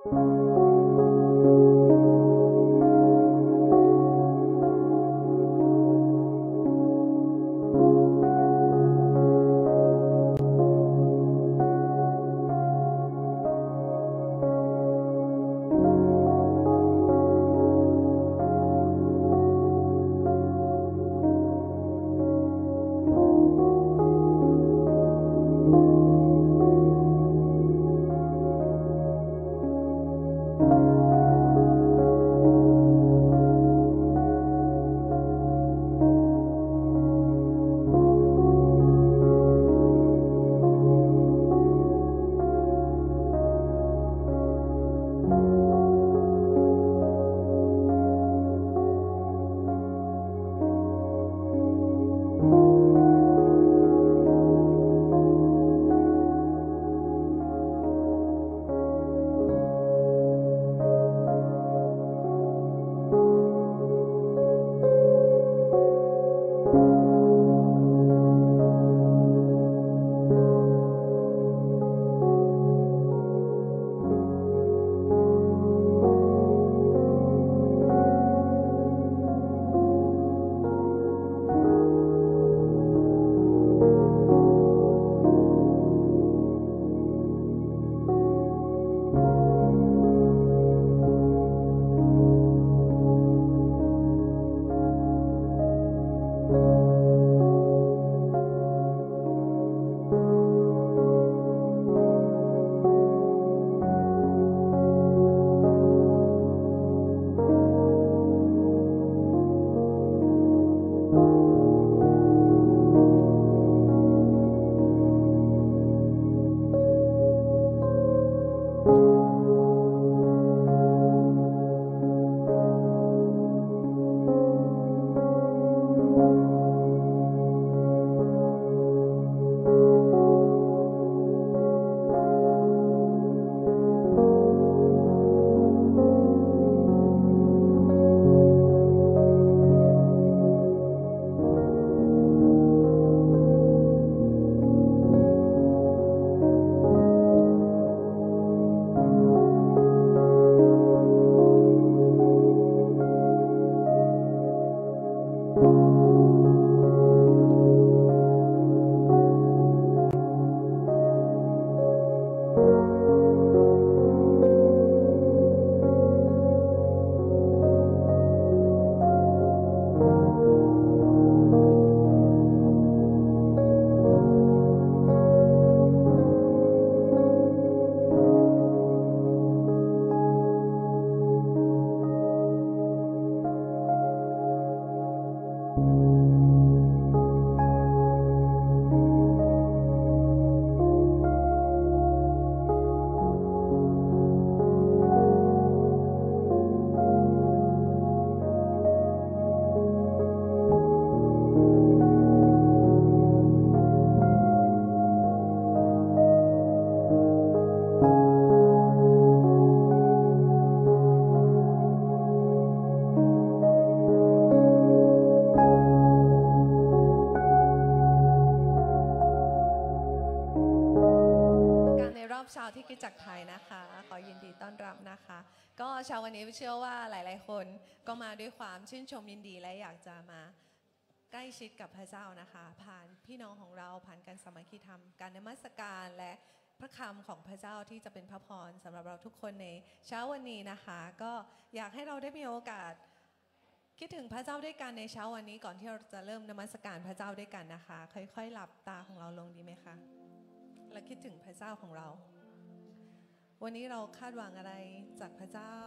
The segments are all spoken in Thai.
ชาวที่คริสตจักรไทยนะคะขอยินดีต้อนรับนะคะก็เช้าวันนี้เชื่อว่าหลายๆคนก็มาด้วยความชื่นชมยินดีและอยากจะมาใกล้ชิดกับพระเจ้านะคะผ่านพี่น้องของเราผ่านการสามัคคีธรรมการนมัสการและพระคำของพระเจ้าที่จะเป็นพระพรสำหรับเราทุกคนในเช้าวันนี้นะคะก็อยากให้เราได้มีโอกาสคิดถึงพระเจ้าด้วยกันในเช้าวันนี้ก่อนที่เราจะเริ่มนมัสการพระเจ้าด้วยกันนะคะค่อยๆหลับตาของเราลงดีไหมคะและคิดถึงพระเจ้าของเราวันนี้เราคาดหวังอะไรจากพระเจ้า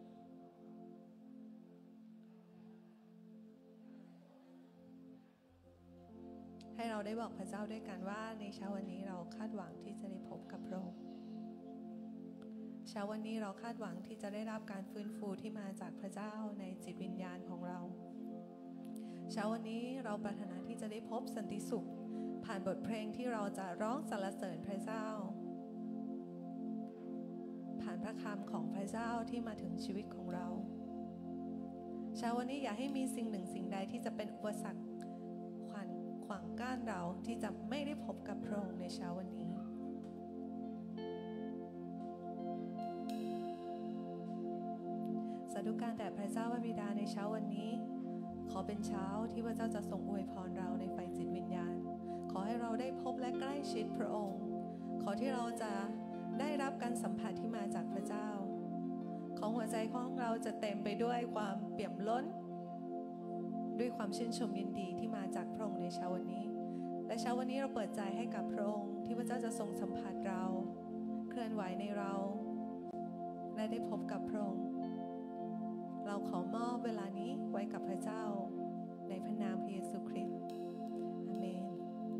ให้เราได้บอกพระเจ้าด้วยกันว่าในเช้าวันนี้เราคาดหวังที่จะได้พบกับพระองค์เช้าวันนี้เราคาดหวังที่จะได้รับการฟื้นฟูที่มาจากพระเจ้าในจิตวิญญาณของเราเช้าวันนี้เราปรารถนาที่จะได้พบสันติสุขผ่านบทเพลงที่เราจะร้องสรรเสริญพระเจ้าผ่านพระคำของพระเจ้าที่มาถึงชีวิตของเราเช้าวันนี้อย่าให้มีสิ่งหนึ่งสิ่งใดที่จะเป็นอุปสรรคขวางกั้นเราที่จะไม่ได้พบกับพระองค์ในเช้าวันนี้าธุการแด่พระเจ้าพระบิดาในเช้าวันนี้ขอเป็นเช้าที่พระเจ้าจะทรงอวยพรเราในฝ่ายจิตวิญญาณขอให้เราได้พบและใกล้ชิดพระองค์ขอที่เราจะได้รับการสัมผัสที่มาจากพระเจ้าของหัวใจของเราจะเต็มไปด้วยความเปี่ยมล้นด้วยความชื่นชมยินดีที่มาจากพระองค์ในเช้าวันนี้และเช้าวันนี้เราเปิดใจให้กับพระองค์ที่พระเจ้าจะทรงสัมผัสเราเคลื่อนไหวในเราและได้พบกับพระองค์เราขอมอบเวลานี้ไว้กับพระเจ้าในพระนามพระเยซูคริสต์อาเมน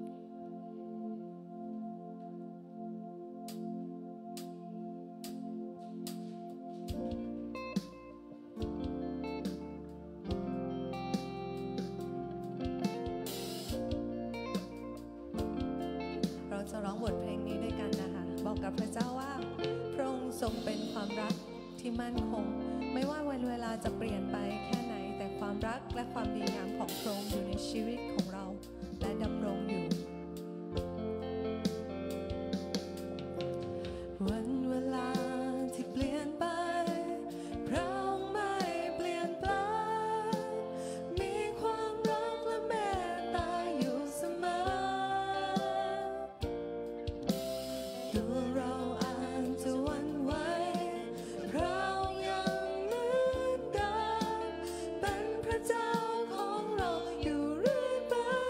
เราจะร้องบทเพลงนี้ด้วยกันนะคะบอกกับพระเจ้าว่าพระองค์ทรงเป็นความรักที่มั่นคงไม่ว่าวันเวลาจะเปลี่ยนไปแค่ไหนแต่ความรักและความดีงามของพระองค์อยู่ในชีวิตของเราและดำรงอยู่วันเวลาที่เปลี่ยนไปพระองค์ไม่เปลี่ยนแปลงมีความรักและเมตตาอยู่เสมอตัวเราอาจจะหวั่นไหวพระองค์ยังเหมือนเดิมเป็นพระเจ้าของเราอยู่เรื่อยไป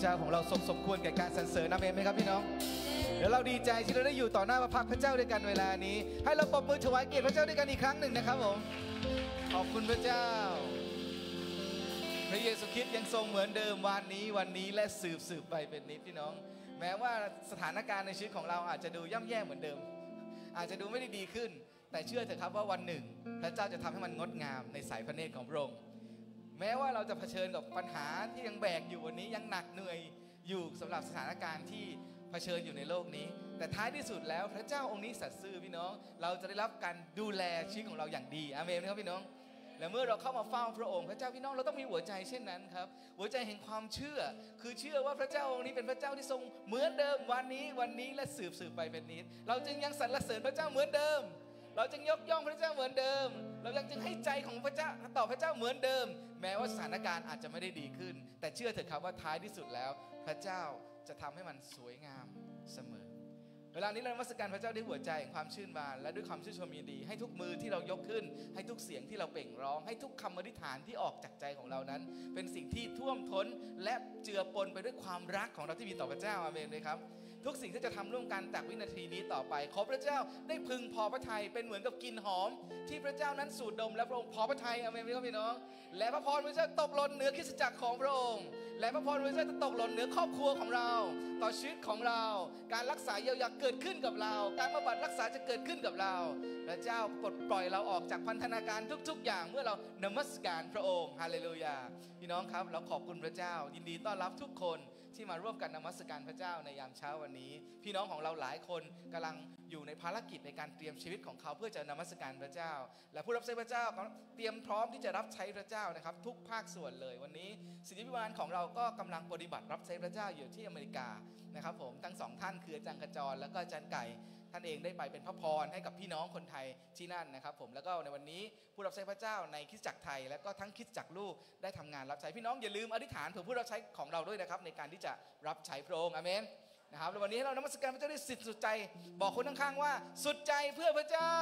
เจ้าของเราทรงสมควรแก่การสรรเสริญอาเมนไหมครับพี่น้องเดี๋ยวเราดีใจที่เราได้อยู่ต่อหน้าพระพักพระเจ้าด้วยกันเวลานี้ให้เราปรบมือถวายเกียรติพระเจ้าด้วยกันอีกครั้งหนึ่งนะครับผมขอบคุณพระเจ้าพระเยซูคริสต์ยังทรงเหมือนเดิมวันนี้และสืบไปเป็นนิจพี่น้องแม้ว่าสถานการณ์ในชีวิตของเราอาจจะดูย่ำแย่เหมือนเดิมอาจจะดูไม่ได้ดีขึ้นแต่เชื่อเถอะครับว่าวันหนึ่งพระเจ้าจะทำให้มันงดงามในสายพระเนตรของพระองค์แม้ว่าเราจะเผชิญกับปัญหาที่ยังแบกอยู่วันนี้ยังหนักเหนื่อยอยู่สำหรับสถานการณ์ที่เผชิญอยู่ในโลกนี้แต่ท้ายที่สุดแล้วพระเจ้าองค์นี้สัตย์ซื่อพี่น้องเราจะได้รับการดูแลชีวิตของเราอย่างดีอาเมนไหมครับพี่น้องและเมื่อเราเข้ามาเฝ้าพระองค์พระเจ้าพี่น้องเราต้องมีหัวใจเช่นนั้นครับหัวใจแห่งความเชื่อคือเชื่อว่าพระเจ้าองค์นี้เป็นพระเจ้าที่ทรงเหมือนเดิมวันนี้และสืบไปเป็นนิจเราจึงยังสรรเสริญพระเจ้าเหมือนเดิมเราจึงยกย่องพระเจ้าเหมือนเดิมเรายังจึงให้ใจของพระเจ้าต่อพระเจ้าเหมือนเดิมแม้ว่าสถานการณ์อาจจะไม่ได้ดีขึ้นแต่เชื่อเถอะครับว่าท้ายที่สุดแล้วพระเจ้าจะทำให้มันสวยงามเสมอเวลานี้เรานมัสการพระเจ้าด้วยหัวใจแห่งความชื่นบานและด้วยความชื่นชมยินดีให้ทุกมือที่เรายกขึ้นให้ทุกเสียงที่เราเปล่งร้องให้ทุกคำอธิษฐานที่ออกจากใจของเรานั้นเป็นสิ่งที่ท่วมท้นและเจือปนไปด้วยความรักของเราที่มีต่อพระเจ้าอาเมนเลยครับทุกสิ่งที่จะทำร่วมกันจากวินาทีนี้ต่อไปขอพระเจ้าได้พึงพอพระทัยเป็นเหมือนกับกลิ่นหอมที่พระเจ้านั้นสูดดมและพระองค์พอพระทัยอาเมนไหมครับพี่น้องและพระพรพระเจ้าตกหล่นเหนือคริสตจักรของพระองค์และพระพรพระเจ้าจะตกหล่นเหนือครอบครัวของเราต่อชีวิตของเราการรักษาเยียวยาเกิดขึ้นกับเราการบำบัดรักษาจะเกิดขึ้นกับเราพระเจ้าปลดปล่อยเราออกจากพันธนาการทุกๆอย่างเมื่อเรานมัสการพระองค์ฮาเลลูยาพี่น้องครับเราขอบคุณพระเจ้ายินดีต้อนรับทุกคนที่มาร่วมกันนมัสการพระเจ้าในยามเช้าวันนี้พี่น้องของเราหลายคนกำลังอยู่ในภารกิจในการเตรียมชีวิตของเขาเพื่อจะนมัสการพระเจ้าและผู้รับใช้พระเจ้าเตรียมพร้อมที่จะรับใช้พระเจ้านะครับทุกภาคส่วนเลยวันนี้ศิษย์พิบาลของเราก็กำลังปฏิบัติรับใช้พระเจ้าอยู่ที่อเมริกานะครับผมทั้งสองท่านคืออาจารย์ขจรและก็อาจารย์ไก่ท่านเองได้ไปเป็นพระพรให้กับพี่น้องคนไทยที่นั่นนะครับผมแล้วก็ในวันนี้ผู้รับใช้พระเจ้าในคริสตจักรไทยและก็ทั้งคริสตจักรลูกได้ทำงานรับใช้พี่น้องอย่าลืมอธิษฐานเผื่อผู้รับใช้ของเราด้วยนะครับในการที่จะรับใช้พระองค์อาเมนนะครับแล้ววันนี้เรานมัสการพระเจ้าด้วยสุดใจบอกคนข้างๆว่าสุดใจเพื่อพระเจ้า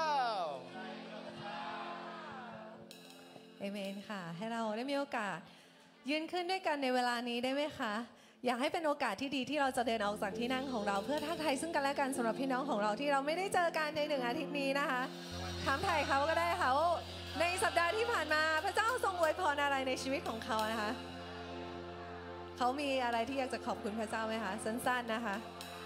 เอเมนค่ะให้เราได้มีโอกาสยืนขึ้นด้วยกันในเวลานี้ได้ไหมคะอยากให้เป็นโอกาสที่ดีที่เราจะเดินออกจากที่นั่งของเราเพื่อทักทายซึ่งกันและกันสำหรับพี่น้องของเราที่เราไม่ได้เจอกันใน1 อาทิตย์นี้นะคะถามไถ่เขาก็ได้ค่ะว่าในสัปดาห์ที่ผ่านมาพระเจ้าทรงอวยพรอะไรในชีวิตของเขานะคะเขามีอะไรที่อยากจะขอบคุณพระเจ้าไหมคะสั้นๆนะคะ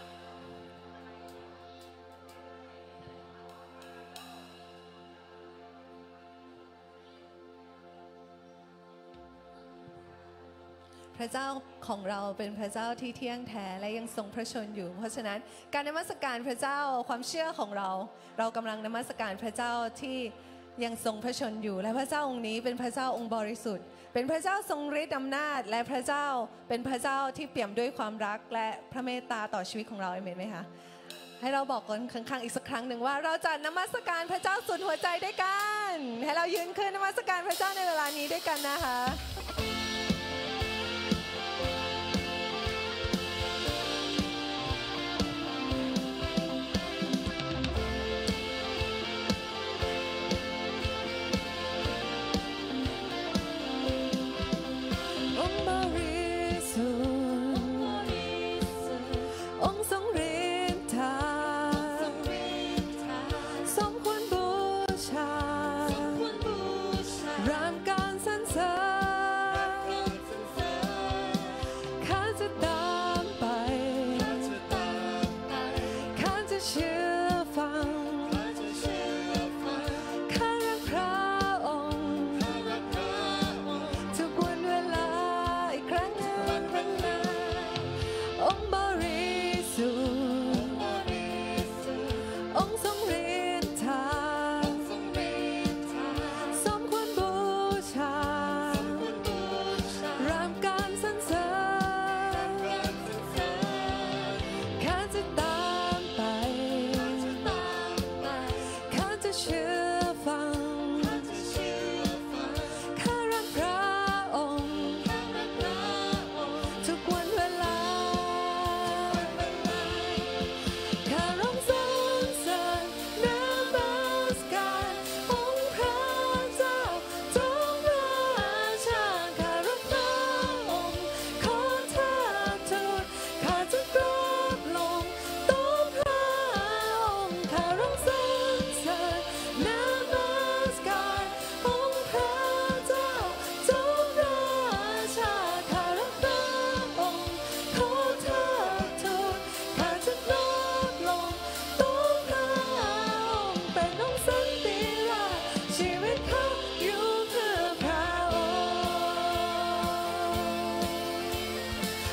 พระเจ้าของเราเป็นพระเจ้าที่เที่ยงแท้และยังทรงพระชนอยู่เพราะฉะนั้นการนมัสการพระเจ้าความเชื่อของเรากำลังนมัสการพระเจ้าที่ยังทรงพระชนอยู่และพระเจ้าองค์นี้เป็นพระเจ้าองค์บริสุทธิ์เป็นพระเจ้าทรงฤทธิ์อำนาจและพระเจ้าเป็นพระเจ้าที่เปี่ยมด้วยความรักและพระเมตตาต่อชีวิตของเราเอเมนไหมคะให้เราบอกกันข้างๆอีกสักครั้งหนึ่งว่าเราจะนมัสการพระเจ้าสุดหัวใจด้วยกันให้เรายืนขึ้นนมัสการพระเจ้าในเวลานี้ด้วยกันนะคะรำการสรรเสริญ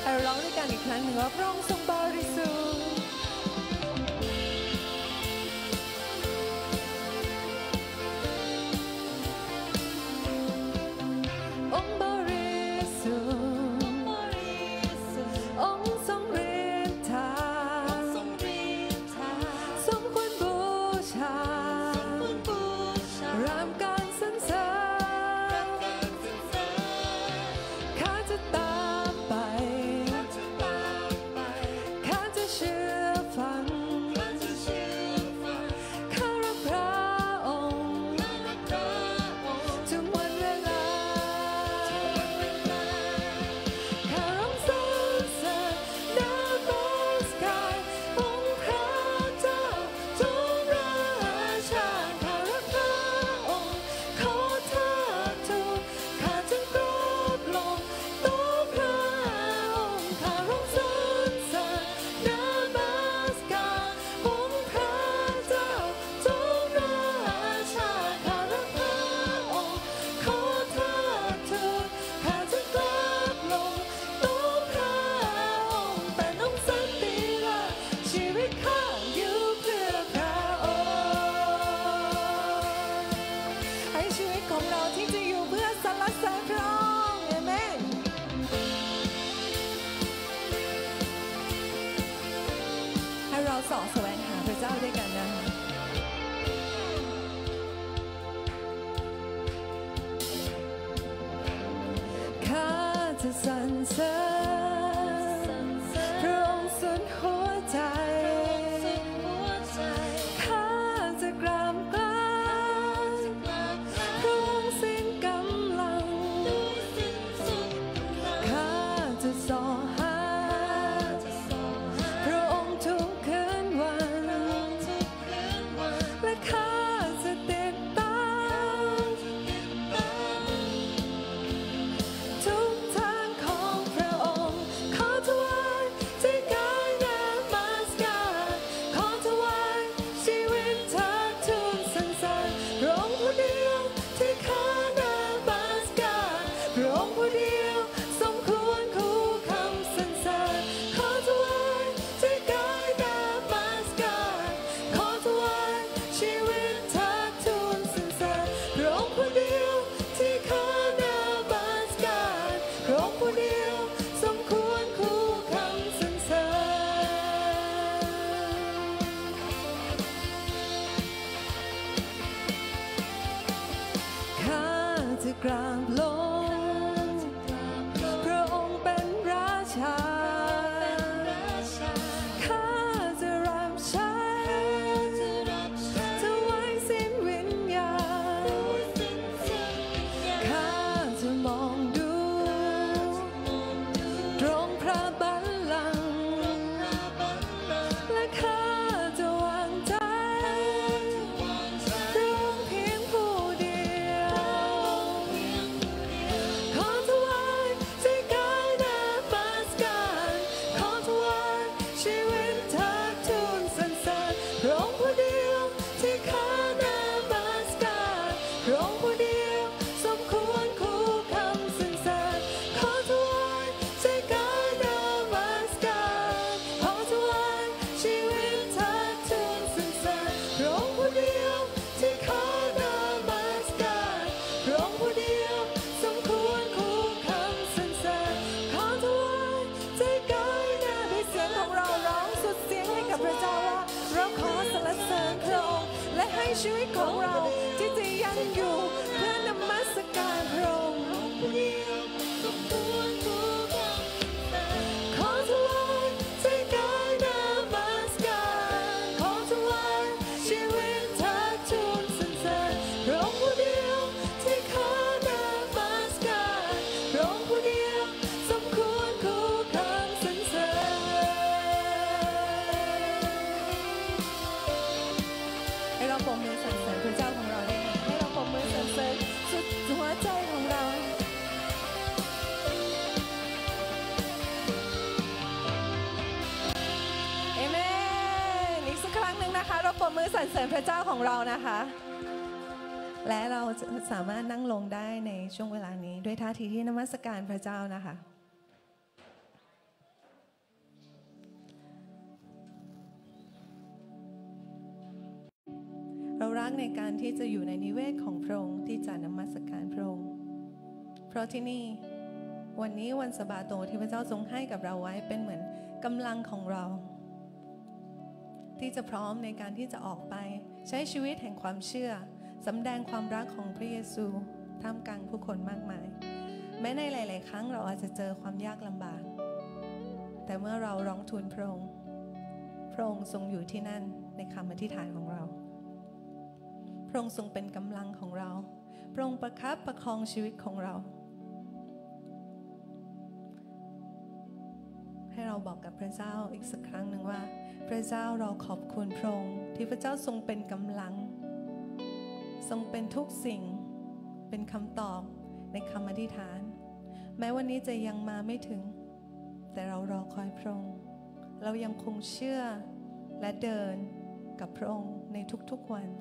เราร้องด้วยกันอีกครั้งหนึ่งว่าพระองค์ทรงบริสุทธิ์องค์บริสุทธิ์องค์ทรงฤทธาสมควรบูชารามการสรรเสริญข้าจะตามไปข้าจะเชื่อฟังข้ารักพระองค์ทุกวันเวลาข้าร้องสรรเสริญนมัสการองค์พระเจ้าจงราชาข้ารักพระองค์ขอเทิดทูนข้าจึงกราบลงต่อพระองค์ข้าร้องสรรเสริญนมัสการองค์พระเจ้าจงราชาข้ารักพระองค์ขอเทิดทูนข้าจึงกราบลงต่อพระองค์แต่น้องสันติละชีวิตข้าอยู่เพื่อพระองค์ให้ชีวิตของเราที่จะอยู่เพื่อสรรเสริญพระองค์เอเมนให้เราเสาะแสวงหาพระเจ้าด้วยกันนะคะข้าจะสรรเสริญพระองค์สุดหัวใจข้าจะกราบกรานพระองค์สิ้นกำลังข้าจะส่อหาพระองค์ทุกคืนวันและข้าจะติดตามทุกทางของพระองค์ขอถวายใจกายนมัสการขอถวายชีวิตเธอทูลสรรเสริญพระองค์ผู้เดียวที่ข้านมัสการพระองค์ผู้เดียวสมควรคู่คำสรรเสริญขอถวายใจกายนมัสการขอถวายชีวิตเธอทูลสรรเสริญพระองค์ผู้เดียวที่ข้านมัสการพระองค์ผู้เดียวสมควรคู่คำสรรเสริญข้าจะกราบลงพระองค์เป็นราชาข้าจะรับใช้ถวายสิ้นวิญญาณข้าจะมองดูตรงพระบัลลังก์และข้าจะวางใจพระองค์เพียงผู้เดียวขอถวายใจกายนมัสการขอถวายชีวิตเธอทูลสรรเสริญพระองค์ผู้เดียวที่ข้านมัสการพระองค์ผู้เดียวสมควรคู่คำสรรเสริญขอถวายใจกายนมัสการขอถวายชีวิตเธอทูลสรรเสริญพระองค์ผู้เดียวที่ข้านมัสการพระองค์ผู้เดียวสมควรคู่คำสรรเสริญขอถวายใจกายนาด้วยเสียงของเราร้องสุดเสียงให้กับพระเจ้าว่าเราขอสรรเสริญพระองค์และให้ชีวิตของเราที่จะยังอยู่เพื่อนมัสการพระองค์ขอถวายใจกายนมัสการขอถวายชีวิตเธอทูลสรรเสริญพระองค์ผู้เดียวที่ข้านมัสการพระองค์ผู้เดียวสมควรคู่คำสรรเสริญให้เราปรบมือสรรเสริญพระเจ้าของเราได้ไหมให้เราปรบมือสรรเสริญสุดหัวใจของเราเอเมนอีกสักครั้งหนึ่งนะคะเราปรบมือสรรเสริญพระเจ้าของเรานะคะ และเราจะสามารถนั่งลงได้ในช่วงเวลานี้ด้วยท่าทีที่นมัสการพระเจ้านะคะรักในการที่จะอยู่ในนิเวศของพระองค์ที่จะนมัสการพระองค์เพราะที่นี่วันนี้วันสะบาโตที่พระเจ้าทรงให้กับเราไว้เป็นเหมือนกำลังของเราที่จะพร้อมในการที่จะออกไปใช้ชีวิตแห่งความเชื่อสำแดงความรักของพระเยซูท่ามกลางผู้คนมากมายแม้ในหลายๆครั้งเราอาจจะเจอความยากลำบากแต่เมื่อเราร้องทูลพระองค์พระองค์ทรงอยู่ที่นั่นในคำอธิษฐานของเราพระองค์ทรงเป็นกำลังของเราพระองค์ประคับประคองชีวิตของเราให้เราบอกกับพระเจ้าอีกสักครั้งหนึ่งว่าพระเจ้าเราขอบคุณพระองค์ที่พระเจ้าทรงเป็นกำลังทรงเป็นทุกสิ่งเป็นคำตอบในคำอธิษฐานแม้วันนี้จะยังมาไม่ถึงแต่เรารอคอยพระองค์เรายังคงเชื่อและเดินกับพระองค์ในทุกๆวัน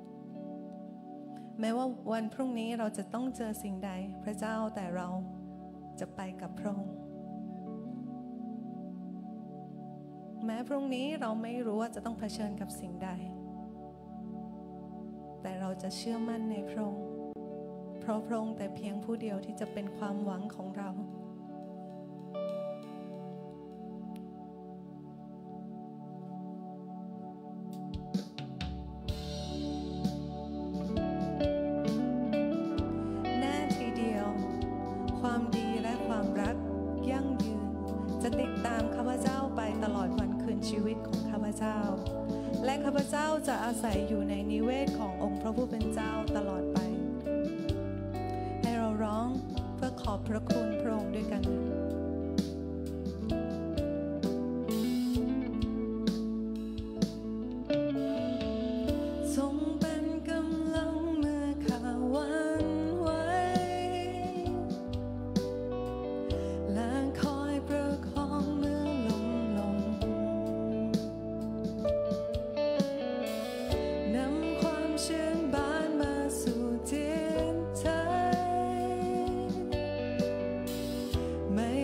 แม้ว่าวันพรุ่งนี้เราจะต้องเจอสิ่งใดพระเจ้าแต่เราจะไปกับพระองค์แม้พรุ่งนี้เราไม่รู้ว่าจะต้องเผชิญกับสิ่งใดแต่เราจะเชื่อมั่นในพระองค์เพราะพระองค์แต่เพียงผู้เดียวที่จะเป็นความหวังของเราแน่ทีเดียวความดีและความรักยั่งยืนจะติดตามข้าพเจ้าไปตลอดวันคืนชีวิตของข้าพเจ้าและข้าพเจ้าจะอาศัยอยู่ในนิเวศขององค์พระผู้เป็นเจ้าตลอดไปให้เราร้องเพื่อขอบพระคุณพระองค์ด้วยกันทรงเป็นกำลังเมื่อข้าหวั่นไหวและคอยประคองเมื่อล้มลงนำความเชื่อบ้านมาสู่จิตใจไม่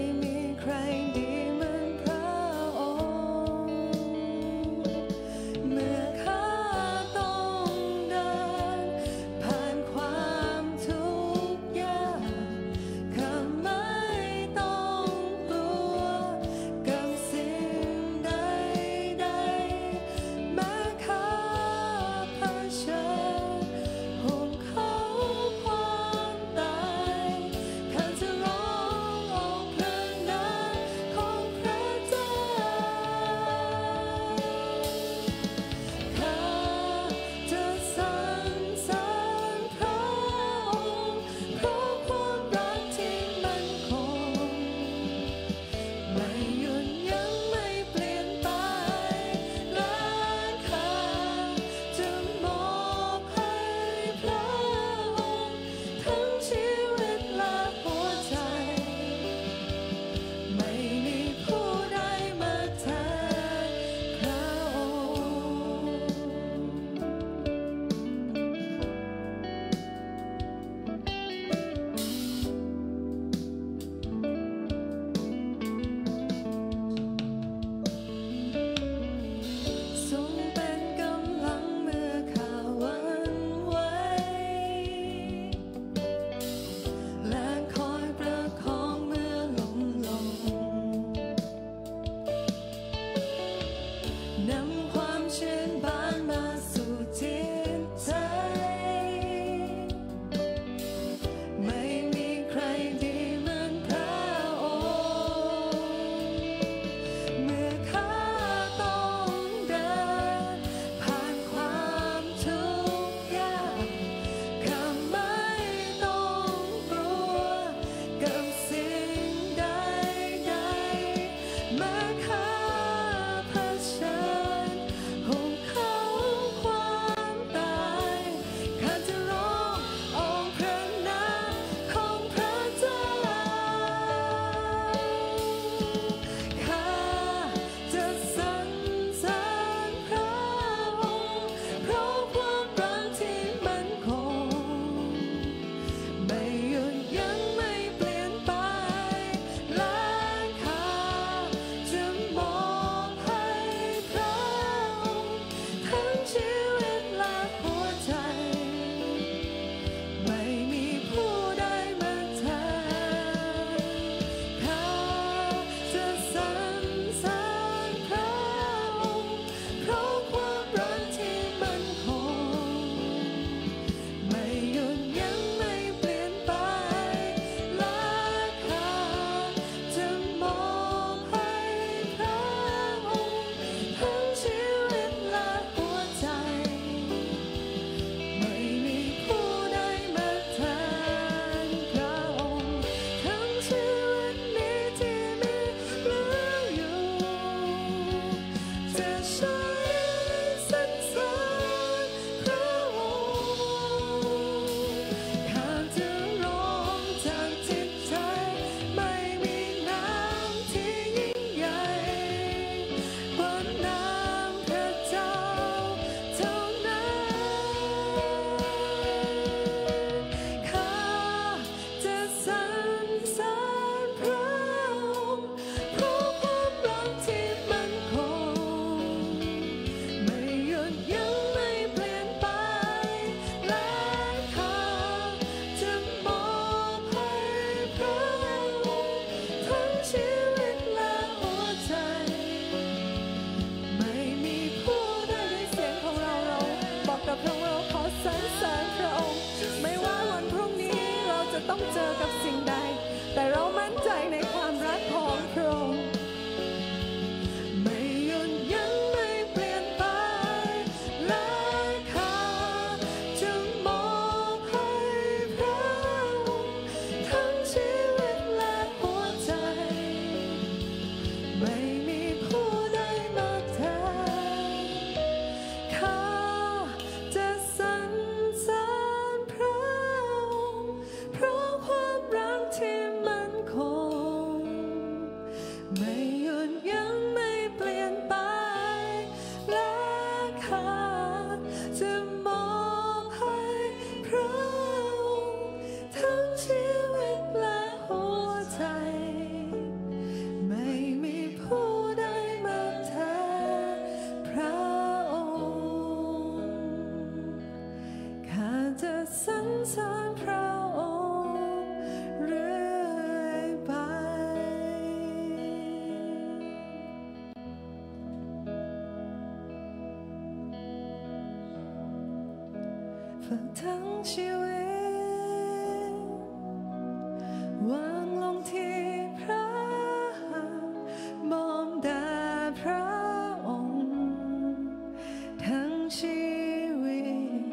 ฝากทั้งชีวิตวางลงที่พระหัตถ์มองแด่พระองค์ทั้งชีวิต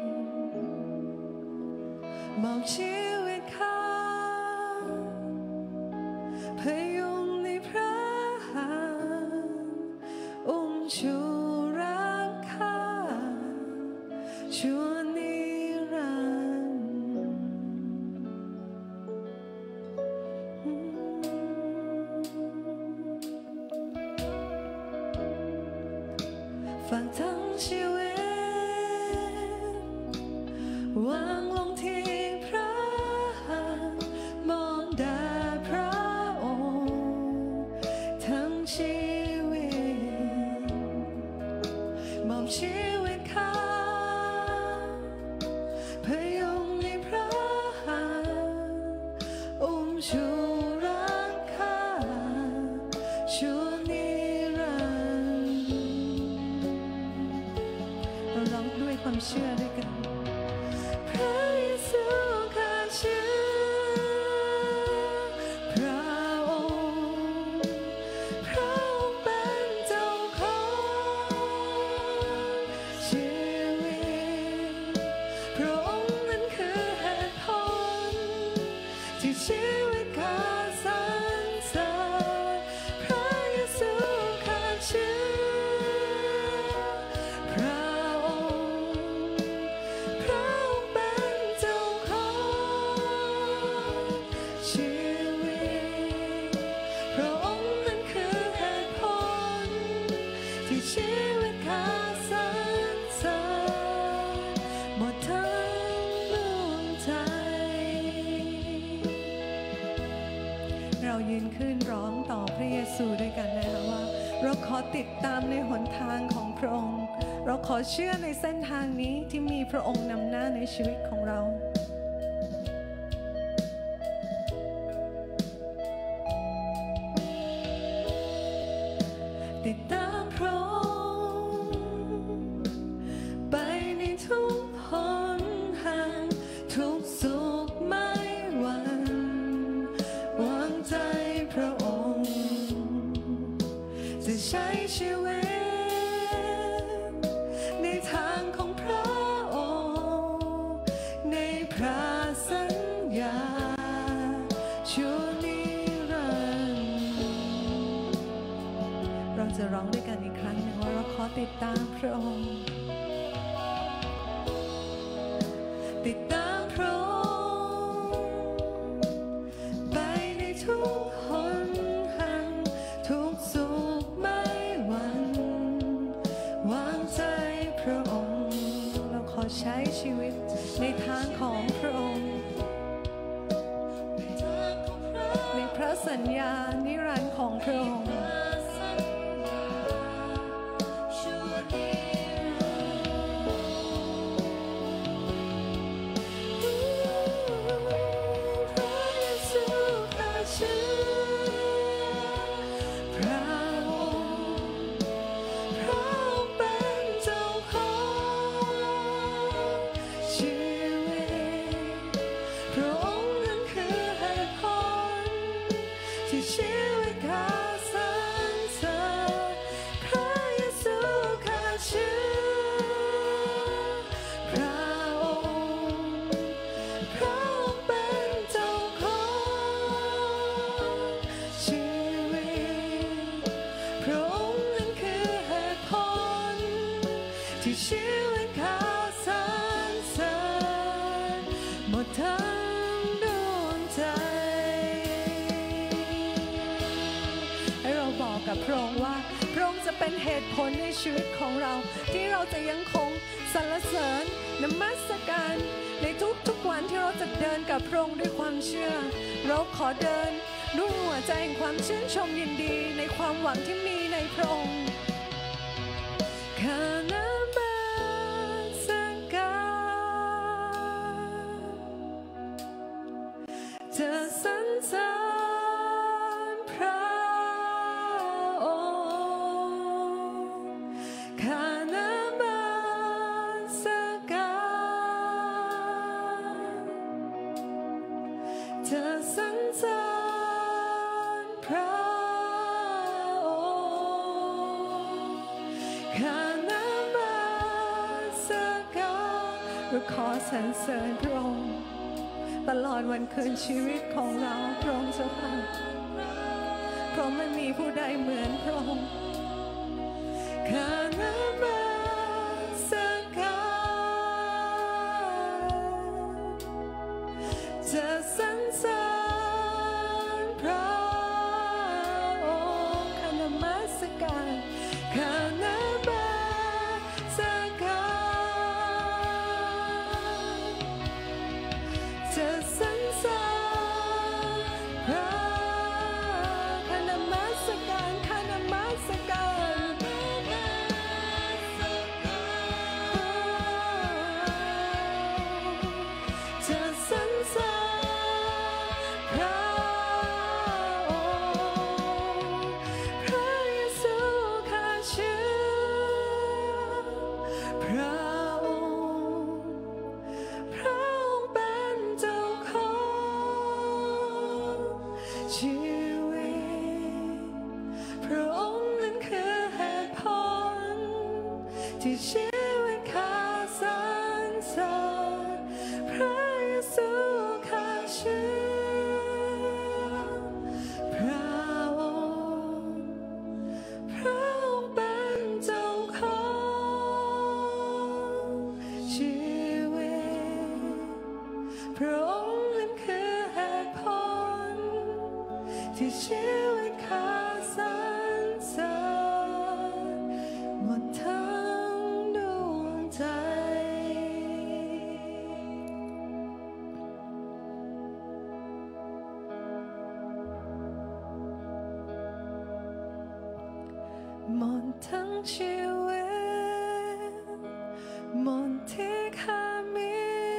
มอบชีวิตข้าพยุงในพระหัตถ์อุ้มชูรักข้าชั่วนิรันดร์ฝากทั้งชีวิตวางลงที่พระหัตถ์มองแด่พระองค์ทั้งชีวิตมอบชีวิตข้าพยุงในพระหัตถ์อุ้มชูรักข้าชั่วนิรันดร์เราร้องด้วยความเชื่อด้วยกันพระเยซูข้าเชื่อพระองค์พระองค์เป็นเจ้าของชีวิตพระองค์นั้นคือเหตุผลที่ชีวิตข้าสรรเสริญพระเยซูข้าเชื่อพระองค์พระองค์เป็นเจ้าของชีวิตพระองค์นั้นคือเหตุผลที่ชีวิตข้าสรรเสริญหมดทั้งดวงใจเรายืนขึ้นร้องต่อพระเยซูด้วยกันนะคะว่าเราขอติดตามในหนทางของพระองค์เราขอเชื่อในเส้นทางนี้ที่มีพระองค์นำหน้าในชีวิตของเราติดตามพระองค์ไปในทุกหนทางทุกสุขไม่หวั่นวางใจพระองค์จะใช้ชีวิตในทางของพระองค์ในพระสัญญาชั่วนิรันดร์เราจะร้องด้วยกันอีกครั้งหนึ่งว่าเราขอติดตามพระองค์ติดตามพระองค์ไปในทุกหนทางทุกสุขไม่หวั่นวางใจพระองค์เราขอใช้ชีวิตในทางของพระองค์ในพระสัญญานิรันดร์ของพระองค์พระเยซูข้าเชื่อพระองค์พระองค์เป็นเจ้าของชีวิตพระองค์นั้นคือเหตุผลที่ชีวิตข้าสรรเสริญพระเยซูข้าเชื่อพระองค์พระองค์เป็นเจ้าของชีวิตพระองค์นั้นคือเหตุผลที่ชีวิตข้าสรรเสริญหมดทั้งดวงใจให้เราบอกกับพระองค์ว่าพระองค์จะเป็นเหตุผลในชีวิตของเราที่เราจะยังคงสรรเสริญนมัสการในทุกๆวันที่เราจะเดินกับพระองค์ด้วยความเชื่อเราขอเดินด้วยหัวใจแห่งความชื่นชมยินดีในความหวังที่มีในพระองค์ข้านมัสการจะสรรเสริญพระองค์ข้านมัสการข้าน้ำมาสการเราขอสรรเสริญพระองค์ตลอดวันคืนชีวิตของเราพระองค์เจ้าค่ะเพราะไม่มีผู้ใดเหมือนพระองค์ข้าน้ำมาสการจะสรรเสริญพระองค์ข้าน้ำมาสการข้าน้ำมาสการจะสรรเสริญพระข้าน้ำมาสการข้าน้ำมาสการจะสรรเสริญพระองค์พระเยซูข้าเชื่อพระองค์พระองค์เป็นเจ้าของชีวิตพระองค์นั้นคือเหตุผลที่ชีวิตข้าสรรเสริญพระเยซูข้าเชื่อพระองค์พระองค์เป็นเจ้าของชีวิตพระองค์นั้นคือเหตุผลที่ชีวิตข้าสรรเสริญหมดทั้งดวงใจหมดทั้งชีวิตหมดที่ข้ามี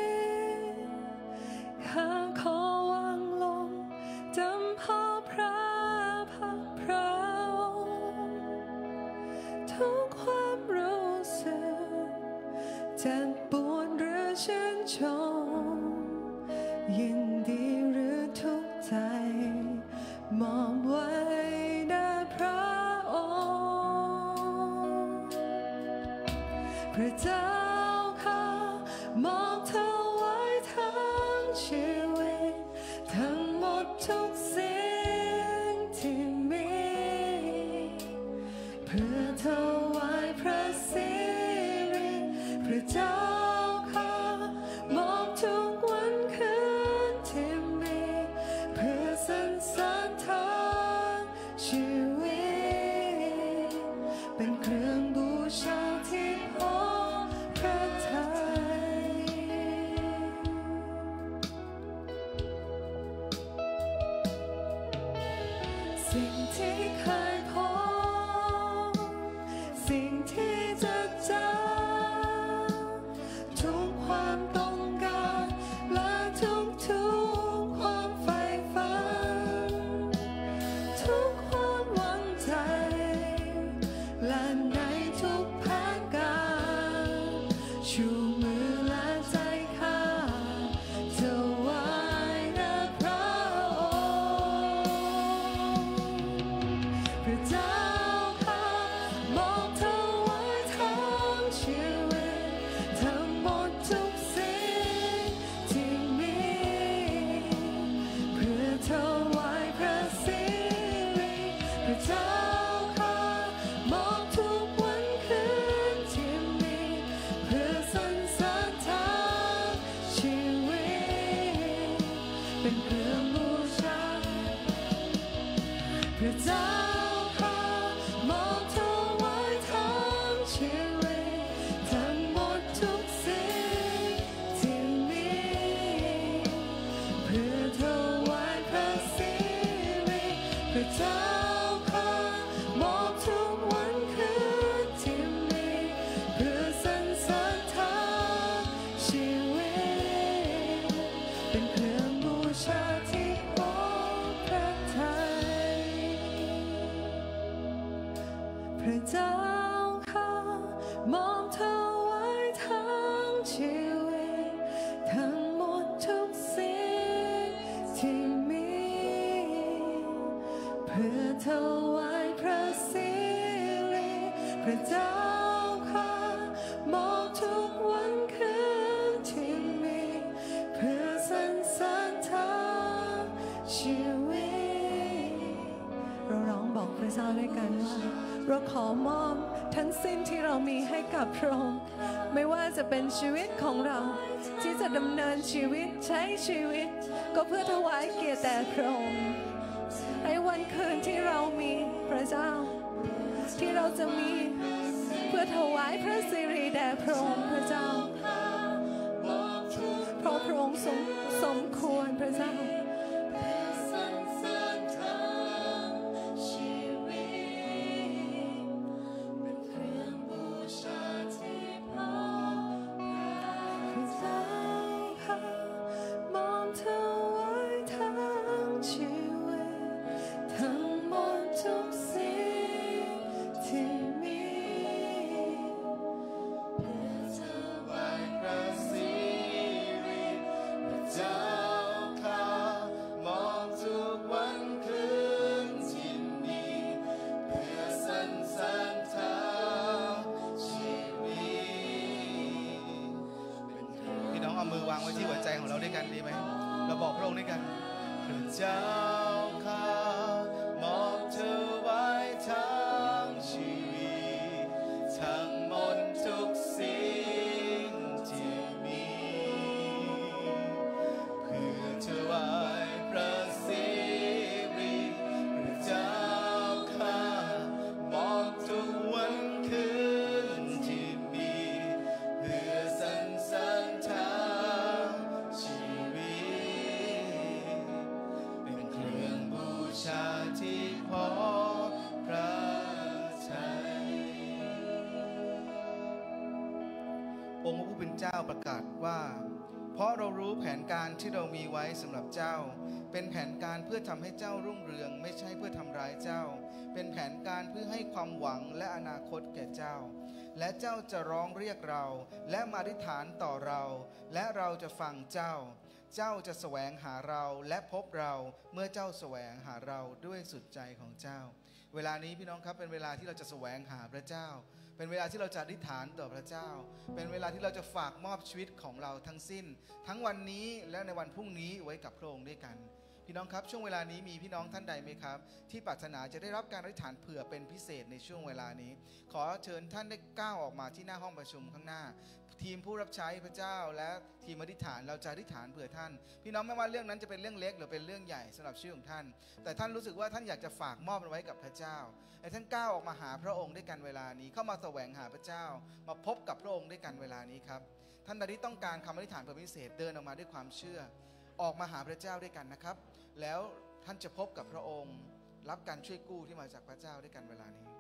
ข้าขอวางลงจำพ่อพระพักพระองค์ทุกความรู้สึกเจ็บปวดหรือชื่นชมยินดีหรือทุกข์ใจมอบไว้แด่พระองค์พระเจ้าข้ามอบถวายทั้งชีวิตทั้งหมดทุกสิ่งที่มีเพื่อถวายพระสิริพระเจ้าข้ามอบทุกวันคืนที่มีเพื่อสรรเสริญทั้งชีวิตเป็นเครื่องบูชาที่พอพระทัยสิ่งที่เคยพบสิ่งที่จะเจอทุกความต้องการและทุกความใฝ่ฝันทุกความหวังใจและในทุกแผนการชูมือและใจข้าถวายแด่พระองค์พระเจ้าข้ามอบถวายทั้งชีวิตทั้งหมดทุกสิ่งที่มีเพื่อถวายพระสิริพระเจ้าข้ามอบทุกวันคืนที่มีเพื่อสรรเสริญทั้งชีวิตเป็นเครื่องบูชาพระเจ้าข้ามอบถวายทั้งชีวิตทั้งหมดทุกสิ่งที่มีเพื่อถวายพระสิริพระเจ้าข้ามอบทุกวันคืนที่มีเพื่อสรรเสริญทั้งชีวิตเป็นเครื่องบูชาที่พอพระทัยพระเจ้าข้ามอบถวายทั้งชีวิตทั้งหมดทุกสิ่งที่มีเพื่อถวายพระสิริพระเจ้าเจ้าด้วยกันว่าเราขอมอบทั้งสิ้นที่เรามีให้กับพระองค์ไม่ว่าจะเป็นชีวิตของเราที่จะดำเนินชีวิตใช้ชีวิตก็เพื่อถวายเกียรติแด่พระองค์ในวันคืนที่เรามีพระเจ้าที่เราจะมีเพื่อถวายพระสิริแด่พระองค์พระเจ้าเพราะพระองค์สมควรพระเจ้ามือวางไว้ที่หัวใจของเราด้วยกันดีไหมเราบอกพระองค์ด้วยกันพระเจ้าข้ามอบเธอไว้ทั้งชีวิตทั้งหมดทุกสิ่งที่มีเพื่อถวายพระสิริพระเจ้าข้ามอบทุกวันคืนที่มีเพื่อสรรเสริญเธอที่พอพระทัยองค์พระผู้เป็นเจ้าประกาศว่าเพราะเรารู้แผนการที่เรามีไว้สำหรับเจ้าเป็นแผนการเพื่อทำให้เจ้ารุ่งเรืองไม่ใช่เพื่อทำร้ายเจ้าเป็นแผนการเพื่อให้ความหวังและอนาคตแก่เจ้าและเจ้าจะร้องเรียกเราและมาอธิษฐานต่อเราและเราจะฟังเจ้าเจ้าจะแสวงหาเราและพบเราเมื่อเจ้าแสวงหาเราด้วยสุดใจของเจ้าเวลานี้พี่น้องครับเป็นเวลาที่เราจะแสวงหาพระเจ้าเป็นเวลาที่เราจะอธิษฐานต่อพระเจ้าเป็นเวลาที่เราจะฝากมอบชีวิตของเราทั้งสิ้นทั้งวันนี้และในวันพรุ่งนี้ไว้กับพระองค์ด้วยกันพี่น้องครับช่วงเวลานี้มีพี่น้องท่านใดไหมครับที่ปรารถนาจะได้รับการอธิษฐานเผื่อเป็นพิเศษในช่วงเวลานี้ขอเชิญท่านได้ก้าวออกมาที่หน้าห้องประชุมข้างหน้าทีมผู้รับใช้พระเจ้าและทีมอธิษฐานเราจะอธิษฐานเผื่อท่านพี่น้องไม่ว่าเรื่องนั้นจะเป็นเรื่องเล็กหรือเป็นเรื่องใหญ่สำหรับชีวิตของท่านแต่ท่านรู้สึกว่าท่านอยากจะฝากมอบมันไว้กับพระเจ้าให้ท่านก้าวออกมาหาพระองค์ด้วยกันเวลานี้เข้ามาแสวงหาพระเจ้ามาพบกับพระองค์ด้วยกันเวลานี้ครับท่านใดที่ต้องการคำอธิษฐานเผื่อพิเศษเดินออกมาด้วยความเชื่อออกมาหาพระเจ้าด้วยกันนะครับแล้วท่านจะพบกับพระองค์รับการช่วยกู้ที่มาจากพระเจ้าด้วยกันเวลานี้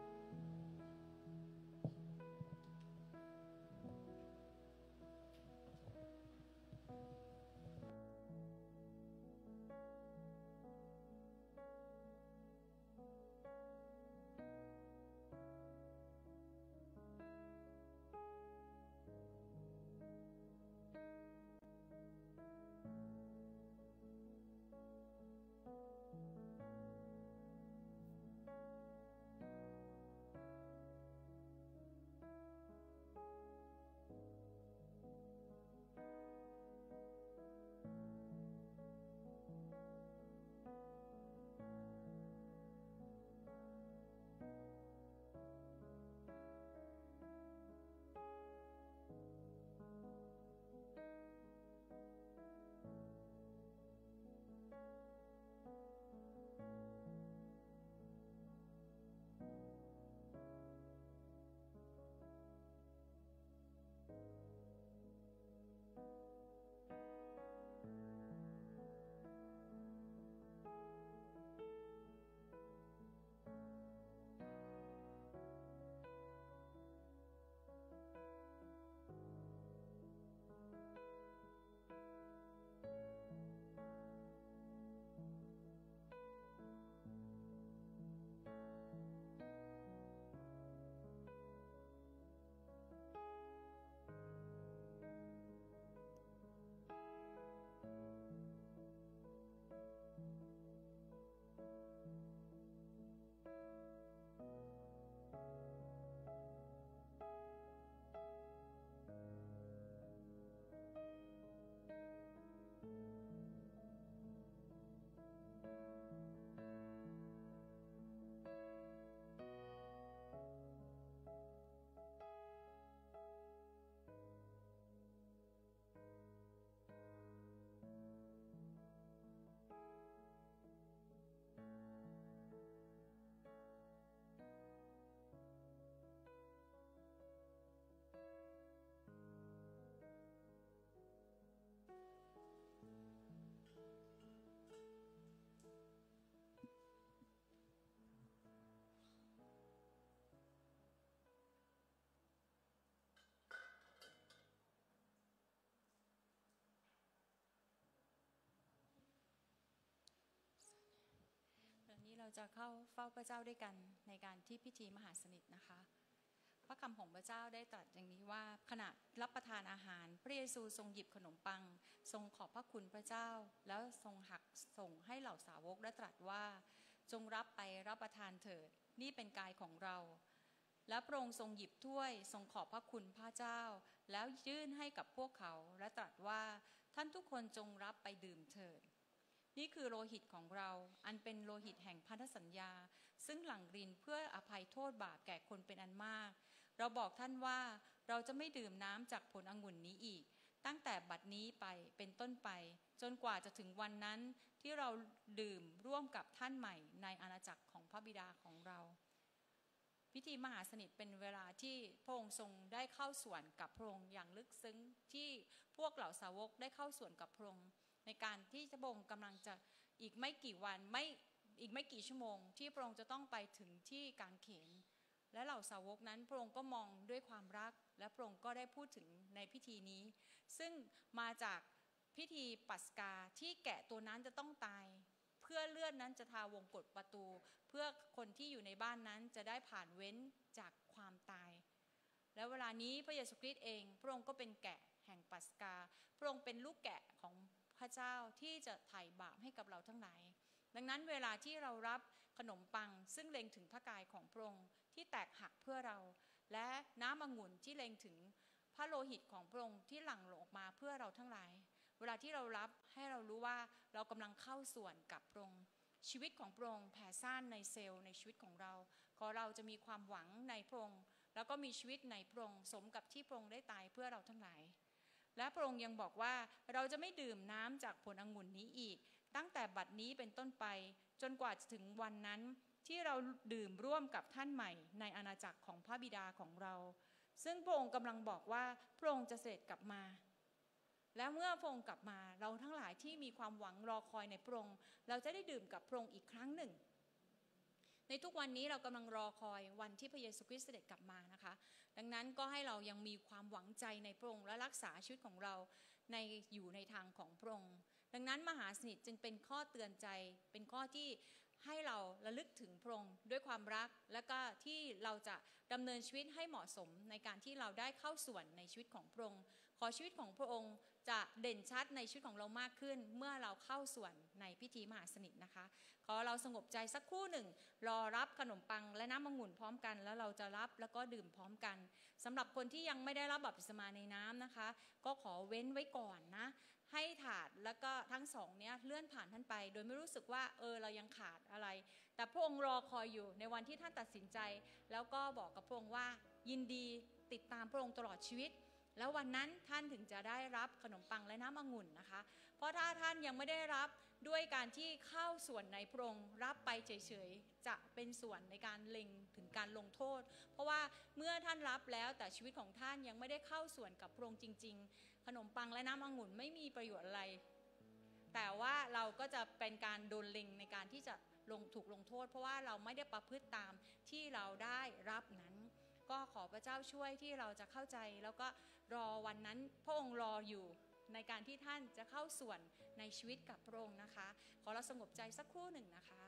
เราจะเข้าเฝ้าพระเจ้าด้วยกันในการที่พิธีมหาสนิทนะคะพระคำของพระเจ้าได้ตรัสอย่างนี้ว่าขณะรับประทานอาหารพระเยซูทรงหยิบขนมปังทรงขอบพระคุณพระเจ้าแล้วทรงหักส่งให้เหล่าสาวกและตรัสว่าจงรับไปรับประทานเถิดนี่เป็นกายของเราและพระองค์ทรงหยิบถ้วยทรงขอบพระคุณพระเจ้าแล้วยื่นให้กับพวกเขาและตรัสว่าท่านทุกคนจงรับไปดื่มเถิดนี่คือโลหิตของเราอันเป็นโลหิตแห่งพันธสัญญาซึ่งหลั่งรินเพื่ออภัยโทษบาปแก่คนเป็นอันมากเราบอกท่านว่าเราจะไม่ดื่มน้ำจากผลองุ่นนี้อีกตั้งแต่บัดนี้ไปเป็นต้นไปจนกว่าจะถึงวันนั้นที่เราดื่มร่วมกับท่านใหม่ในอาณาจักรของพระบิดาของเราพิธีมหาสนิทเป็นเวลาที่พระองค์ทรงได้เข้าส่วนกับพระองค์อย่างลึกซึ้งที่พวกเหล่าสาวกได้เข้าส่วนกับพระองค์ในการที่พระองค์กำลังจะอีกไม่กี่วันอีกไม่กี่ชั่วโมงที่พระองค์จะต้องไปถึงที่กางเขนและเหล่าสาวกนั้นพระองค์ก็มองด้วยความรักและพระองค์ก็ได้พูดถึงในพิธีนี้ซึ่งมาจากพิธีปัสกาที่แกะตัวนั้นจะต้องตายเพื่อเลือดนั้นจะทาวงกฏประตูเพื่อคนที่อยู่ในบ้านนั้นจะได้ผ่านเว้นจากความตายและเวลานี้พระเยซูคริสต์เองพระองค์ก็เป็นแกะแห่งปัสกาพระองค์เป็นลูกแกะของพระเจ้าที่จะไถ่บาปให้กับเราทั้งหลายดังนั้นเวลาที่เรารับขนมปังซึ่งเล็งถึงพระกายของพระองค์ที่แตกหักเพื่อเราและน้ำองุ่นที่เล็งถึงพระโลหิตของพระองค์ที่หลั่งออกมาเพื่อเราทั้งหลายเวลาที่เรารับให้เรารู้ว่าเรากำลังเข้าส่วนกับพระองค์ชีวิตของพระองค์แผ่ซ่านในเซลล์ในชีวิตของเราขอเราจะมีความหวังในพระองค์แล้วก็มีชีวิตในพระองค์สมกับที่พระองค์ได้ตายเพื่อเราทั้งหลายและพระองค์ยังบอกว่าเราจะไม่ดื่มน้ำจากผลองุ่นนี้อีกตั้งแต่บัดนี้เป็นต้นไปจนกว่าจะถึงวันนั้นที่เราดื่มร่วมกับท่านใหม่ในอาณาจักรของพระบิดาของเราซึ่งพระองค์กำลังบอกว่าพระองค์จะเสด็จกลับมาและเมื่อพระองค์กลับมาเราทั้งหลายที่มีความหวังรอคอยในพระองค์เราจะได้ดื่มกับพระองค์อีกครั้งหนึ่งในทุกวันนี้เรากำลังรอคอยวันที่พระเยซูคริสต์เสด็จกลับมานะคะดังนั้นก็ให้เรายังมีความหวังใจในพระองค์และรักษาชีวิตของเราอยู่ในทางของพระองค์ดังนั้นมหาสนิทจึงเป็นข้อเตือนใจเป็นข้อที่ให้เราระลึกถึงพระองค์ด้วยความรักและก็ที่เราจะดำเนินชีวิตให้เหมาะสมในการที่เราได้เข้าส่วนในชีวิตของพระองค์ขอชีวิตของพระองค์จะเด่นชัดในชีวิตของเรามากขึ้นเมื่อเราเข้าส่วนในพิธีมหาสนิทนะคะขอเราสงบใจสักครู่หนึ่งรอรับขนมปังและน้ำองุ่นพร้อมกันแล้วเราจะรับแล้วก็ดื่มพร้อมกันสำหรับคนที่ยังไม่ได้รับบัพติศมาในน้ำนะคะก็ขอเว้นไว้ก่อนนะให้ถาดแล้วก็ทั้งสองเนี้ยเลื่อนผ่านท่านไปโดยไม่รู้สึกว่าเรายังขาดอะไรแต่พระองค์รอคอยอยู่ในวันที่ท่านตัดสินใจแล้วก็บอกกับพระองค์ว่ายินดีติดตามพระองค์ตลอดชีวิตแล้ววันนั้นท่านถึงจะได้รับขนมปังและน้ำองุ่นนะคะเพราะถ้าท่านยังไม่ได้รับด้วยการที่เข้าส่วนในพระองค์รับไปเฉยๆจะเป็นส่วนในการเล็งถึงการลงโทษเพราะว่าเมื่อท่านรับแล้วแต่ชีวิตของท่านยังไม่ได้เข้าส่วนกับพระองค์จริงๆขนมปังและน้ำองุ่นไม่มีประโยชน์อะไรแต่ว่าเราก็จะเป็นการโดนเล็งในการที่จะถูกลงโทษเพราะว่าเราไม่ได้ประพฤติตามที่เราได้รับนั้นก็ขอพระเจ้าช่วยที่เราจะเข้าใจแล้วก็รอวันนั้นพระองค์รออยู่ในการที่ท่านจะเข้าส่วนในชีวิตกับพระองค์นะคะขอเราสงบใจสักครู่หนึ่งนะคะ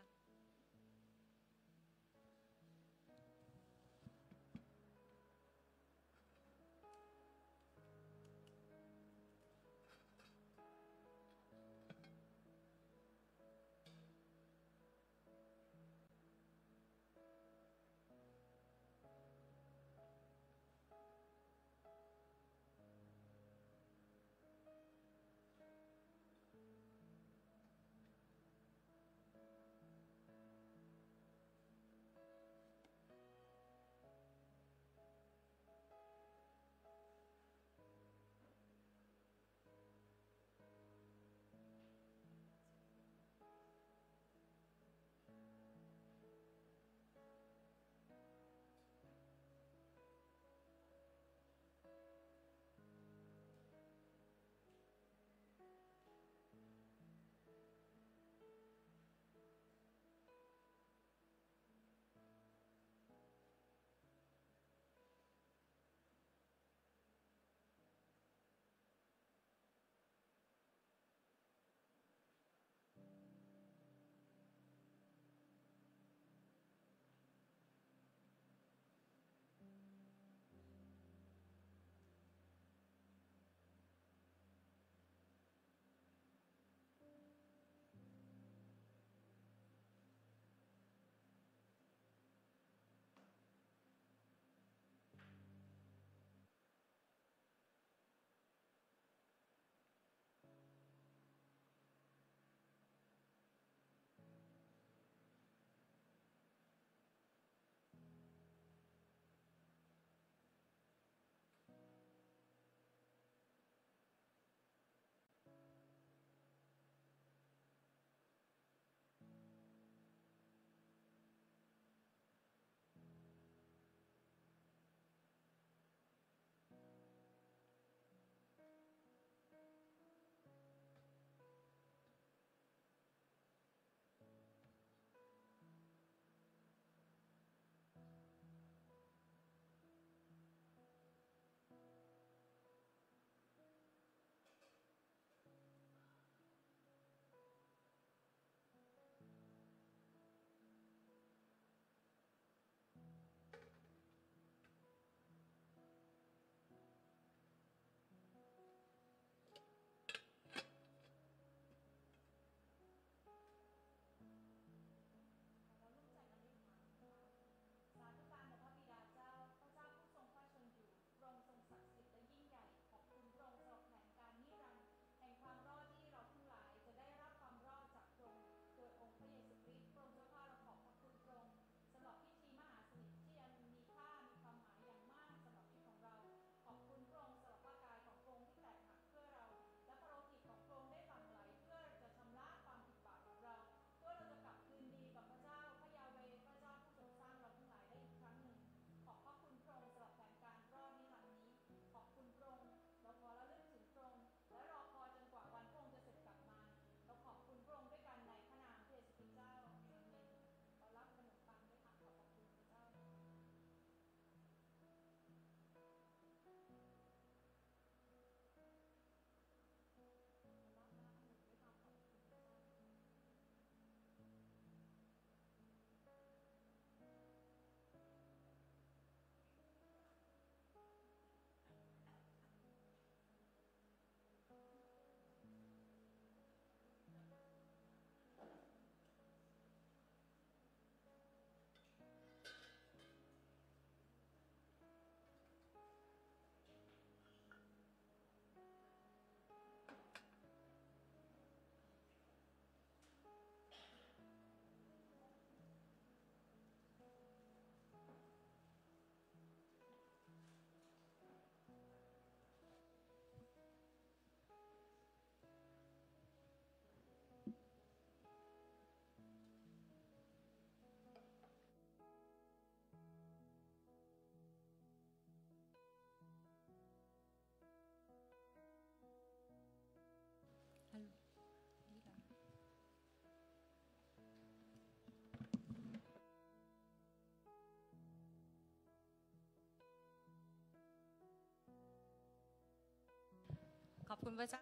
อบคุณพระเจ้า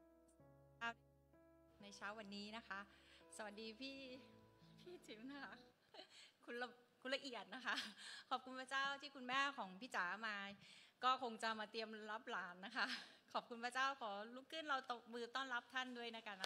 ในเช้าวันนี้นะคะ สวัสดีพี่จิ๋มนะคะคุณละเอียดนะคะ ขอบคุณพระเจ้าที่คุณแม่ของพี่จ๋ามา ก็คงจะมาเตรียมรับหลานนะคะ ขอบคุณพระเจ้าขอลุกขึ้นเราตบมือต้อนรับท่านด้วยนะคะ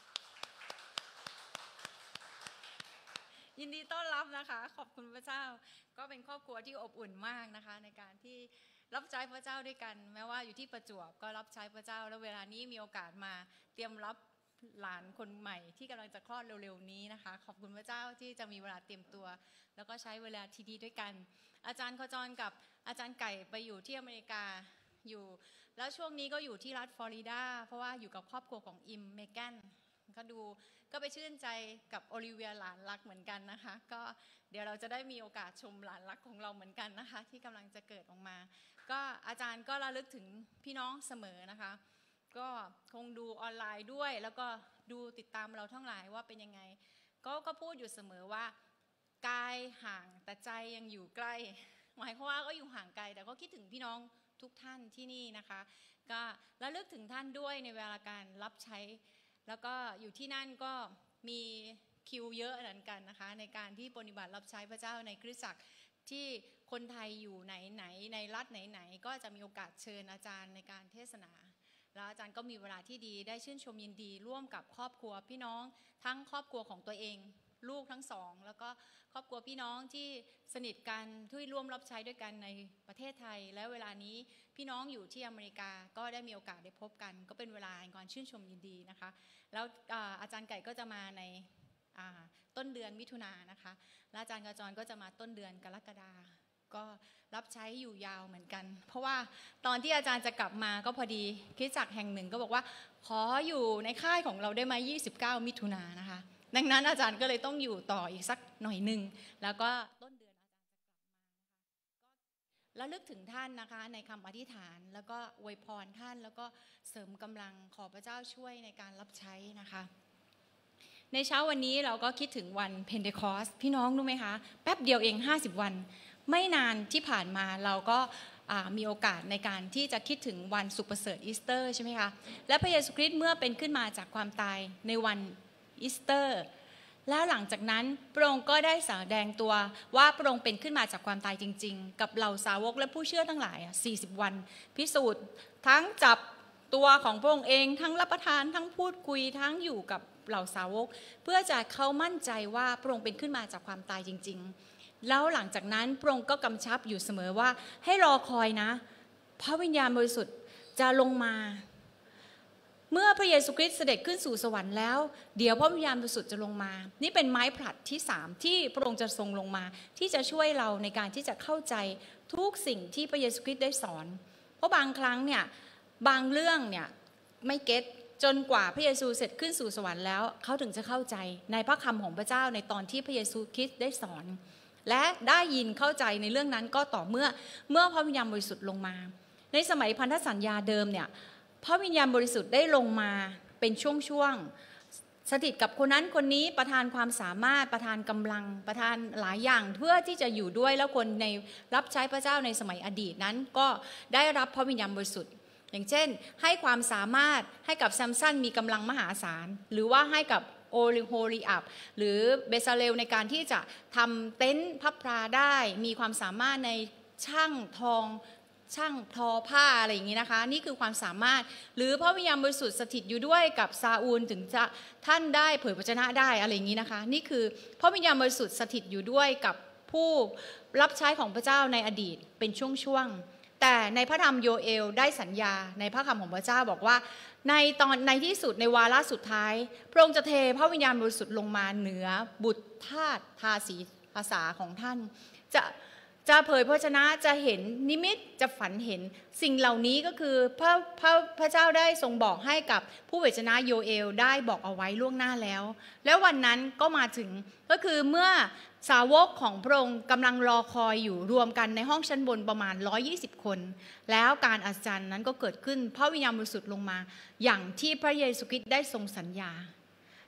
ยินดีต้อนรับนะคะ ขอบคุณพระเจ้าก็เป็นครอบครัวที่อบอุ่นมากนะคะในการที่รับใช้พระเจ้าด้วยกันแม้ว่าอยู่ที่ประจวบก็รับใช้พระเจ้าแล้วเวลานี้มีโอกาสมาเตรียมรับหลานคนใหม่ที่กำลังจะคลอดเร็วๆนี้นะคะขอบคุณพระเจ้าที่จะมีเวลาเตรียมตัวแล้วก็ใช้เวลาที่ดีด้วยกันอาจารย์ขจรกับอาจารย์ไก่ไปอยู่ที่อเมริกาอยู่แล้วช่วงนี้ก็อยู่ที่รัฐฟลอริดาเพราะว่าอยู่กับครอบครัวของอิมเมแกนก็ไปชื่นใจกับโอลิเวียหลานรักเหมือนกันนะคะก็เดี๋ยวเราจะได้มีโอกาสชมหลานรักของเราเหมือนกันนะคะที่กำลังจะเกิดออกมาก็อาจารย์ก็ระลึกถึงพี่น้องเสมอนะคะก็คงดูออนไลน์ด้วยแล้วก็ดูติดตามเราทั้งหลายว่าเป็นยังไงก็พูดอยู่เสมอว่ากายห่างแต่ใจยังอยู่ใกล้หมายความว่าก็อยู่ห่างไกลแต่ก็คิดถึงพี่น้องทุกท่านที่นี่นะคะก็ระลึกถึงท่านด้วยในเวลาการรับใช้แล้วก็อยู่ที่นั่นก็มีคิวเยอะเหมือนกันนะคะในการที่ปฏิบัติรับใช้พระเจ้าในคริสตจักรที่คนไทยอยู่ไหนในรัฐไหนก็จะมีโอกาสเชิญอาจารย์ในการเทศนาแล้วอาจารย์ก็มีเวลาที่ดีได้ชื่นชมยินดีร่วมกับครอบครัวพี่น้องทั้งครอบครัวของตัวเองลูกทั้งสองแล้วก็ครอบครัวพี่น้องที่สนิทกันที่ร่วมรับใช้ด้วยกันในประเทศไทยและเวลานี้พี่น้องอยู่ที่อเมริกาก็ได้มีโอกาสได้พบกันก็เป็นเวลาแห่งการชื่นชมยินดีนะคะแล้วอาจารย์ไก่ก็จะมาในต้นเดือนมิถุนายนนะคะและอาจารย์กระจรก็จะมาต้นเดือนกรกฎาคมก็รับใช้อยู่ยาวเหมือนกันเพราะว่าตอนที่อาจารย์จะกลับมาก็พอดีคริสตจักรแห่งหนึ่งก็บอกว่าขออยู่ในค่ายของเราได้ไหม29มิถุนายนนะคะดังนั้นอาจารย์ก็เลยต้องอยู่ต่ออีกสักหน่อยหนึ่งแล้วก็ต้นเดือนอาจารย์จะกลับมานะคะก็ระลึกถึงท่านนะคะในคำอธิษฐานแล้วก็อวยพรท่านแล้วก็เสริมกำลังขอพระเจ้าช่วยในการรับใช้นะคะในเช้าวันนี้เราก็คิดถึงวันเพนเทคอสต์พี่น้องรู้ไหมคะแป๊บเดียวเอง50วันไม่นานที่ผ่านมาเราก็มีโอกาสในการที่จะคิดถึงวันสุขประเสริฐอีสเตอร์ใช่ไหมคะและพระเยซูคริสต์เมื่อเป็นขึ้นมาจากความตายในวันอีสเตอร์แล้วหลังจากนั้นพระองค์ก็ได้แสดงตัวว่าพระองค์เป็นขึ้นมาจากความตายจริงๆกับเหล่าสาวกและผู้เชื่อทั้งหลาย40วันพิสูจน์ทั้งจับตัวของพระองค์เองทั้งรับประทานทั้งพูดคุยทั้งอยู่กับเหล่าสาวกเพื่อจะเขามั่นใจว่าพระองค์เป็นขึ้นมาจากความตายจริงๆแล้วหลังจากนั้นพระองค์ก็กำชับอยู่เสมอว่าให้รอคอยนะพระวิญญาณบริสุทธิ์จะลงมาเมื่อพระเยซูคริสต์เสด็จขึ้นสู่สวรรค์แล้วเดี๋ยวพระวิญญาณบริสุทธิ์จะลงมานี่เป็นไม้ผลัดที่3ที่พระองค์จะทรงลงมาที่จะช่วยเราในการที่จะเข้าใจทุกสิ่งที่พระเยซูคริสต์ได้สอนเพราะบางครั้งเนี่ยบางเรื่องเนี่ยไม่เก็ตจนกว่าพระเยซูเสร็จขึ้นสู่สวรรค์แล้วเขาถึงจะเข้าใจในพระคำของพระเจ้าในตอนที่พระเยซูคริสต์ได้สอนและได้ยินเข้าใจในเรื่องนั้นก็ต่อเมื่อพระวิญญาณบริสุทธิ์ลงมาในสมัยพันธสัญญาเดิมเนี่ยพระวิญญาณบริสุทธิ์ได้ลงมาเป็นช่วงๆสถิตกับคนนั้นคนนี้ประทานความสามารถประทานกำลังประทานหลายอย่างเพื่อที่จะอยู่ด้วยแล้วคนในรับใช้พระเจ้าในสมัยอดีตนั้นก็ได้รับพระวิญญาณบริสุทธิ์อย่างเช่นให้ความสามารถให้กับแซมสันมีกำลังมหาศาลหรือว่าให้กับโอลิอับหรือเบซาเลลในการที่จะทำเต็นท์พับพลาได้มีความสามารถในช่างทองช่างทอผ้าอะไรอย่างนี้นะคะนี่คือความสามารถหรือพระวิญญาณบริสุทธิ์สถิตอยู่ด้วยกับซาอูลถึงจะท่านได้เผยพระชนะได้อะไรอย่างนี้นะคะนี่คือพระวิญญาณบริสุทธิ์สถิตอยู่ด้วยกับผู้รับใช้ของพระเจ้าในอดีตเป็นช่วงๆแต่ในพระธรรมโยเอลได้สัญญาในพระคำของพระเจ้าบอกว่าในที่สุดในวาระสุดท้ายพระองค์จะเทพระวิญญาณบริสุทธิ์ลงมาเหนือบุตรทาสทาสีภาษาของท่านจะเผยพระชนะจะเห็นนิมิตจะฝันเห็นสิ่งเหล่านี้ก็คือพระเจ้าได้ทรงบอกให้กับผู้เผยชนะโยเอลได้บอกเอาไว้ล่วงหน้าแล้ววันนั้นก็มาถึงก็คือเมื่อสาวกของพระองค์กำลังรอคอยอยู่รวมกันในห้องชั้นบนประมาณ120คนแล้วการอัศจรรย์นั้นก็เกิดขึ้นพระวิญญาณบริสุทธิ์ลงมาอย่างที่พระเยซูคริสต์ได้ทรงสัญญา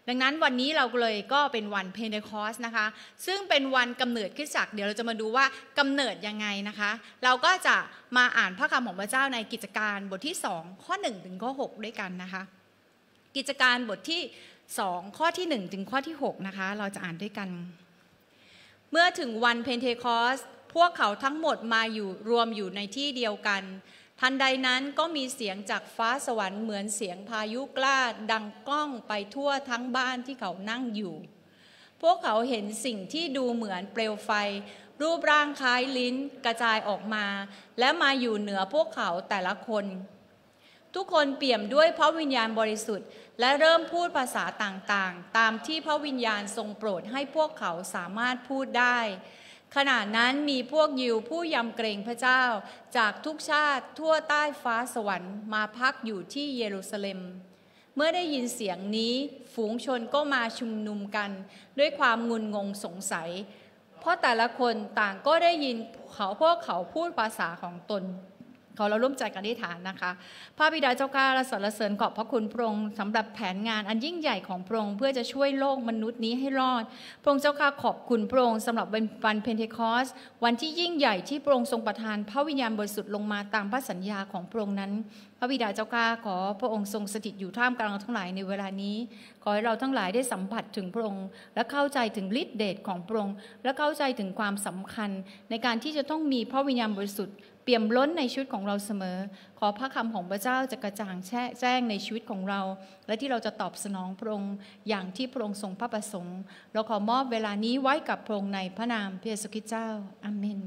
ดังนั้นวันนี้เราเลยก็เป็นวันเพนเทคอสนะคะซึ่งเป็นวันกำเนิดคริสตจักรเดี๋ยวเราจะมาดูว่ากำเนิดยังไงนะคะเราก็จะมาอ่านพระคำของพระเจ้าในกิจการบทที่2ข้อ1ถึงข้อ6ด้วยกันนะคะกิจการบทที่2ข้อที่1ถึงข้อที่6นะคะเราจะอ่านด้วยกันเมื่อถึงวันเพนเทคอสพวกเขาทั้งหมดมาอยู่รวมอยู่ในที่เดียวกันทันใดนั้นก็มีเสียงจากฟ้าสวรรค์เหมือนเสียงพายุกล้าดังก้องไปทั่วทั้งบ้านที่เขานั่งอยู่พวกเขาเห็นสิ่งที่ดูเหมือนเปลวไฟรูปร่างคล้ายลิ้นกระจายออกมาและมาอยู่เหนือพวกเขาแต่ละคนทุกคนเปี่ยมด้วยพระวิญญาณบริสุทธิ์และเริ่มพูดภาษาต่างๆตามที่พระวิญญาณทรงโปรดให้พวกเขาสามารถพูดได้ขณะนั้นมีพวกยิวผู้ยำเกรงพระเจ้าจากทุกชาติทั่วใต้ฟ้าสวรรค์มาพักอยู่ที่เยรูซาเล็มเมื่อได้ยินเสียงนี้ฝูงชนก็มาชุมนุมกันด้วยความงุนงงสงสัยเพราะแต่ละคนต่างก็ได้ยินพวกเขาพูดภาษาของตนขอเราร่วมใจกันอธิษฐานนะคะพระบิดาเจ้าข้าเราสรรเสริญขอบพระคุณพระองค์สำหรับแผนงานอันยิ่งใหญ่ของพระองค์เพื่อจะช่วยโลกมนุษย์นี้ให้รอดพระองค์เจ้าข้าขอบคุณพระองค์สำหรับวันเพนเทคอสวันที่ยิ่งใหญ่ที่พระองค์ทรงประทานพระวิญญาณบริสุทธิ์ลงมาตามพระสัญญาของพระองค์นั้นพระบิดาเจ้าข้าขอพระองค์ทรงสถิตอยู่ท่ามกลางเราทั้งหลายในเวลานี้ขอให้เราทั้งหลายได้สัมผัสถึงพระองค์และเข้าใจถึงฤทธิ์เดชของพระองค์และเข้าใจถึงความสำคัญในการที่จะต้องมีพระวิญญาณบริสุทธิ์เปี่ยมล้นในชีวิตของเราเสมอขอพระคำของพระเจ้าจะกระจ่างแจ้งในชีวิตของเราและที่เราจะตอบสนองพระองค์อย่างที่พระองค์ทรงพระประสงค์เราขอมอบเวลานี้ไว้กับพระองค์ในพระนามพระเยซูคริสต์เจ้าอาเมน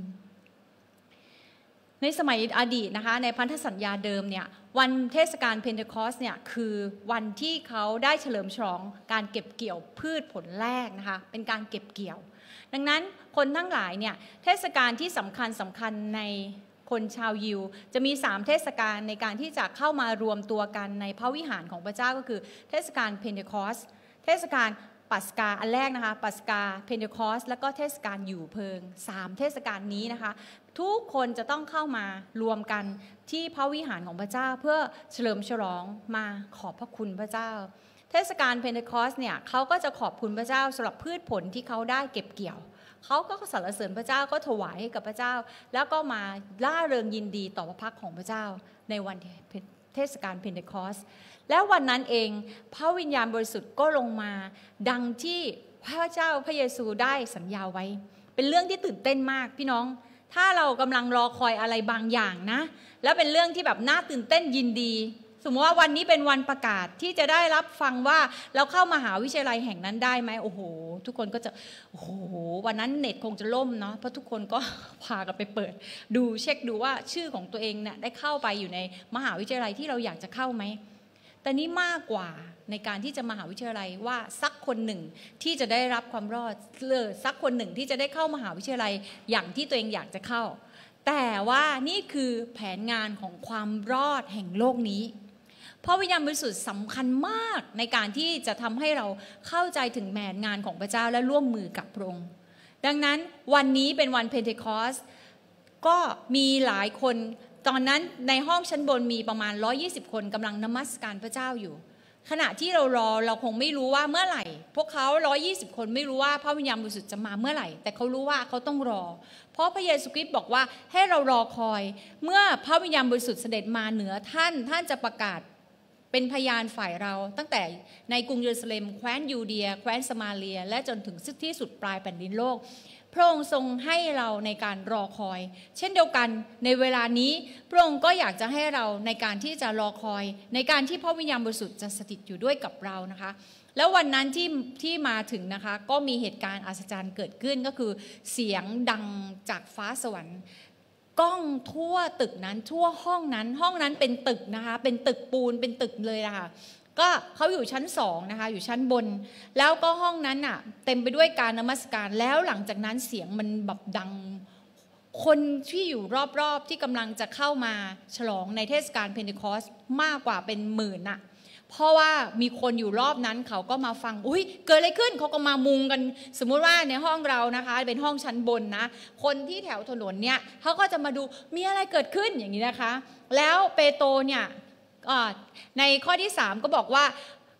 ในสมัยอดีตนะคะในพันธสัญญาเดิมเนี่ยวันเทศกาลเพนเทคอสเนี่ยคือวันที่เขาได้เฉลิมฉลองการเก็บเกี่ยวพืชผลแรกนะคะเป็นการเก็บเกี่ยวดังนั้นคนทั้งหลายเนี่ยเทศกาลที่สำคัญในคนชาวยิวจะมี3เทศกาลในการที่จะเข้ามารวมตัวกันในพระวิหารของพระเจ้าก็คือเทศกาลเพนเทคอสเทศกาลปัสกาอันแรกนะคะปัสกาเพนเทคอสแล้วก็เทศกาลอยู่เพลิง3เทศกาลนี้นะคะทุกคนจะต้องเข้ามารวมกันที่พระวิหารของพระเจ้าเพื่อเฉลิมฉลองมาขอบพระคุณพระเจ้าเทศกาลเพนเทคอสเนี่ยเขาก็จะขอบคุณพระเจ้าสำหรับพืชผลที่เขาได้เก็บเกี่ยวเขาก็สรรเสริญพระเจ้าก็ถวายให้กับพระเจ้าแล้วก็มาร่าเริงยินดีต่อพระพักของพระเจ้าในวันเทศกาลเพนเทคอสแล้ววันนั้นเองพระวิญญาณบริสุทธิ์ก็ลงมาดังที่พระเจ้าพระเยซูได้สัญญาไว้เป็นเรื่องที่ตื่นเต้นมากพี่น้องถ้าเรากำลังรอคอยอะไรบางอย่างนะแล้วเป็นเรื่องที่แบบน่าตื่นเต้นยินดีสมมติว่าวันนี้เป็นวันประกาศที่จะได้รับฟังว่าเราเข้ามหาวิทยาลัยแห่งนั้นได้ไหมโอ้โหทุกคนก็จะโอ้โหวันนั้นเน็ตคงจะล่มเนาะเพราะทุกคนก็พากันไปเปิดดูเช็คดูว่าชื่อของตัวเองเนี่ยได้เข้าไปอยู่ในมหาวิทยาลัยที่เราอยากจะเข้าไหมแต่นี้มากกว่าในการที่จะมหาวิทยาลัยว่าสักคนหนึ่งที่จะได้รับความรอดสักคนหนึ่งที่จะได้เข้ามหาวิทยาลัยอย่างที่ตัวเองอยากจะเข้าแต่ว่านี่คือแผนงานของความรอดแห่งโลกนี้พระวิญญาณบริสุทธิ์สำคัญมากในการที่จะทำให้เราเข้าใจถึงแผนงานของพระเจ้าและร่วมมือกับพระองค์ดังนั้นวันนี้เป็นวันเพนเทคอสก็มีหลายคนตอนนั้นในห้องชั้นบนมีประมาณ120คนกำลังนมัสการพระเจ้าอยู่ขณะที่เรารอเราคงไม่รู้ว่าเมื่อไหร่พวกเขา120คนไม่รู้ว่าพระวิญญาณบริสุทธิ์จะมาเมื่อไหร่แต่เขารู้ว่าเขาต้องรอเพราะพระเยซูคริสต์บอกว่าให้เรารอคอยเมื่อพระวิญญาณบริสุทธิ์เสด็จมาเหนือท่านจะประกาศเป็นพยานฝ่ายเราตั้งแต่ในกรุงเยรูซาเล็มแคว้นยูเดียแคว้นสมาเรียและจนถึงที่สุดปลายแผ่นดินโลกพระองค์ทรงให้เราในการรอคอยเช่นเดียวกันในเวลานี้พระองค์ก็อยากจะให้เราในการที่จะรอคอยในการที่พระวิญญาณบริสุทธิ์จะสถิตอยู่ด้วยกับเรานะคะแล้ววันนั้นที่มาถึงนะคะก็มีเหตุการณ์อัศจรรย์เกิดขึ้นก็คือเสียงดังจากฟ้าสวรรค์ก้องทั่วตึกนั้นทั่วห้องนั้นเป็นตึกนะคะเป็นตึกปูนเป็นตึกเลยนะคะก็เขาอยู่ชั้น2นะคะอยู่ชั้นบนแล้วก็ห้องนั้นอ่ะเต็มไปด้วยการนมัสการแล้วหลังจากนั้นเสียงมันแบบดังคนที่อยู่รอบๆที่กำลังจะเข้ามาฉลองในเทศกาลเพนเทคอสมากกว่าเป็นหมื่นน่ะเพราะว่ามีคนอยู่รอบนั้นเขาก็มาฟังอุ้ยเกิดอะไรขึ้นเขาก็มามุงกันสมมุติว่าในห้องเรานะคะเป็นห้องชั้นบนนะคนที่แถวถนนเนี่ยเขาก็จะมาดูมีอะไรเกิดขึ้นอย่างนี้นะคะแล้วเปโตรเนี่ยในข้อที่3ก็บอกว่า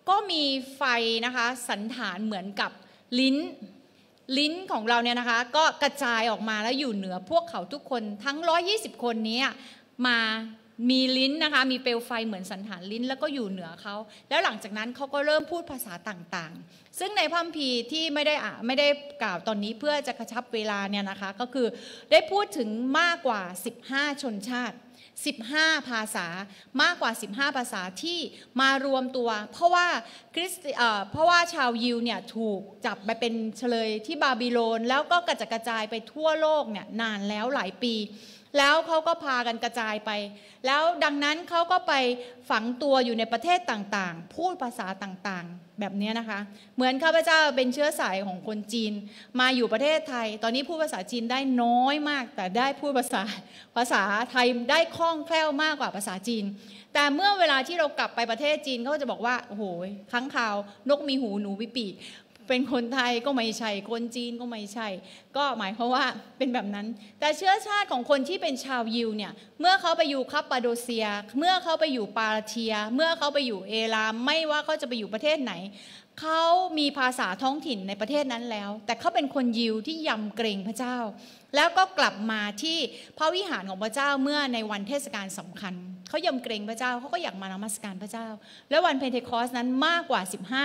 ก็มีไฟนะคะสันฐานเหมือนกับลิ้นของเราเนี่ยนะคะก็กระจายออกมาแล้วอยู่เหนือพวกเขาทุกคนทั้ง120คนนี้มามีลิ้นนะคะมีเปลวไฟเหมือนสันฐานลิ้นแล้วก็อยู่เหนือเขาแล้วหลังจากนั้นเขาก็เริ่มพูดภาษาต่างๆซึ่งในพระคัมภีร์ที่ไม่ได้กล่าวตอนนี้เพื่อจะกระชับเวลาเนี่ยนะคะก็คือได้พูดถึงมากกว่า15ชนชาติ15ภาษามากกว่า15ภาษาที่มารวมตัวเพราะว่าชาวยิวเนี่ยถูกจับไปเป็นเฉลยที่บาบิโลนแล้วก็กระจายไปทั่วโลกเนี่ยนานแล้วหลายปีแล้วเขาก็พากันกระจายไปแล้วดังนั้นเขาก็ไปฝังตัวอยู่ในประเทศต่างๆพูดภาษาต่างๆแบบนี้นะคะเหมือนข้าพเจ้าเป็นเชื้อสายของคนจีนมาอยู่ประเทศไทยตอนนี้พูดภาษาจีนได้น้อยมากแต่ได้พูดภาษาไทยได้คล่องแคล่วมากกว่าภาษาจีนแต่เมื่อเวลาที่เรากลับไปประเทศจีนเขาจะบอกว่าโอ้โหค้างคาวนกมีหูหนูมีปีกเป็นคนไทยก็ไม่ใช่คนจีนก็ไม่ใช่ก็หมายความว่าเป็นแบบนั้นแต่เชื้อชาติของคนที่เป็นชาวยิวเนี่ยเมื่อเขาไปอยู่คัปปาโดเซียเมื่อเขาไปอยู่ปาเทียเมื่อเขาไปอยู่เอลามไม่ว่าเขาจะไปอยู่ประเทศไหนเขามีภาษาท้องถิ่นในประเทศนั้นแล้วแต่เขาเป็นคนยิวที่ยำเกรงพระเจ้าแล้วก็กลับมาที่พระวิหารของพระเจ้าเมื่อในวันเทศกาลสำคัญเขายำเกรงพระเจ้าเขาก็อยากมานมัสการพระเจ้าและวันเพนเทคอสนั้นมากกว่า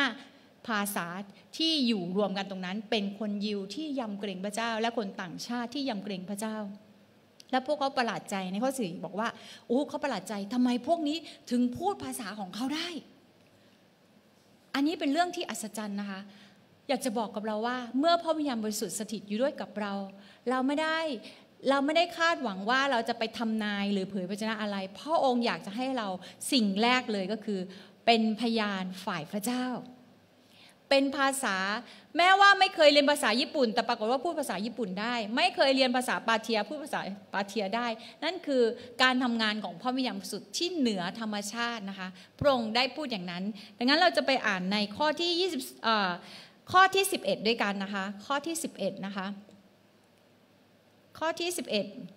15ภาษาที่อยู่รวมกันตรงนั้นเป็นคนยิวที่ยำเกรงพระเจ้าและคนต่างชาติที่ยำเกรงพระเจ้าและพวกเขาประหลาดใจในข้อ4บอกว่าโอ้เขาประหลาดใจทำไมพวกนี้ถึงพูดภาษาของเขาได้อันนี้เป็นเรื่องที่อัศจรรย์นะคะอยากจะบอกกับเราว่าเมื่อพระวิญญาณบริสุทธิ์สถิตอยู่ด้วยกับเราไม่ได้คาดหวังว่าเราจะไปทำนายหรือเผยพระวจนะอะไรพระองค์อยากจะให้เราสิ่งแรกเลยก็คือเป็นพยานฝ่ายพระเจ้าเป็นภาษาแม้ว่าไม่เคยเรียนภาษาญี่ปุ่นแต่ปรากฏว่าพูดภาษาญี่ปุ่นได้ไม่เคยเรียนภาษาปาเทียพูดภาษาปาเทียได้นั่นคือการทำงานของพระวิญญาณบริสุทธิ์ที่เหนือธรรมชาตินะคะพระองค์ได้พูดอย่างนั้นดังนั้นเราจะไปอ่านในข้อที่11ด้วยกันนะคะข้อที่11นะคะข้อที่11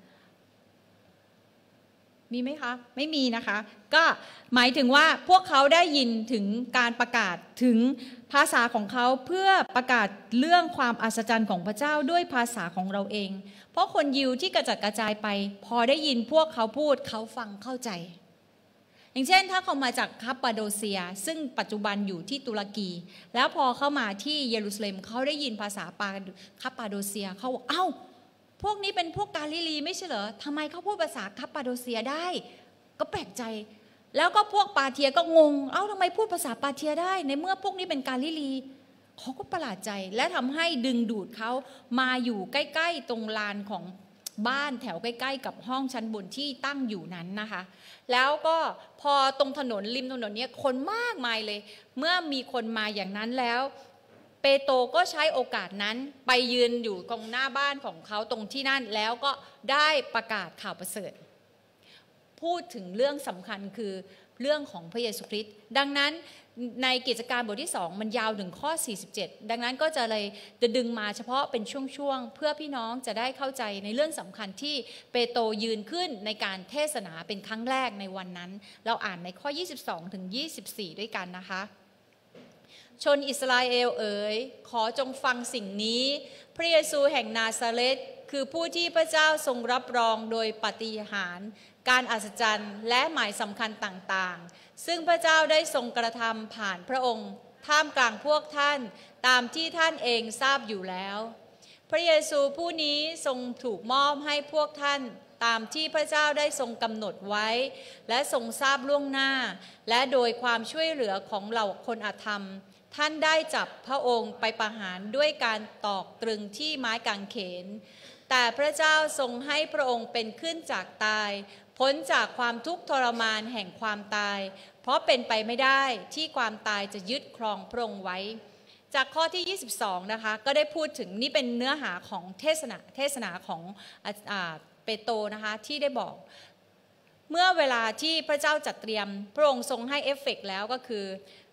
มีไหมคะไม่มีนะคะก็หมายถึงว่าพวกเขาได้ยินถึงการประกาศถึงภาษาของเขาเพื่อประกาศเรื่องความอัศจรรย์ของพระเจ้าด้วยภาษาของเราเองเพราะคนยิวที่กระจัดกระจายไปพอได้ยินพวกเขาพูดเขาฟังเข้าใจอย่างเช่นถ้าเขามาจากคัปปาโดเซียซึ่งปัจจุบันอยู่ที่ตุรกีแล้วพอเข้ามาที่เยรูซาเล็มเขาได้ยินภาษาคัปปาโดเซียเขาบอกเอ้าพวกนี้เป็นพวกกาลิลีไม่ใช่เหรอทำไมเขาพูดภาษาคัปปาโดเซียได้ก็แปลกใจแล้วก็พวกปาเทียก็งงเอ้าทำไมพูดภาษาปาเทียได้ในเมื่อพวกนี้เป็นกาลิลีเขาก็ประหลาดใจและทำให้ดึงดูดเขามาอยู่ใกล้ๆตรงลานของบ้านแถวใกล้ๆกับห้องชั้นบนที่ตั้งอยู่นั้นนะคะแล้วก็พอตรงถนนริมถนนนี้คนมากมายเลยเมื่อมีคนมาอย่างนั้นแล้วเปโตรก็ใช้โอกาสนั้นไปยืนอยู่ตรงหน้าบ้านของเขาตรงที่นั่นแล้วก็ได้ประกาศข่าวประเสริฐพูดถึงเรื่องสำคัญคือเรื่องของพระเยซูคริสต์ดังนั้นในกิจการบทที่2มันยาวถึงข้อ47ดังนั้นก็จะเลยจะดึงมาเฉพาะเป็นช่วงๆเพื่อพี่น้องจะได้เข้าใจในเรื่องสำคัญที่เปโตรยืนขึ้นในการเทศนาเป็นครั้งแรกในวันนั้นเราอ่านในข้อ22ถึง24ด้วยกันนะคะชนอิสราเอลเอ๋ยขอจงฟังสิ่งนี้พระเยซูแห่งนาซาเรตคือผู้ที่พระเจ้าทรงรับรองโดยปาฏิหาริย์การอัศจรรย์และหมายสำคัญต่างๆซึ่งพระเจ้าได้ทรงกระทำผ่านพระองค์ท่ามกลางพวกท่านตามที่ท่านเองทราบอยู่แล้วพระเยซูผู้นี้ทรงถูกมอบให้พวกท่านตามที่พระเจ้าได้ทรงกำหนดไว้และทรงทราบล่วงหน้าและโดยความช่วยเหลือของเหล่าคนอธรรมท่านได้จับพระองค์ไปประหารด้วยการตอกตรึงที่ไม้กางเขนแต่พระเจ้าทรงให้พระองค์เป็นขึ้นจากตายพ้นจากความทุกข์ทรมานแห่งความตายเพราะเป็นไปไม่ได้ที่ความตายจะยึดครองพระองค์ไว้จากข้อที่22นะคะก็ได้พูดถึงนี่เป็นเนื้อหาของเทศนาของเปโตรนะคะที่ได้บอกเมื่อเวลาที่พระเจ้าจัดเตรียมพระองค์ทรงให้เอฟเฟกต์แล้วก็คือ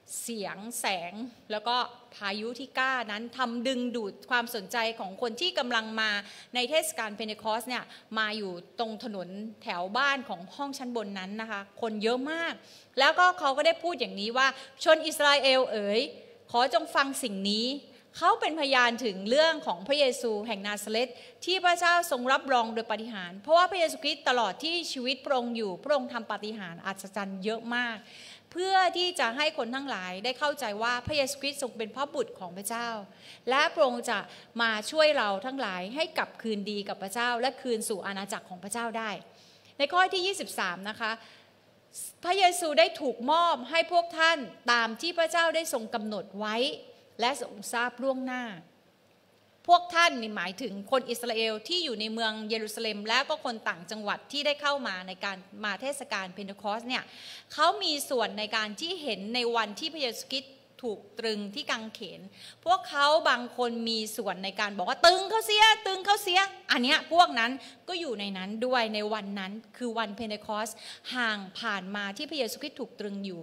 เสียงแสงแล้วก็พายุที่กล้านั้นทำดึงดูดความสนใจของคนที่กำลังมาในเทศกาลเพนเทคอสเนี่ยมาอยู่ตรงถนนแถวบ้านของห้องชั้นบนนั้นนะคะคนเยอะมากแล้วก็เขาก็ได้พูดอย่างนี้ว่าชนอิสราเอลเอ๋ยขอจงฟังสิ่งนี้เขาเป็นพยานถึงเรื่องของพระเยซูแห่งนาซาเรตที่พระเจ้าทรงรับรองโดยปาฏิหาริย์เพราะว่าพระเยซูคริสต์ตลอดที่ชีวิตพระองค์อยู่พระองค์ทำปาฏิหาริย์อัศจรรย์เยอะมากเพื่อที่จะให้คนทั้งหลายได้เข้าใจว่าพระเยซูคริสต์ทรงเป็นพระบุตรของพระเจ้าและพระองค์จะมาช่วยเราทั้งหลายให้กลับคืนดีกับพระเจ้าและคืนสู่อาณาจักรของพระเจ้าได้ในข้อที่23นะคะพระเยซูได้ถูกมอบให้พวกท่านตามที่พระเจ้าได้ทรงกำหนดไว้และทรงทราบล่วงหน้าพวกท่านนี่หมายถึงคนอิสราเอลที่อยู่ในเมืองเยรูซาเล็มและก็คนต่างจังหวัดที่ได้เข้ามาในการมาเทศกาลเพนเทคอสเนี่ยเขามีส่วนในการที่เห็นในวันที่พระเยซูคริสต์ถูกตรึงที่กางเขนพวกเขาบางคนมีส่วนในการบอกว่าตึงเขาเสียตึงเขาเสียอันเนี้ยพวกนั้นก็อยู่ในนั้นด้วยในวันนั้นคือวันเพนเทคอสห่างผ่านมาที่พระเยซูคริสต์ถูกตรึงอยู่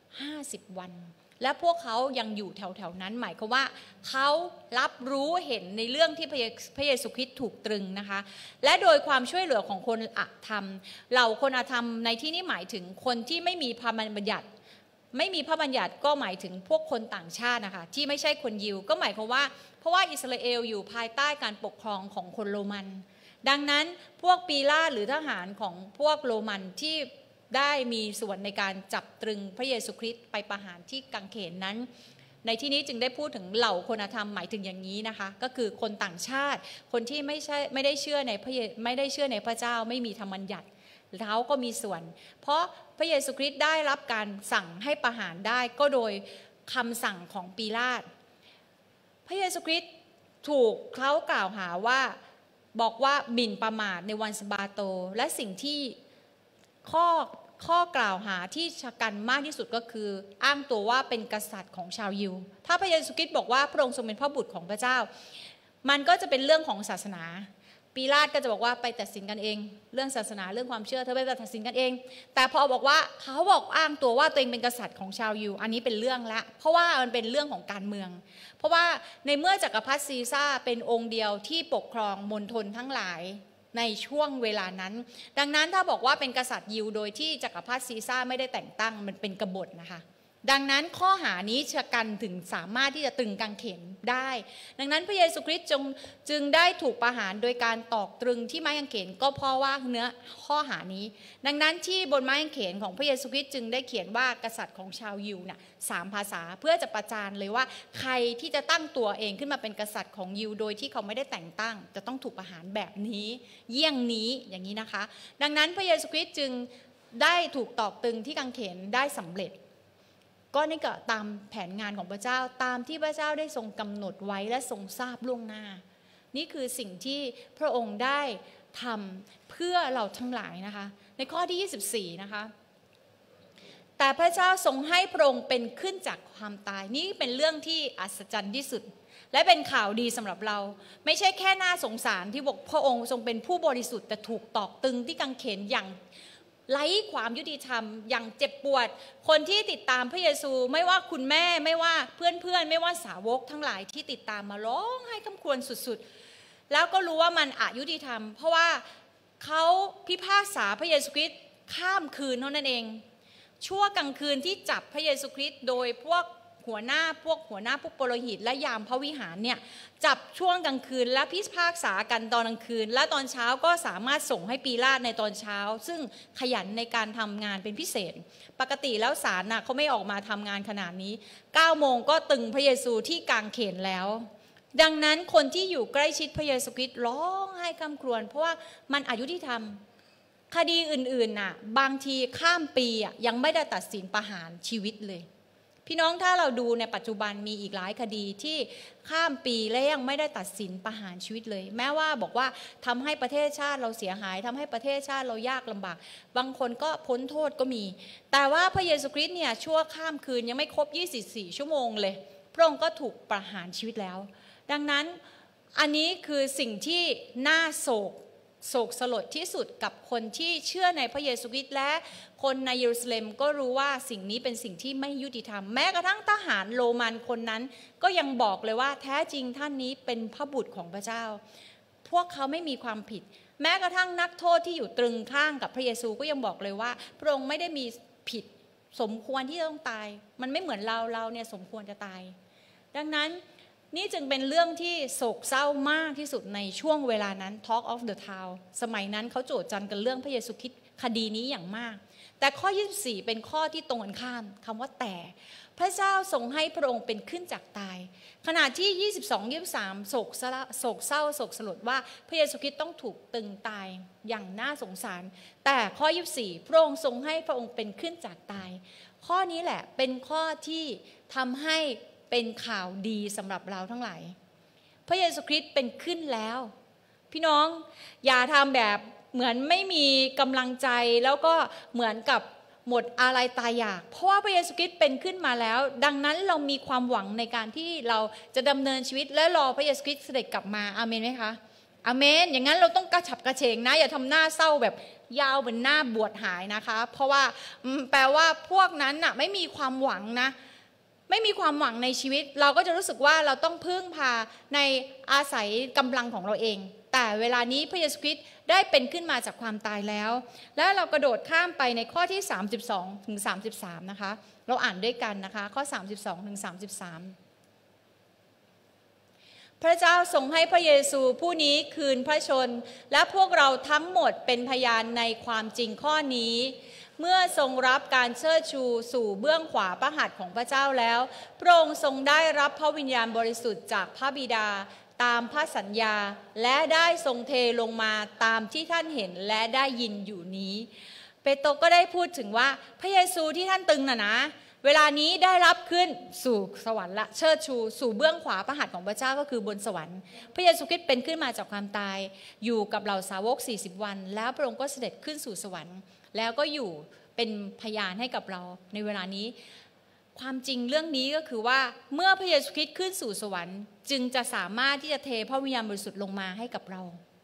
50วันและพวกเขายังอยู่แถวๆนั้นหมายความว่าเขารับรู้เห็นในเรื่องที่พระเยซูคริสต์ถูกตรึงนะคะและโดยความช่วยเหลือของคนอธรรมเหล่าคนอธรรมในที่นี้หมายถึงคนที่ไม่มีพระบัญญัติไม่มีพระบัญญัติก็หมายถึงพวกคนต่างชาตินะคะที่ไม่ใช่คนยิวก็หมายความว่าเพราะว่าอิสราเอลอยู่ภายใต้การปกครองของคนโรมันดังนั้นพวกปีลาตหรือทหารของพวกโรมันที่ได้มีส่วนในการจับตรึงพระเยซูคริสต์ไปประหารที่กางเขนนั้นในที่นี้จึงได้พูดถึงเหล่าคนธรรมหมายถึงอย่างนี้นะคะก็คือคนต่างชาติคนที่ไม่ได้เชื่อในพระเจ้าไม่มีธรรมบัญญัติเขาก็มีส่วนเพราะพระเยซูคริสต์ได้รับการสั่งให้ประหารได้ก็โดยคำสั่งของปีลาตพระเยซูคริสต์ถูกเขากล่าวหาว่าบอกว่าหมิ่นประมาทในวันสะบาโตและสิ่งที่ข้อกล่าวหาที่ชะกันมากที่สุดก็คืออ้างตัวว่าเป็นกษัตริย์ของชาวยิวถ้าพระเยซูคริสต์บอกว่าพระองค์ทรงเป็นพระบุตรของพระเจ้ามันก็จะเป็นเรื่องของศาสนาปีลาตก็จะบอกว่าไปตัดสินกันเองเรื่องศาสนาเรื่องความเชื่อเธอไปตัดสินกันเองแต่พอบอกว่าเขาบอกอ้างตัวว่าตัวเองเป็นกษัตริย์ของชาวยิวอันนี้เป็นเรื่องละเพราะว่ามันเป็นเรื่องของการเมืองเพราะว่าในเมื่อจักรพรรดิซีซ่าเป็นองค์เดียวที่ปกครองมณฑลทั้งหลายในช่วงเวลานั้นดังนั้นถ้าบอกว่าเป็นกษัตริย์ยิวโดยที่จักรพรรดิซีซ่าไม่ได้แต่งตั้งมันเป็นกบฏนะคะดังนั้นข้อหานี้ชะกันถึงสามารถที่จะตึงกางเขนได้ดังนั้นพระเยซูคริสต์จึงได้ถูกประหารโดยการตอกตรึงที่ไม้กางเขนก็เพราะว่าเนื้อข้อหานี้ดังนั้นที่บนไม้กางเขนของพระเยซูคริสต์จึงได้เขียนว่ากษัตริย์ของชาวยิวน่ะ3 ภาษาเพื่อจะประจานเลยว่าใครที่จะตั้งตัวเองขึ้นมาเป็นกษัตริย์ของยิวโดยที่เขาไม่ได้แต่งตั้งจะต้องถูกประหารแบบนี้เยี่ยงนี้อย่างนี้นะคะดังนั้นพระเยซูคริสต์จึงได้ถูกตอกตรึงที่กางเขนได้สำเร็จก็นี่ก็ตามแผนงานของพระเจ้าตามที่พระเจ้าได้ทรงกำหนดไว้และทรงทราบล่วงหน้านี่คือสิ่งที่พระองค์ได้ทำเพื่อเราทั้งหลายนะคะในข้อที่24นะคะแต่พระเจ้าทรงให้พระองค์เป็นขึ้นจากความตายนี่เป็นเรื่องที่อัศจรรย์ที่สุดและเป็นข่าวดีสำหรับเราไม่ใช่แค่น่าสงสารที่บอกพระองค์ทรงเป็นผู้บริสุทธิ์แต่ถูกตอกตึงที่กางเขนอย่างไร้ความยุติธรรมอย่างเจ็บปวดคนที่ติดตามพระเยซูไม่ว่าคุณแม่ไม่ว่าเพื่อนไม่ว่าสาวกทั้งหลายที่ติดตามมาร้องไห้คำครวญสุดๆแล้วก็รู้ว่ามันอยุติธรรมเพราะว่าเขาพิพากษาพระเยซูคริสต์ข้ามคืนเท่านั้นเองชั่วกลางคืนที่จับพระเยซูคริสต์โดยพวกหัวหน้าพวกปุโรหิตและยามพระวิหารเนี่ยจับช่วงกลางคืนและพิพากษากันตอนกลางคืนและตอนเช้าก็สามารถส่งให้ปีลาตในตอนเช้าซึ่งขยันในการทำงานเป็นพิเศษปกติแล้วศาลน่ะเขาไม่ออกมาทำงานขนาดนี้9 โมงก็ตึงพระเยซูที่กางเขนแล้วดังนั้นคนที่อยู่ใกล้ชิดพระเยซูคริสต์ร้องไห้คร่ำครวญเพราะว่ามันอยุติธรรมคดีอื่นๆน่ะบางทีข้ามปียังไม่ได้ตัดสินประหารชีวิตเลยพี่น้องถ้าเราดูในปัจจุบันมีอีกหลายคดีที่ข้ามปีและยังไม่ได้ตัดสินประหารชีวิตเลยแม้ว่าบอกว่าทำให้ประเทศชาติเราเสียหายทำให้ประเทศชาติเรายากลำบากบางคนก็พ้นโทษก็มีแต่ว่าพระเยซูคริสต์เนี่ยชั่วข้ามคืนยังไม่ครบ24 ชั่วโมงเลยพระองค์ก็ถูกประหารชีวิตแล้วดังนั้นอันนี้คือสิ่งที่น่าโศกโศกสลดที่สุดกับคนที่เชื่อในพระเยซูคริสต์และคนในเยรูซาเล็มก็รู้ว่าสิ่งนี้เป็นสิ่งที่ไม่ยุติธรรมแม้กระทั่งทหารโรมันคนนั้นก็ยังบอกเลยว่าแท้จริงท่านนี้เป็นพระบุตรของพระเจ้าพวกเขาไม่มีความผิดแม้กระทั่งนักโทษที่อยู่ตรึงข้างกับพระเยซูก็ยังบอกเลยว่าพระองค์ไม่ได้มีผิดสมควรที่จะต้องตายมันไม่เหมือนเราเนี่ยสมควรจะตายดังนั้นนี่จึงเป็นเรื่องที่โศกเศร้ามากที่สุดในช่วงเวลานั้น Talk of the Town สมัยนั้นเขาโจษจันกันเรื่องพระเยซูคริสต์คดีนี้อย่างมากแต่ข้อ24เป็นข้อที่ตรงกันข้ามคำว่าแต่พระเจ้าทรงให้พระองค์เป็นขึ้นจากตายขณะที่22-23โศกเศร้าโศกสลดว่าพระเยซูคริสต์ต้องถูกตึงตายอย่างน่าสงสารแต่ข้อ24พระองค์ทรงให้พระองค์เป็นขึ้นจากตายข้อนี้แหละเป็นข้อที่ทำให้เป็นข่าวดีสำหรับเราทั้งหลายพระเยซูคริสต์เป็นขึ้นแล้วพี่น้องอย่าทำแบบเหมือนไม่มีกำลังใจแล้วก็เหมือนกับหมดอะไรตายอยากเพราะว่าพระเยซูคริสต์เป็นขึ้นมาแล้วดังนั้นเรามีความหวังในการที่เราจะดำเนินชีวิตและรอพระเยซูคริสต์เสด็จกลับมาอาเมนไหมคะอาเมนอย่างนั้นเราต้องกระฉับกระเฉงนะอย่าทำหน้าเศร้าแบบยาวเหมือนหน้าบวชหายนะคะเพราะว่าแปลว่าพวกนั้นน่ะไม่มีความหวังนะไม่มีความหวังในชีวิตเราก็จะรู้สึกว่าเราต้องพึ่งพาในอาศัยกำลังของเราเองแต่เวลานี้พระเยซูคริสต์ได้เป็นขึ้นมาจากความตายแล้วและเรากระโดดข้ามไปในข้อที่32ถึง33นะคะเราอ่านด้วยกันนะคะข้อ32ถึง33พระเจ้าทรงให้พระเยซูผู้นี้คืนพระชนและพวกเราทั้งหมดเป็นพยานในความจริงข้อนี้เมื่อทรงรับการเชิดชูสู่เบื้องขวาพระหัตถ์ของพระเจ้าแล้วพระองค์ทรงได้รับพระวิญญาณบริสุทธิ์จากพระบิดาตามพระสัญญาและได้ทรงเทลงมาตามที่ท่านเห็นและได้ยินอยู่นี้เปโตรก็ได้พูดถึงว่าพระเยซูที่ท่านตึงนะเวลานี้ได้รับขึ้นสู่สวรรค์ละเชิดชูสู่เบื้องขวาพระหัตถ์ของพระเจ้าก็คือบนสวรรค์พระเยซูคริสต์เป็นขึ้นมาจากความตายอยู่กับเหล่าสาวก40วันแล้วพระองค์ก็เสด็จขึ้นสู่สวรรค์แล้วก็อยู่เป็นพยานให้กับเราในเวลานี้ความจริงเรื่องนี้ก็คือว่าเมื่อพระเยซูคริสต์ขึ้นสู่สวรรค์จึงจะสามารถที่จะเทพระวิญญาณบริสุทธิ์ลงมาให้กับเรา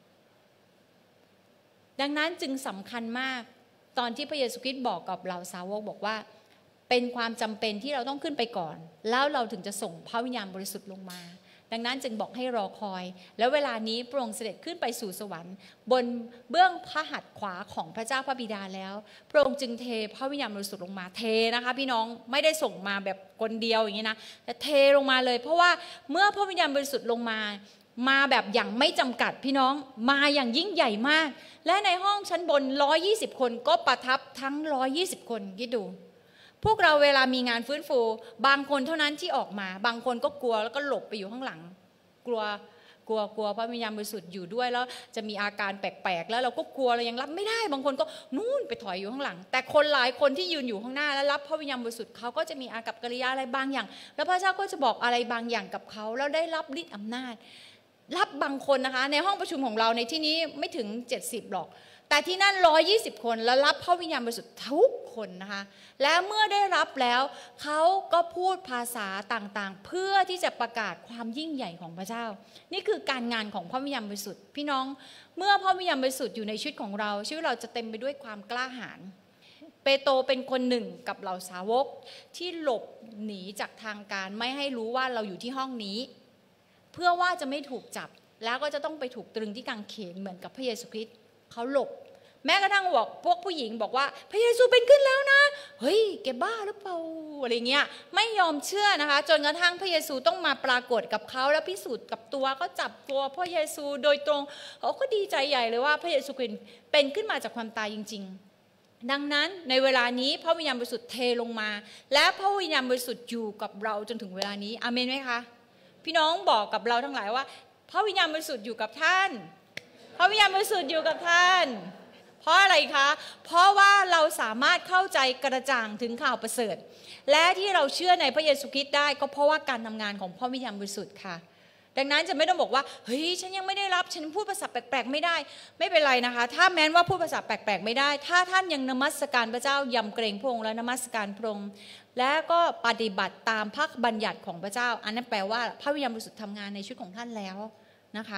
ดังนั้นจึงสำคัญมากตอนที่พระเยซูคริสต์บอกกับเหล่าสาวกบอกว่าเป็นความจำเป็นที่เราต้องขึ้นไปก่อนแล้วเราถึงจะส่งพระวิญญาณบริสุทธิ์ลงมาดังนั้นจึงบอกให้รอคอยแล้วเวลานี้พระองค์เสด็จขึ้นไปสู่สวรรค์บนเบื้องพระหัตถ์ขวาของพระเจ้าพระบิดาแล้วพระองค์จึงเทพระวิญญาณบริสุทธิ์ลงมาเทนะคะพี่น้องไม่ได้ส่งมาแบบคนเดียวอย่างนี้นะแต่เทลงมาเลยเพราะว่าเมื่อพระวิญญาณบริสุทธิ์ลงมาแบบอย่างไม่จำกัดพี่น้องมาอย่างยิ่งใหญ่มากและในห้องชั้นบน120คนก็ประทับทั้ง120คนคิดดูพวกเราเวลามีงานฟื้นฟูบางคนเท่านั้นที่ออกมาบางคนก็กลัวแล้วก็หลบไปอยู่ข้างหลังกลัวพระวิญญาณบริสุทธิ์อยู่ด้วยแล้วจะมีอาการแปลกๆแล้วเราก็กลัวเรายังรับไม่ได้บางคนก็นู่นไปถอยอยู่ข้างหลังแต่คนหลายคนที่ยืนอยู่ข้างหน้าแล้วรับพระวิญญาณบริสุทธิ์เขาก็จะมีอากับกิริยาอะไรบางอย่างแล้วพระเจ้าก็จะบอกอะไรบางอย่างกับเขาแล้วได้รับฤทธิ์อำนาจรับบางคนนะคะในห้องประชุมของเราในที่นี้ไม่ถึง70หรอกแต่ที่นั่น120คนแล้วรับพระวิญญาณบริสุทธิ์ทุกคนนะคะและเมื่อได้รับแล้วเขาก็พูดภาษาต่างๆเพื่อที่จะประกาศความยิ่งใหญ่ของพระเจ้านี่คือการงานของพระวิญญาณบริสุทธิ์พี่น้องเมื่อพระวิญญาณบริสุทธิ์อยู่ในชีวิตของเราชีวิตเราจะเต็มไปด้วยความกล้าหาญเปโตรเป็นคนหนึ่งกับเหล่าสาวกที่หลบหนีจากทางการไม่ให้รู้ว่าเราอยู่ที่ห้องนี้เพื่อว่าจะไม่ถูกจับแล้วก็จะต้องไปถูกตรึงที่กางเขนเหมือนกับพระเยซูคริสต์เขาหลบแม้กระทั่งบอกพวกผู้หญิงบอกว่าพระเยซูเป็นขึ้นแล้วนะเฮ้ยแกบ้าหรือเปล่าอะไรเงี้ยไม่ยอมเชื่อนะคะจนกระทั่งพระเยซูต้องมาปรากฏกับเขาแล้วพิสูจน์กับตัวเขาจับตัวพระเยซูโดยตรงเขาก็ดีใจใหญ่เลยว่าพระเยซูเป็นขึ้นมาจากความตายจริงๆดังนั้นในเวลานี้พระวิญญาณบริสุทธิ์เทลงมาและพระวิญญาณบริสุทธิ์อยู่กับเราจนถึงเวลานี้อาเมนไหมคะพี่น้องบอกกับเราทั้งหลายว่าพระวิญญาณบริสุทธิ์อยู่กับท่านพระวิญญาณบริสุทธิ์อยู่กับท่านเพราะอะไรคะเพราะว่าเราสามารถเข้าใจกระจ่างถึงข่าวประเสริฐและที่เราเชื่อในพระเยซูคริสต์ได้ก็เพราะว่าการทำงานของพระวิญญาณบริสุทธิ์ค่ะดังนั้นจะไม่ต้องบอกว่าเฮ้ยฉันยังไม่ได้รับฉันพูดภาษาแปลกๆไม่ได้ไม่เป็นไรนะคะถ้าแม้ว่าพูดภาษาแปลกๆไม่ได้ถ้าท่านยังนมัสการพระเจ้ายำเกรงพระองค์และนมัสการพระองค์และก็ปฏิบัติตามพระบัญญัติของพระเจ้าอันนั้นแปลว่าพระวิญญาณบริสุทธิ์ทำงานในชีวิตของท่านแล้วนะคะ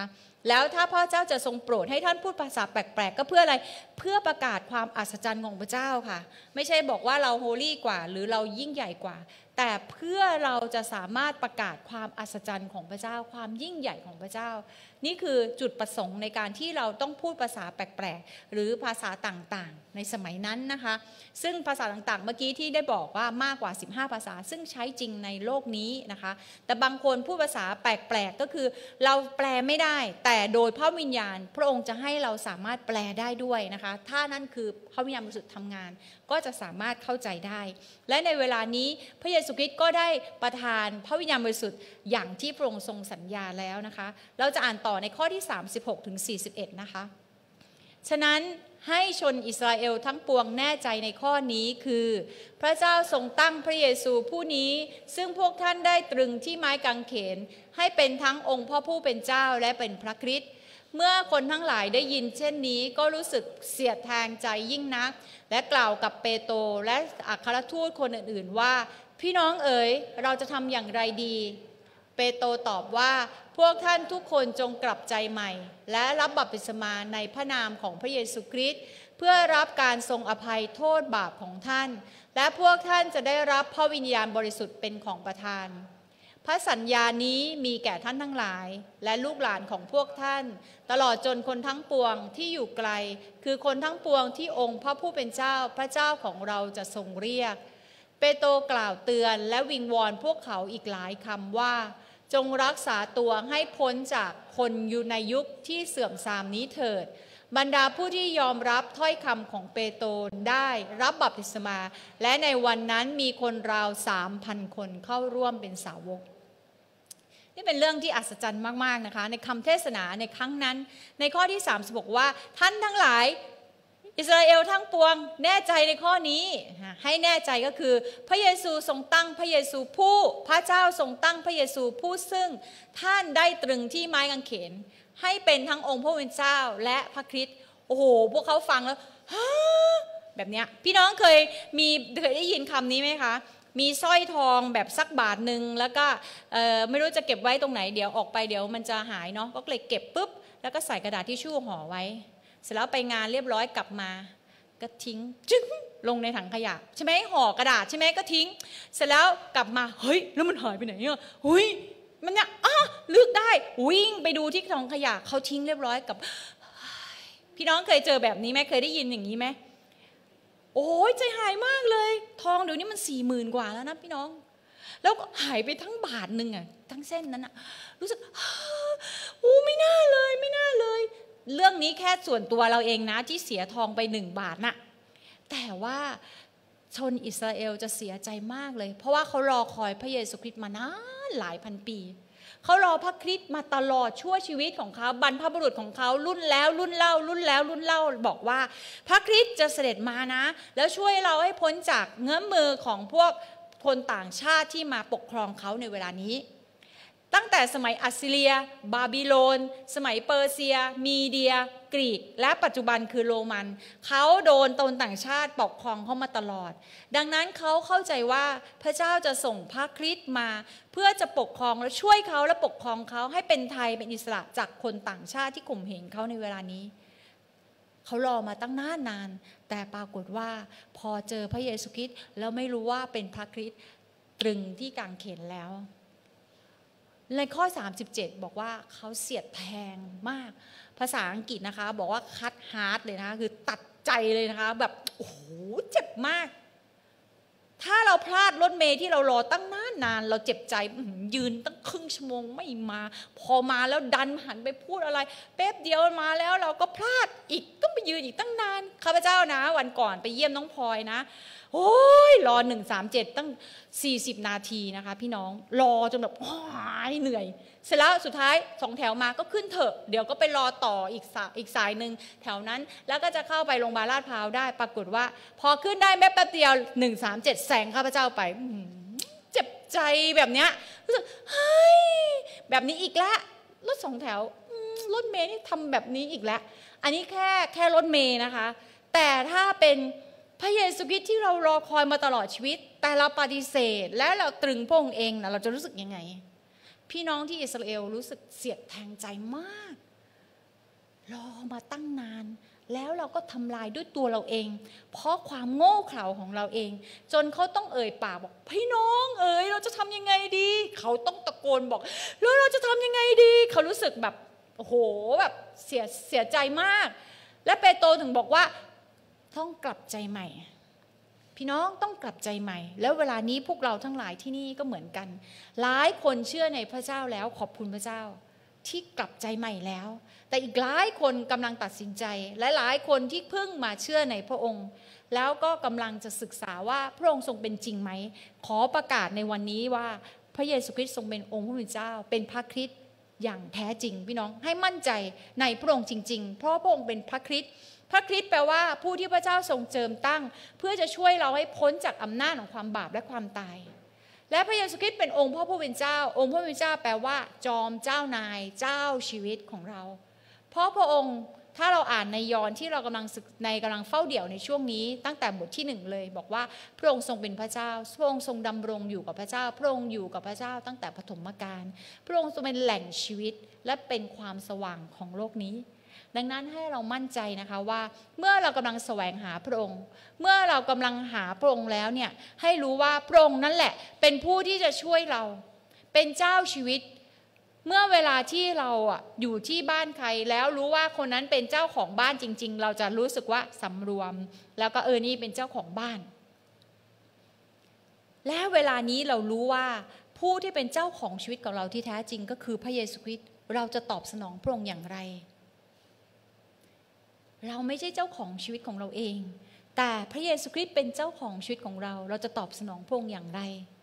แล้วถ้าพ่อเจ้าจะทรงโปรดให้ท่านพูดภาษาแปลกๆก็เพื่ออะไรเพื่อประกาศความอัศจรรย์ของพระเจ้าค่ะไม่ใช่บอกว่าเราโฮลี่กว่าหรือเรายิ่งใหญ่กว่าแต่เพื่อเราจะสามารถประกาศความอัศจรรย์ของพระเจ้าความยิ่งใหญ่ของพระเจ้านี่คือจุดประสงค์ในการที่เราต้องพูดภาษาแปลกๆหรือภาษาต่างๆในสมัยนั้นนะคะซึ่งภาษาต่างๆเมื่อกี้ที่ได้บอกว่ามากกว่า15ภาษาซึ่งใช้จริงในโลกนี้นะคะแต่บางคนพูดภาษาแปลกๆก็คือเราแปลไม่ได้แต่โดยพระวิญญาณพระองค์จะให้เราสามารถแปลได้ด้วยนะคะถ้านั่นคือพระวิญญาณบริสุทธิ์ทำงานก็จะสามารถเข้าใจได้และในเวลานี้พระเยซูคริสต์ก็ได้ประทานพระวิญญาณบริสุทธิ์อย่างที่พระองค์ทรงสัญญาแล้วนะคะเราจะอ่านต่อในข้อที่36ถึง41นะคะฉะนั้นให้ชนอิสราเอลทั้งปวงแน่ใจในข้อนี้คือพระเจ้าทรงตั้งพระเยซูผู้นี้ซึ่งพวกท่านได้ตรึงที่ไม้กางเขนให้เป็นทั้งองค์พระผู้เป็นเจ้าและเป็นพระคริสต์เมื่อคนทั้งหลายได้ยินเช่นนี้ก็รู้สึกเสียดแทงใจยิ่งนักและกล่าวกับเปโตรและอัครทูตคนอื่นๆว่าพี่น้องเอ๋ยเราจะทำอย่างไรดีเปโตรตอบว่าพวกท่านทุกคนจงกลับใจใหม่และรับบัพติศมาในพระนามของพระเยซูคริสต์เพื่อรับการทรงอภัยโทษบาปของท่านและพวกท่านจะได้รับพระวิญญาณบริสุทธิ์เป็นของประทานพระสัญญานี้มีแก่ท่านทั้งหลายและลูกหลานของพวกท่านตลอดจนคนทั้งปวงที่อยู่ไกลคือคนทั้งปวงที่องค์พระผู้เป็นเจ้าพระเจ้าของเราจะทรงเรียกเปโตรกล่าวเตือนและวิงวอนพวกเขาอีกหลายคำว่าจงรักษาตัวให้พ้นจากคนอยู่ในยุคที่เสื่อมทรามนี้เถิดบรรดาผู้ที่ยอมรับถ้อยคำของเปโตรได้รับบัพติศมาและในวันนั้นมีคนราว 3,000 คนเข้าร่วมเป็นสาวกนี่เป็นเรื่องที่อัศจรรย์มากๆนะคะในคำเทศนาในครั้งนั้นในข้อที่30บอกว่าท่านทั้งหลายอิสราเอลทั้งปวงแน่ใจในข้อนี้ให้แน่ใจก็คือพระเยซูทรงตั้งพระเยซูผู้พระเจ้าทรงตั้งพระเยซูผู้ซึ่งท่านได้ตรึงที่ไม้กางเขนให้เป็นทั้งองค์พระผู้เป็นเจ้าและพระคริสต์โอ้โหพวกเขาฟังแล้วแบบเนี้ยพี่น้องเคยได้ยินคำนี้ไหมคะมีสร้อยทองแบบสักบาทหนึ่งแล้วก็ไม่รู้จะเก็บไว้ตรงไหนเดี๋ยวออกไปเดี๋ยวมันจะหายเนาะก็เลยเก็บปุ๊บแล้วก็ใส่กระดาษทิชชู่ห่อไว้เสร็จแล้วไปงานเรียบร้อยกลับมาก็ทิ้งจึ๊งลงในถังขยะใช่ไหมห่อกระดาษใช่ไหมก็ทิ้งเสร็จแล้วกลับมาเฮ้ยแล้วมันหายไปไหนเนี่ยเฮ้ยมันเนี่ยลึกได้วิ่งไปดูที่ถังขยะเขาทิ้งเรียบร้อยกับพี่น้องเคยเจอแบบนี้ไหมเคยได้ยินอย่างนี้ไหมโอ้ยใจหายมากเลยทองเดี๋ยวนี้มัน40,000 กว่าแล้วนะพี่น้องแล้วหายไปทั้งบาทหนึ่งอ่ะทั้งเส้นนั้นอ่ะรู้สึกโอ้ไม่น่าเลยไม่น่าเลยเรื่องนี้แค่ส่วนตัวเราเองนะที่เสียทองไป1 บาทน่ะแต่ว่าชนอิสราเอลจะเสียใจมากเลยเพราะว่าเขารอคอยพระเยซูคริสต์มานานหลายพันปีเขารอพระคริสต์มาตลอดชั่วชีวิตของเขาบรรพบุรุษของเขารุ่นแล้วรุ่นเล่ารุ่นแล้วรุ่นเล่าบอกว่าพระคริสต์จะเสด็จมานะแล้วช่วยเราให้พ้นจากเงื้อมมือของพวกคนต่างชาติที่มาปกครองเขาในเวลานี้ตั้งแต่สมัยอัสซีเรียบาบิโลนสมัยเปอร์เซียมีเดียกรีกและปัจจุบันคือโรมันเขาโดนตนต่างชาติปกครองเข้ามาตลอดดังนั้นเขาเข้าใจว่าพระเจ้าจะส่งพระคริสต์มาเพื่อจะปกครองและช่วยเขาและปกครองเขาให้เป็นไทยเป็นอิสระจากคนต่างชาติที่ข่มเหงเขาในเวลานี้เขารอมาตั้งนานแต่ปรากฏว่าพอเจอพระเยซูคริสต์แล้วไม่รู้ว่าเป็นพระคริสต์ตรึงที่กางเขนแล้วในข้อ37บอกว่าเขาเสียดแทงมากภาษาอังกฤษนะคะบอกว่าคัตฮาร์ทเลยนะคะคือตัดใจเลยนะคะแบบโอ้โหเจ็บมากถ้าเราพลาดรถเมล์ที่เรารอตั้งนานเราเจ็บใจยืนตั้งครึ่งชั่วโมงไม่มาพอมาแล้วดันหันไปพูดอะไรแป๊บเดียวมาแล้วเราก็พลาดอีกต้องไปยืนอีกตั้งนานข้าพเจ้านะวันก่อนไปเยี่ยมน้องพลอยนะโอ้ยรอ137ตั้ง40 นาทีนะคะพี่น้องรอจนแบบเหนื่อยเสร็จแล้วสุดท้าย2 แถวมาก็ขึ้นเถอะเดี๋ยวก็ไปรอต่ออีกสายหนึ่งแถวนั้นแล้วก็จะเข้าไปโรงพยาบาลลาดพร้าวได้ปรากฏว่าพอขึ้นได้แป๊บเดียว137แซงข้าพเจ้าไปเจ็บใจแบบเนี้ยรู้สึกเฮ้ยแบบนี้อีกแล้วรถ2 แถวรถเมล์นี่ทำแบบนี้อีกแล้วอันนี้แค่รถเมล์นะคะแต่ถ้าเป็นพระเยซูคริสต์ที่เรารอคอยมาตลอดชีวิตแต่เราปฏิเสธและเราตรึงพระองค์เองนะเราจะรู้สึกยังไงพี่น้องที่อิสราเอลรู้สึกเสียดแทงใจมากรอมาตั้งนานแล้วเราก็ทำลายด้วยตัวเราเองเพราะความโง่เขลาของเราเองจนเขาต้องเอ่ยปากบอกพี่น้องเราจะทำยังไงดีเขาต้องตะโกนบอกแล้วเราจะทำยังไงดีเขารู้สึกแบบโอ้โหแบบเสียใจมากและเปโตรถึงบอกว่าต้องกลับใจใหม่พี่น้องต้องกลับใจใหม่แล้วเวลานี้พวกเราทั้งหลายที่นี่ก็เหมือนกันหลายคนเชื่อในพระเจ้าแล้วขอบคุณพระเจ้าที่กลับใจใหม่แล้วแต่อีกหลายคนกำลังตัดสินใจและหลายคนที่เพิ่งมาเชื่อในพระองค์แล้วก็กำลังจะศึกษาว่าพระองค์ทรงเป็นจริงไหมขอประกาศในวันนี้ว่าพระเยซูคริสต์ทรงเป็นองค์พระผู้เป็นเจ้าเป็นพระคริสต์อย่างแท้จริงพี่น้องให้มั่นใจในพระองค์จริงๆเพราะพระองค์เป็นพระคริสต์พระคริสต์แปลว่าผู้ที่พระเจ้าทรงเจิมตั้งเพื่อจะช่วยเราให้พ้นจากอำนาจของความบาปและความตายและพระเยซูคริสต์เป็นองค์พระผู้เป็นเจ้าองค์พระผู้เป็นเจ้าแปลว่าจอมเจ้านายเจ้าชีวิตของเราเพราะพระองค์ถ้าเราอ่านในยอห์นที่เรากำลังเฝ้าเดี่ยวในช่วงนี้ตั้งแต่บทที่1เลยบอกว่าพระองค์ทรงเป็นพระเจ้าพระองค์ทรงดำรงอยู่กับพระเจ้าพระองค์อยู่กับพระเจ้าตั้งแต่ปฐมกาลพระองค์ทรงเป็นแหล่งชีวิตและเป็นความสว่างของโลกนี้ดังนั้นให้เรามั่นใจนะคะว่าเมื่อเรากำลังแสวงหาพระองค์เมื่อเรากำลังหาพระองค์แล้วเนี่ยให้รู้ว่าพระองค์นั่นแหละเป็นผู้ที่จะช่วยเราเป็นเจ้าชีวิตเมื่อเวลาที่เราอยู่ที่บ้านใครแล้วรู้ว่าคนนั้นเป็นเจ้าของบ้านจริงๆเราจะรู้สึกว่าสำรวมแล้วก็นี่เป็นเจ้าของบ้านและเวลานี้เรารู้ว่าผู้ที่เป็นเจ้าของชีวิตของเราที่แท้จริงก็คือพระเยซูคริสต์เราจะตอบสนองพระองค์อย่างไรเราไม่ใช่เจ้าของชีวิตของเราเองแต่พระเยซูคริสต์เป็นเจ้าของชีวิตของเราเราจะตอบสนองพระองค์อย่างไร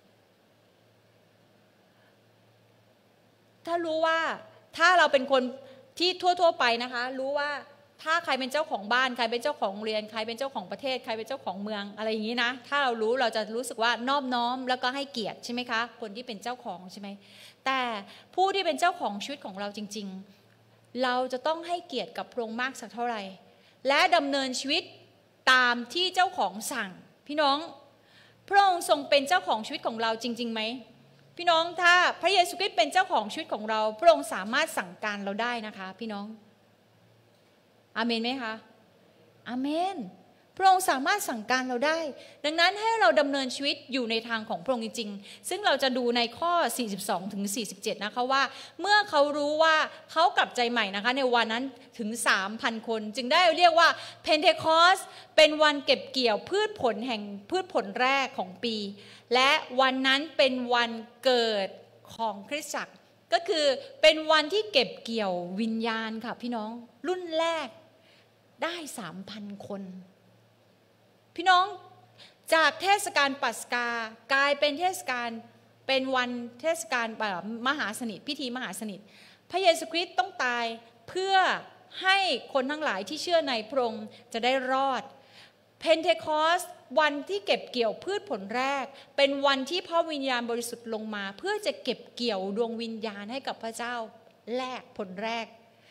ถ้ารู้ว่าถ้าเราเป็นคนที่ทั่วๆไปนะคะรู้ว่าถ้าใครเป็นเจ้าของบ้านใครเป็นเจ้าของโรงเรียนใครเป็นเจ้าของประเทศใครเป็นเจ้าของเมืองอะไรอย่างนี้นะถ้าเรารู้เราจะรู้สึกว่านอบน้อมแล้วก็ให้เกียรติใช่ไหมคะคนที่เป็นเจ้าของใช่ไหมแต่ผู้ที่เป็นเจ้าของชีวิตของเราจริงๆเราจะต้องให้เกียรติกับพระองค์มากสักเท่าไหร่และดำเนินชีวิตตามที่เจ้าของสั่งพี่น้องพระองค์ทรงเป็นเจ้าของชีวิตของเราจริงๆไหมพี่น้องถ้าพระเยซูคริสต์เป็นเจ้าของชีวิตของเราพระองค์สามารถสั่งการเราได้นะคะพี่น้องอาเมนไหมคะอาเมนพระองค์สามารถสั่งการเราได้ดังนั้นให้เราดำเนินชีวิตอยู่ในทางของพระองค์จริงๆซึ่งเราจะดูในข้อ42ถึง47นะคะว่าเมื่อเขารู้ว่าเขากลับใจใหม่นะคะในวันนั้นถึง 3,000 คนจึงได้เรียกว่าเพนเทคอสเป็นวันเก็บเกี่ยวพืชผลแรกของปีและวันนั้นเป็นวันเกิดของคริสตจักรก็คือเป็นวันที่เก็บเกี่ยววิญญาณค่ะพี่น้องรุ่นแรกได้ 3,000 คนพี่น้องจากเทศกาลปัสกากลายเป็นเป็นวันเทศกาลมหาสนิทพิธีมหาสนิทพระเยซูคริสต์ต้องตายเพื่อให้คนทั้งหลายที่เชื่อในพระองค์จะได้รอดเพนเทคอสวันที่เก็บเกี่ยวพืชผลแรกเป็นวันที่พระวิญญาณบริสุทธิ์ลงมาเพื่อจะเก็บเกี่ยวดวงวิญญาณให้กับพระเจ้าแรกผลแรก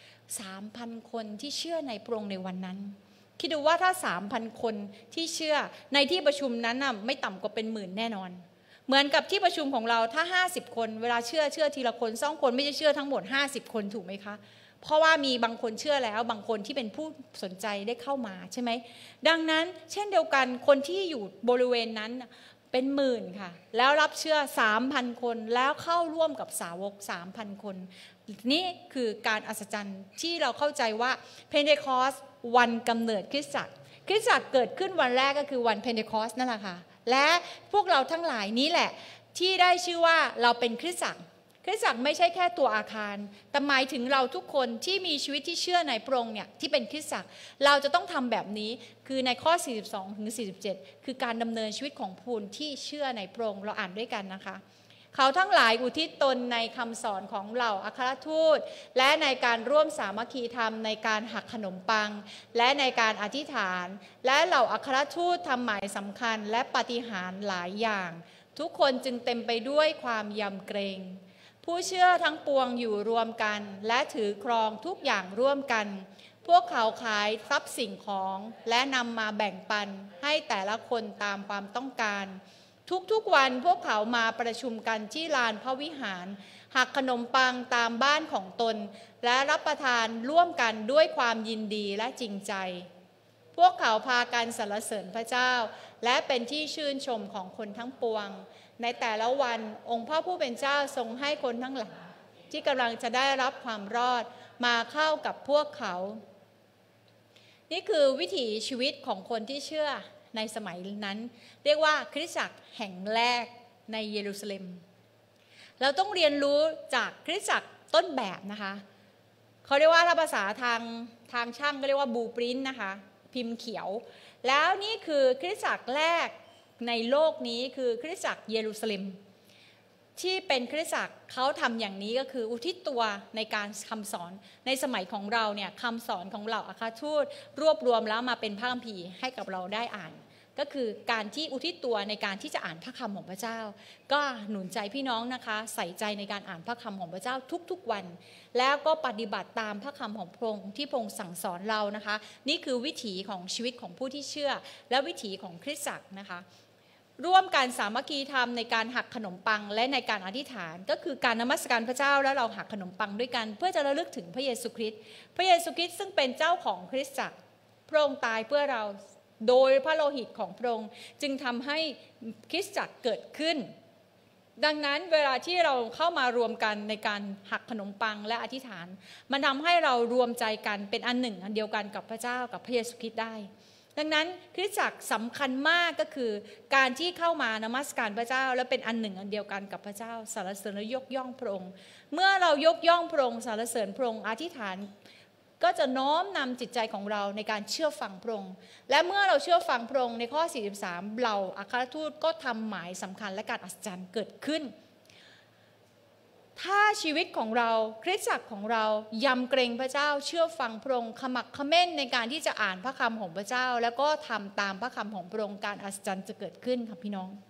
3,000 คนที่เชื่อในพระองค์ในวันนั้นคิดดูว่าถ้า 3,000 คนที่เชื่อในที่ประชุมนั้นน่ะไม่ต่ำกว่าเป็นหมื่นแน่นอนเหมือนกับที่ประชุมของเราถ้า50คนเวลาเชื่อทีละคน2คนไม่ได้เชื่อทั้งหมด50คนถูกไหมคะเพราะว่ามีบางคนเชื่อแล้วบางคนที่เป็นผู้สนใจได้เข้ามาใช่ไหมดังนั้นเช่นเดียวกันคนที่อยู่บริเวณนั้นเป็นหมื่นค่ะแล้วรับเชื่อ 3,000 คนแล้วเข้าร่วมกับสาวก 3,000 คนนี่คือการอัศจรรย์ที่เราเข้าใจว่าเพนเทคอสวันกำเนิดคริสตจักรเกิดขึ้นวันแรกก็คือวันเพนเทคอสนั่นแหละค่ะและพวกเราทั้งหลายนี้แหละที่ได้ชื่อว่าเราเป็นคริสตจักรไม่ใช่แค่ตัวอาคารแต่หมายถึงเราทุกคนที่มีชีวิตที่เชื่อในพระองค์เนี่ยที่เป็นคริสตจักรเราจะต้องทำแบบนี้คือในข้อ42ถึง47คือการดำเนินชีวิตของผู้ที่เชื่อในพระองค์เราอ่านด้วยกันนะคะเขาทั้งหลายอุทิศตนในคำสอนของเหล่าอัครทูตและในการร่วมสามัคคีธรรมในการหักขนมปังและในการอธิษฐานและเหล่าอัครทูตทำหมายสำคัญและปาฏิหาริย์หลายอย่างทุกคนจึงเต็มไปด้วยความยำเกรงผู้เชื่อทั้งปวงอยู่รวมกันและถือครองทุกอย่างร่วมกันพวกเขาขายทรัพย์สิ่งของและนำมาแบ่งปันให้แต่ละคนตามความต้องการทุกๆวันพวกเขามาประชุมกันที่ลานพระวิหารหักขนมปังตามบ้านของตนและรับประทานร่วมกันด้วยความยินดีและจริงใจพวกเขาพากันสรรเสริญพระเจ้าและเป็นที่ชื่นชมของคนทั้งปวงในแต่ละวันองค์พระผู้เป็นเจ้าทรงให้คนทั้งหลายที่กำลังจะได้รับความรอดมาเข้ากับพวกเขานี่คือวิถีชีวิตของคนที่เชื่อในสมัยนั้นเรียกว่าคริสตจักรแห่งแรกในเยรูซาเล็มเราต้องเรียนรู้จากคริสตจักรต้นแบบนะคะเขาเรียกว่าถ้าภาษาทางช่างก็เรียกว่าบลูพรินท์นะคะพิมพ์เขียวแล้วนี่คือคริสตจักรแรกในโลกนี้คือคริสตจักรเยรูซาเล็มที่เป็นคริสตจักรเขาทำอย่างนี้ก็คืออุทิศตัวในการคำสอนในสมัยของเราเนี่ยคำสอนของเหล่าอัครทูตรวบรวมแล้วมาเป็นพระคัมภีร์ให้กับเราได้อ่านก็คือการที่อุทิศตัวในการที่จะอ่านพระคำของพระเจ้าก็หนุนใจพี่น้องนะคะใส่ใจในการอ่านพระคำของพระเจ้าทุกๆวันแล้วก็ปฏิบัติตามพระคำของพระองค์ที่พระองค์สั่งสอนเรานะคะนี่คือวิถีของชีวิตของผู้ที่เชื่อและวิถีของคริสตจักรนะคะร่วมกันสามัคคีธรรมในการหักขนมปังและในการอธิษฐานก็คือการนมัสการพระเจ้าแล้วเราหักขนมปังด้วยกันเพื่อจะระลึกถึงพระเยซูคริสต์พระเยซูคริสต์ซึ่งเป็นเจ้าของคริสตจักรพระองค์ตายเพื่อเราโดยพระโลหิตของพระองค์จึงทำให้คริสตจักรเกิดขึ้นดังนั้นเวลาที่เราเข้ามารวมกันในการหักขนมปังและอธิษฐานมันทำให้เรารวมใจกันเป็นอันหนึ่งอันเดียวกันกับพระเจ้ากับพระเยซูคริสต์ได้ดังนั้นคริสตจักรสำคัญมากก็คือการที่เข้ามานมัสการพระเจ้าและเป็นอันหนึ่งอันเดียวกันกับพระเจ้าสรรเสริญและยกย่องพระองค์เมื่อเรายกย่องพระองค์สรรเสริญพระองค์อธิษฐานก็จะน้อมนำจิตใจของเราในการเชื่อฟังพระองค์และเมื่อเราเชื่อฟังพระองค์ในข้อ43เราอัครทูตก็ทำหมายสำคัญและการอัศจรรย์เกิดขึ้นถ้าชีวิตของเราคริสตจักรของเรายำเกรงพระเจ้าเชื่อฟังพระองค์ขมักเขม้นในการที่จะอ่านพระคำของพระเจ้าแล้วก็ทำตามพระคำของพระองค์การอัศจรรย์จะเกิดขึ้นค่ะพี่น้อง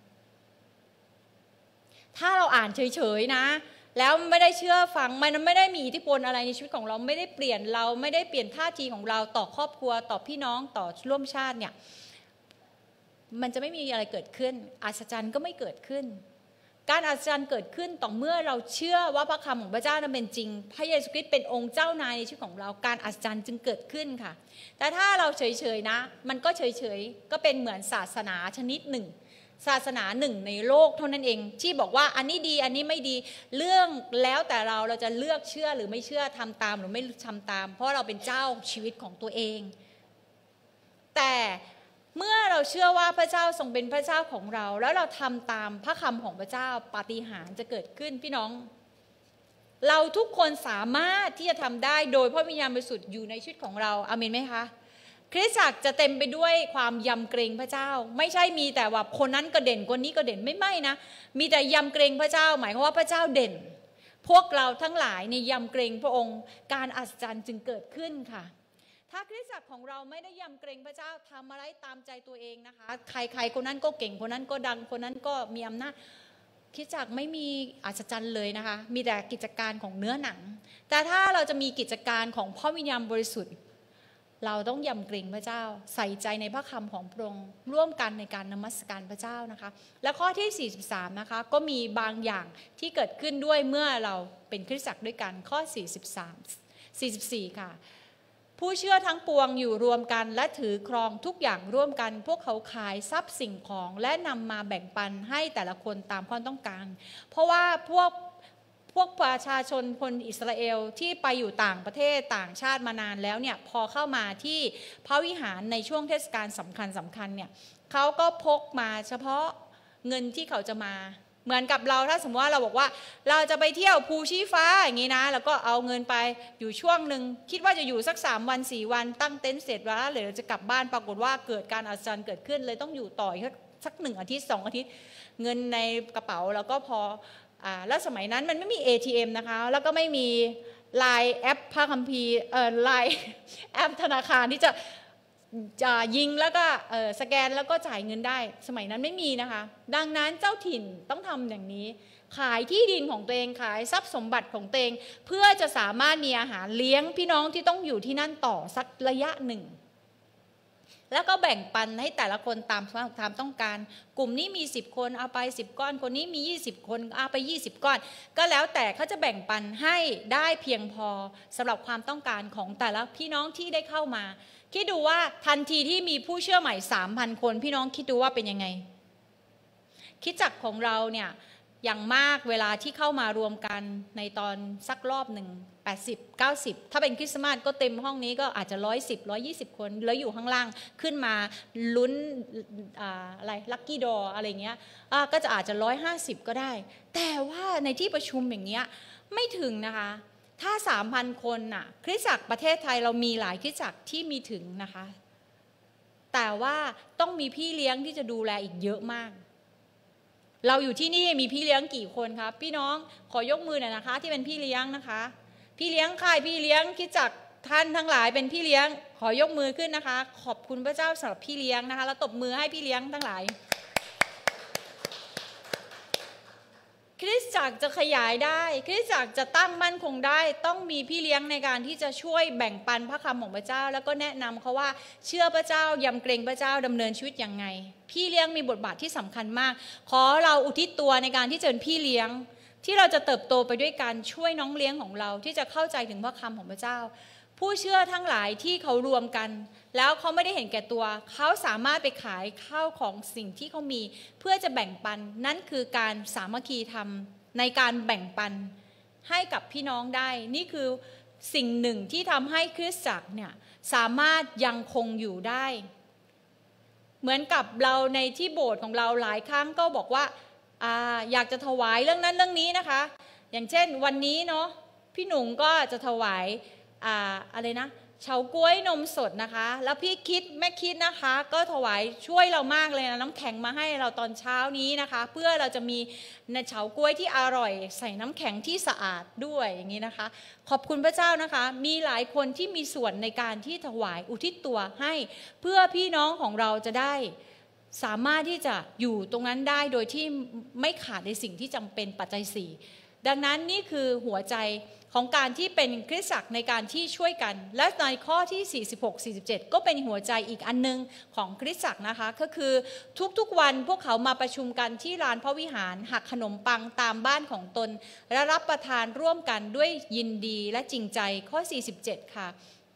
ถ้าเราอ่านเฉยๆนะแล้วไม่ได้เชื่อฟังมันไม่ได้มีอิทธิพลอะไรในชีวิตของเราไม่ได้เปลี่ยนเราไม่ได้เปลี่ยนท่าทีของเราต่อครอบครัวต่อพี่น้องต่อร่วมชาติเนี่ยมันจะไม่มีอะไรเกิดขึ้นอัศจรรย์ก็ไม่เกิดขึ้นการอัศจรรย์เกิดขึ้นต่อเมื่อเราเชื่อว่าพระคำของพระเจ้านั้นเป็นจริงพระเยซูคริสต์เป็นองค์เจ้านายในชีวิตของเราการอัศจรรย์จึงเกิดขึ้นค่ะแต่ถ้าเราเฉยๆนะมันก็เฉยๆก็เป็นเหมือนศาสนาชนิดหนึ่งศาสนาหนึ่งในโลกเท่านั้นเองที่บอกว่าอันนี้ดีอันนี้ไม่ดีเรื่องแล้วแต่เราจะเลือกเชื่อหรือไม่เชื่อทำตามหรือไม่ทำตามเพราะเราเป็นเจ้าชีวิตของตัวเองแต่เมื่อเราเชื่อว่าพระเจ้าทรงเป็นพระเจ้าของเราแล้วเราทำตามพระคำของพระเจ้าปาฏิหาริย์จะเกิดขึ้นพี่น้องเราทุกคนสามารถที่จะทำได้โดยพระวิญญาณบริสุทธิ์อยู่ในชีวิตของเราอาเมนไหมคะคริสตจักรจะเต็มไปด้วยความยำเกรงพระเจ้าไม่ใช่มีแต่ว่าคนนั้นก็เด่นคนนี้ก็เด่นไม่นะมีแต่ยำเกรงพระเจ้าหมายความว่าพระเจ้าเด่นพวกเราทั้งหลายในยำเกรงพระองค์การอัศจรรย์จึงเกิดขึ้นค่ะถ้าคริสตจักรของเราไม่ได้ยำเกรงพระเจ้าทำอะไรตามใจตัวเองนะคะใครคนนั้นก็เก่งคนนั้นก็ดังคนนั้นก็มีอำนาจคริสตจักรไม่มีอัศจรรย์เลยนะคะมีแต่กิจการของเนื้อหนังแต่ถ้าเราจะมีกิจการของพระวิญญาณบริสุทธิ์เราต้องยำเกรงพระเจ้าใส่ใจในพระคำของพระองค์ร่วมกันในการนมัสการพระเจ้านะคะและข้อที่43นะคะก็มีบางอย่างที่เกิดขึ้นด้วยเมื่อเราเป็นคริสตจักรด้วยกันข้อ44ค่ะผู้เชื่อทั้งปวงอยู่รวมกันและถือครองทุกอย่างร่วมกันพวกเขาขายทรัพย์สิ่งของและนำมาแบ่งปันให้แต่ละคนตามความต้องการเพราะว่าพวกประชาชนคนอิสราเอลที่ไปอยู่ต่างประเทศต่างชาติมานานแล้วเนี่ยพอเข้ามาที่พระวิหารในช่วงเทศกาลสำคัญเนี่ยเขาก็พกมาเฉพาะเงินที่เขาจะมาเหมือนกับเราถ้าสมมติว่าเราบอกว่าเราจะไปเที่ยวภูชี้ฟ้าอย่างนี้นะแล้วก็เอาเงินไปอยู่ช่วงหนึ่งคิดว่าจะอยู่สัก3 วัน4 วันตั้งเต็นท์เสร็จแล้วเลยเราจะกลับบ้านปรากฏว่าเกิดการอัศจรรย์เกิดขึ้นเลยต้องอยู่ต่อสัก1 อาทิตย์2 อาทิตย์เงินในกระเป๋าแล้วก็พอแล้วสมัยนั้นมันไม่มี ATM นะคะแล้วก็ไม่มี LINE แอปพระคัมภีร์LINE แอปธนาคารที่จะยิงแล้วก็สแกนแล้วก็จ่ายเงินได้สมัยนั้นไม่มีนะคะดังนั้นเจ้าถิ่นต้องทำอย่างนี้ขายที่ดินของตัวเองขายทรัพย์สมบัติของตัวเองเพื่อจะสามารถมีอาหารเลี้ยงพี่น้องที่ต้องอยู่ที่นั่นต่อสักระยะหนึ่งแล้วก็แบ่งปันให้แต่ละคนตามความต้องการกลุ่มนี้มี10คนเอาไป10ก้อนคนนี้มี20คนเอาไป20ก้อนก็แล้วแต่เขาจะแบ่งปันให้ได้เพียงพอสำหรับความต้องการของแต่ละพี่น้องที่ได้เข้ามาคิดดูว่าทันทีที่มีผู้เชื่อใหม่ 3,000 คนพี่น้องคิดดูว่าเป็นยังไงคริสตจักรของเราเนี่ยอย่างมากเวลาที่เข้ามารวมกันในตอนสักรอบหนึ่ง80 90ถ้าเป็นคริสต์มาสก็เต็มห้องนี้ก็อาจจะ110 120คนแล้วอยู่ข้างล่างขึ้นมาลุ้นอะไรลัคกี้ดออะไรเงี้ยก็จะอาจจะ150ก็ได้แต่ว่าในที่ประชุมอย่างเงี้ยไม่ถึงนะคะถ้า 3,000 คนน่ะคริสตจักรประเทศไทยเรามีหลายคริสตจักรที่มีถึงนะคะแต่ว่าต้องมีพี่เลี้ยงที่จะดูแลอีกเยอะมากเราอยู่ที่นี่มีพี่เลี้ยงกี่คนครับพี่น้องขอยกมือหน่อยนะคะที่เป็นพี่เลี้ยงนะคะพี่เลี้ยงใครพี่เลี้ยงคริสตจักรท่านทั้งหลายเป็นพี่เลี้ยงขอยกมือขึ้นนะคะขอบคุณพระเจ้าสำหรับพี่เลี้ยงนะคะแล้วตบมือให้พี่เลี้ยงทั้งหลายคริสตจักรจะขยายได้คริสตจักรจะตั้งมั่นคงได้ต้องมีพี่เลี้ยงในการที่จะช่วยแบ่งปันพระคำของพระเจ้าแล้วก็แนะนำเขาว่าเชื่อพระเจ้ายำเกรงพระเจ้าดำเนินชีวิตอย่างไงพี่เลี้ยงมีบทบาทที่สำคัญมากขอเราอุทิศตัวในการที่จะเป็นพี่เลี้ยงที่เราจะเติบโตไปด้วยการช่วยน้องเลี้ยงของเราที่จะเข้าใจถึงพระคำของพระเจ้าผู้เชื่อทั้งหลายที่เขารวมกันแล้วเขาไม่ได้เห็นแก่ตัวเขาสามารถไปขายข้าวของสิ่งที่เขามีเพื่อจะแบ่งปันนั่นคือการสามัคคีธรรมในการแบ่งปันให้กับพี่น้องได้นี่คือสิ่งหนึ่งที่ทำให้คริสตจักรเนี่ยสามารถยังคงอยู่ได้เหมือนกับเราในที่โบสถ์ของเราหลายครั้งก็บอกว่าอยากจะถวายเรื่องนั้นเรื่องนี้นะคะอย่างเช่นวันนี้เนาะพี่หนุ่งก็จะถวายอะไรนะเฉาก๊วยนมสดนะคะแล้วพี่คิดแม่คิดนะคะก็ถวายช่วยเรามากเลยนะน้ำแข็งมาให้เราตอนเช้านี้นะคะเพื่อเราจะมีเฉาก๊วยที่อร่อยใส่น้ำแข็งที่สะอาดด้วยอย่างนี้นะคะขอบคุณพระเจ้านะคะมีหลายคนที่มีส่วนในการที่ถวายอุทิศตัวให้เพื่อพี่น้องของเราจะได้สามารถที่จะอยู่ตรงนั้นได้โดยที่ไม่ขาดในสิ่งที่จำเป็นปัจจัย4ดังนั้นนี่คือหัวใจของการที่เป็นคริสตจักรในการที่ช่วยกันและในข้อที่46-47ก็เป็นหัวใจอีกอันนึงของคริสตจักรนะคะก็คือทุกๆวันพวกเขามาประชุมกันที่ลานพระวิหารหักขนมปังตามบ้านของตนและรับประทานร่วมกันด้วยยินดีและจริงใจข้อ47ค่ะ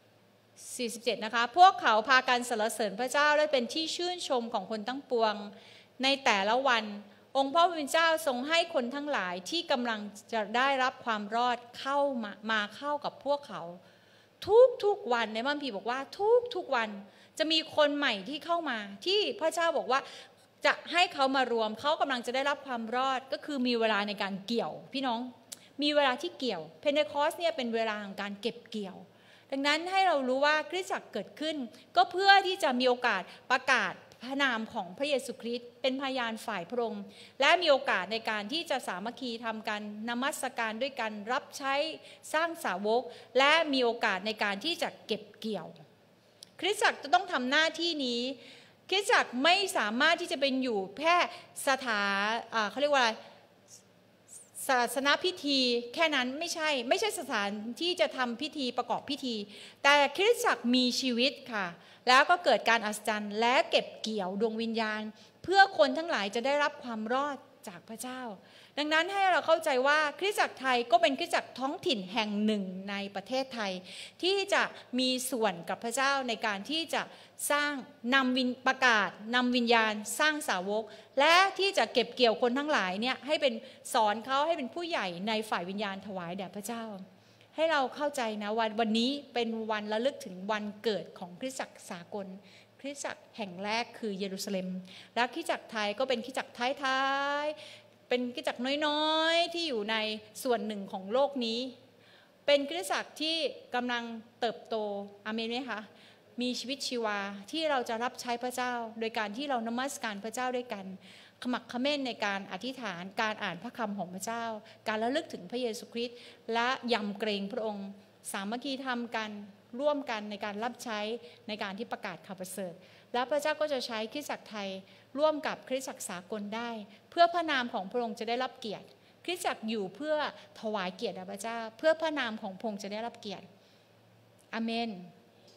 47นะคะพวกเขาพากันสรรเสริญพระเจ้าและเป็นที่ชื่นชมของคนทั้งปวงในแต่ละวันองค์พระผู้เป็นเจ้าทรงให้คนทั้งหลายที่กำลังจะได้รับความรอดเข้ามาเข้ากับพวกเขาทุกวันในพระคัมภีร์บอกว่าทุกวันจะมีคนใหม่ที่เข้ามาที่พระเจ้าบอกว่าจะให้เขามารวมเขากำลังจะได้รับความรอดก็คือมีเวลาในการเกี่ยวพี่น้องมีเวลาที่เกี่ยวเพนเทคอสเนี่ยเป็นเวลาของการเก็บเกี่ยวดังนั้นให้เรารู้ว่าคริสตจักรเกิดขึ้นก็เพื่อที่จะมีโอกาสประกาศพระนามของพระเยซูคริสต์เป็นพยานฝ่ายพระองค์และมีโอกาสในการที่จะสามัคคีทำกันนมัสการด้วยกันรับใช้สร้างสาวกและมีโอกาสในการที่จะเก็บเกี่ยวคริสตจักรจะต้องทำหน้าที่นี้คริสตจักรไม่สามารถที่จะเป็นอยู่แค่เขาเรียกว่าอะไรศาสนพิธีแค่นั้นไม่ใช่สถานที่จะทำพิธีประกอบพิธีแต่คริสตจักรมีชีวิตค่ะแล้วก็เกิดการอัศจรรย์และเก็บเกี่ยวดวงวิญญาณเพื่อคนทั้งหลายจะได้รับความรอดจากพระเจ้าดังนั้นให้เราเข้าใจว่าคริสตจักรไทยก็เป็นคริสตจักรท้องถิ่นแห่งหนึ่งในประเทศไทยที่จะมีส่วนกับพระเจ้าในการที่จะสร้างประกาศนำวิญญาณสร้างสาวกและที่จะเก็บเกี่ยวคนทั้งหลายเนี่ยให้เป็นสอนเขาให้เป็นผู้ใหญ่ในฝ่ายวิญญาณถวายแด่พระเจ้าให้เราเข้าใจนะวันนี้เป็นวันระลึกถึงวันเกิดของคริสตจักรสากลคริสตจักรแห่งแรกคือเยรูซาเล็มและคริสตจักรไทยก็เป็นคริสตจักรท้ายๆเป็นคริสตจักรน้อยๆที่อยู่ในส่วนหนึ่งของโลกนี้เป็นคริสตจักรที่กำลังเติบโตอาเมนไหมคะมีชีวิตชีวาที่เราจะรับใช้พระเจ้าโดยการที่เรานมัสการพระเจ้าด้วยกันขมักเขม้นในการอธิษฐานการอ่านพระคำของพระเจ้าการระลึกถึงพระเยซูคริสต์และยำเกรงพระองค์สามัคคีธรรมกันร่วมกันในการรับใช้ในการที่ประกาศข่าวประเสริฐและพระเจ้าก็จะใช้คริสตจักรไทยร่วมกับคริสตจักรสากลได้เพื่อพระนามของพระองค์จะได้รับเกียรติคริสตจักรอยู่เพื่อถวายเกียรติแด่พระเจ้าเพื่อพระนามของพระองค์จะได้รับเกียรติอาเมน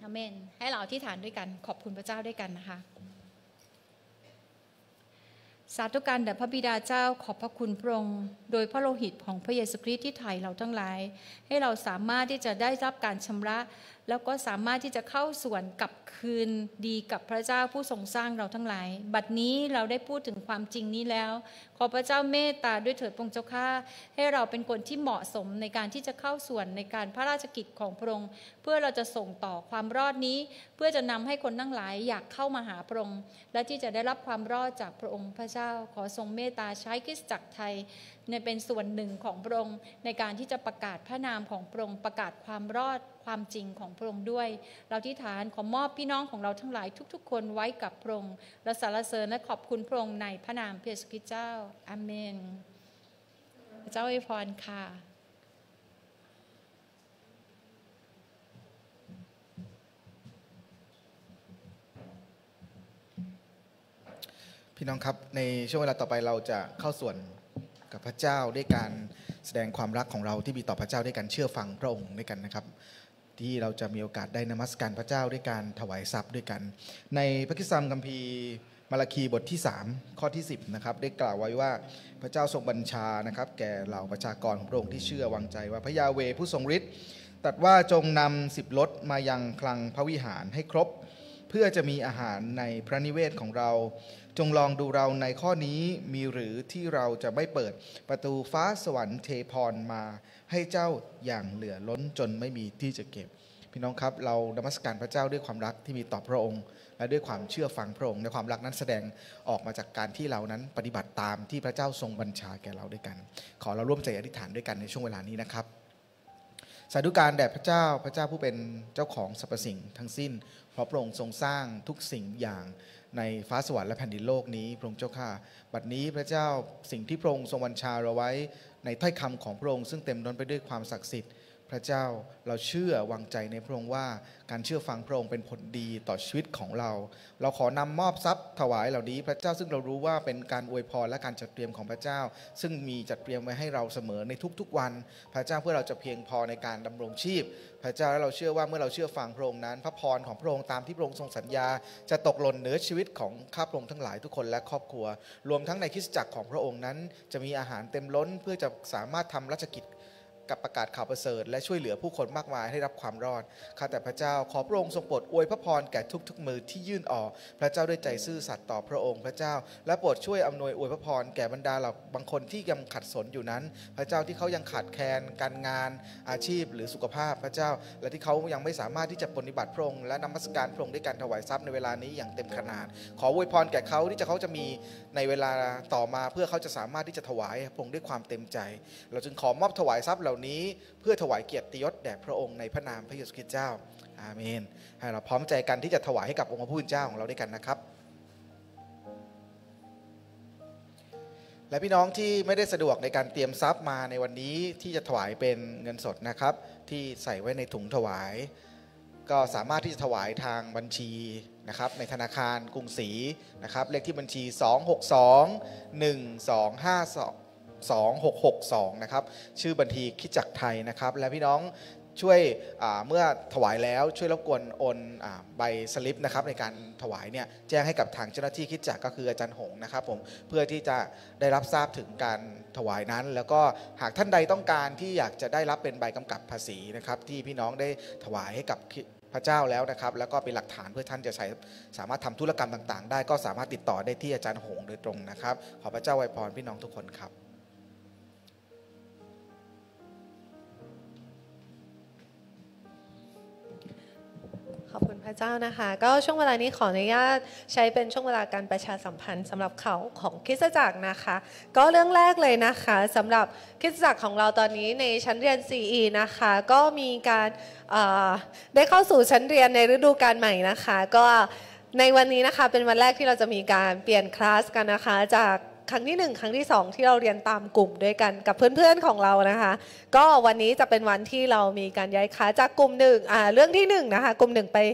อาเมนให้เราอธิษฐานด้วยกันขอบคุณพระเจ้าด้วยกันนะคะสาธุการแด่พระบิดาเจ้าขอบพระคุณพระองค์โดยพระโลหิตของพระเยซูคริสต์ที่ไถ่เราทั้งหลายให้เราสามารถที่จะได้รับการชำระแล้วก็สามารถที่จะเข้าส่วนกลับคืนดีกับพระเจ้าผู้ทรงสร้างเราทั้งหลายบัดนี้เราได้พูดถึงความจริงนี้แล้วขอพระเจ้าเมตตาด้วยเถิดพระองค์เจ้าข้าให้เราเป็นคนที่เหมาะสมในการที่จะเข้าส่วนในการพระราชกิจของพระองค์เพื่อเราจะส่งต่อความรอดนี้เพื่อจะนำให้คนทั้งหลายอยากเข้ามาหาพระองค์และที่จะได้รับความรอดจากพระองค์พระเจ้าขอทรงเมตตาใช้คริสตจักรไทยในเป็นส่วนหนึ่งของพระองค์ในการที่จะประกาศพระนามของพระองค์ประกาศความรอดความจริงของพระองค์ด้วยเราอธิษฐานขอมอบพี่น้องของเราทั้งหลายทุกๆคนไว้กับพระองค์และสรรเสริญและขอบคุณพระองค์ในพระนามพระเยซูคริสต์เจ้าอาเมนพระเจ้าอวยพรค่ะพี่น้องครับในช่วงเวลาต่อไปเราจะเข้าส่วนกับพระเจ้าด้วยการแสดงความรักของเราที่มีต่อพระเจ้าด้วยการเชื่อฟังพระองค์ด้วยกันนะครับที่เราจะมีโอกาสได้นมัสการพระเจ้าด้วยการถวายทรัพย์ด้วยกันในพระคัมภีร์มาราคีบทที่3ข้อที่10นะครับได้กล่าวไว้ว่าพระเจ้าทรงบัญชานะครับแก่เหล่าประชากรของพระองค์ที่เชื่อวางใจว่าพระยาเวห์ผู้ทรงฤทธิ์ตรัสว่าจงนำ10 รถมายังคลังพระวิหารให้ครบเพื่อจะมีอาหารในพระนิเวศของเราจงลองดูเราในข้อนี้มีหรือที่เราจะไม่เปิดประตูฟ้าสวรรค์เทพรมาให้เจ้าอย่างเหลือล้นจนไม่มีที่จะเก็บพี่น้องครับเรานมัสการพระเจ้าด้วยความรักที่มีต่อพระองค์และด้วยความเชื่อฟังพระองค์ในความรักนั้นแสดงออกมาจากการที่เรานั้นปฏิบัติตามที่พระเจ้าทรงบัญชาแก่เราด้วยกันขอเราร่วมใจอธิษฐานด้วยกันในช่วงเวลานี้นะครับสาธุการแด่พระเจ้าผู้เป็นเจ้าของสรรพสิ่งทั้งสิ้นเพราะพระองค์ทรงสร้างทุกสิ่งอย่างในฟ้าสวรรค์และแผ่นดินโลกนี้พระองค์เจ้าข้าบัดนี้พระเจ้าสิ่งที่พระองค์ทรงบัญชาเราไว้ในถ้อยคำของพระองค์ซึ่งเต็มล้นไปด้วยความศักดิ์สิทธิ์พระเจ้าเราเชื่อวางใจในพระองค์ว่าการเชื่อฟังพระองค์เป็นผลดีต่อชีวิตของเราขอนำมอบทรัพย์ถวายเหล่านี้พระเจ้าซึ่งเรารู้ว่าเป็นการอวยพรและการจัดเตรียมของพระเจ้าซึ่งมีจัดเตรียมไว้ให้เราเสมอในทุกๆวันพระเจ้าเพื่อเราจะเพียงพอในการดำรงชีพพระเจ้าและเราเชื่อว่าเมื่อเราเชื่อฟังพระองค์นั้นพระพรของพระองค์ตามที่พระองค์ทรงสัญญาจะตกหล่นเหนือชีวิตของข้าพระองค์ทั้งหลายทุกคนและครอบครัวรวมทั้งในคริสตจักรของพระองค์นั้นจะมีอาหารเต็มล้นเพื่อจะสามารถทำราชกิจกับประกาศข่าวประเสริฐและช่วยเหลือผู้คนมากมายให้รับความรอดข้าแต่พระเจ้าขอพระองค์ทรงโปรดอวยพระพรแก่ทุกๆมือที่ยื่นออกพระเจ้าด้วยใจซื่อสัตย์ต่อพระองค์พระเจ้าและโปรดช่วยอำนวยอวยพระพรแก่บรรดาเหล่าบางคนที่ยังขัดสนอยู่นั้นพระเจ้าที่เขายังขาดแคลนการงานอาชีพหรือสุขภาพพระเจ้าและที่เขายังไม่สามารถที่จะปฏิบัติพระองค์และนมัสการพระองค์ด้วยการถวายทรัพย์ในเวลานี้อย่างเต็มขนาดขออวยพรแก่เขาที่เขาจะมีในเวลาต่อมาเพื่อเขาจะสามารถที่จะถวายพระองค์ด้วยความเต็มใจเราจึงขอมอบถวายทรัพย์เหล่านี้เพื่อถวายเกียรติยศแด่พระองค์ในพระนามพระเยซูคริสต์เจ้าอาเมนให้เราพร้อมใจกันที่จะถวายให้กับองค์พระผู้เป็นเจ้าของเราด้วยกันนะครับและพี่น้องที่ไม่ได้สะดวกในการเตรียมทรัพย์มาในวันนี้ที่จะถวายเป็นเงินสดนะครับที่ใส่ไว้ในถุงถวายก็สามารถที่จะถวายทางบัญชีนะครับในธนาคารกรุงศรีนะครับเลขที่บัญชี262-1252-2662นะครับชื่อบัญชีคริสตจักรไทยนะครับและพี่น้องช่วยเมื่อถวายแล้วช่วยรบกวนโอนใบสลิปนะครับในการถวายเนี่ยแจ้งให้กับทางเจ้าหน้าที่คริสตจักรก็คืออาจารย์หงนะครับผมเพื่อที่จะได้รับทราบถึงการถวายนั้นแล้วก็หากท่านใดต้องการที่อยากจะได้รับเป็นใบกำกับภาษีนะครับที่พี่น้องได้ถวายให้กับพระเจ้าแล้วนะครับแล้วก็เป็นหลักฐานเพื่อท่านจะใช้สามารถทำธุรกรรมต่างๆได้ก็สามารถติดต่อได้ที่อาจารย์หงโดยตรงนะครับขอพระเจ้าอวยพรพี่น้องทุกคนครับขอบคุณพระเจ้านะคะก็ช่วงเวลานี้ขออนุญาตใช้เป็นช่วงเวลาการประชาสัมพันธ์สำหรับข่าวของคริสตจักรนะคะก็เรื่องแรกเลยนะคะสำหรับคริสตจักรของเราตอนนี้ในชั้นเรียน CE นะคะก็มีการได้เข้าสู่ชั้นเรียนในฤดูกาลใหม่นะคะก็ในวันนี้นะคะเป็นวันแรกที่เราจะมีการเปลี่ยนคลาสกันนะคะจากครั้งที่1ครั้งที่2ที่เราเรียนตามกลุ่มด้วยกันกับเพื่อนๆของเรานะคะก็วันนี้จะเป็นวันที่เรามีการย้ายคลาสจากกลุ่ม1เรื่องที่1นะคะกลุ่ม1ไป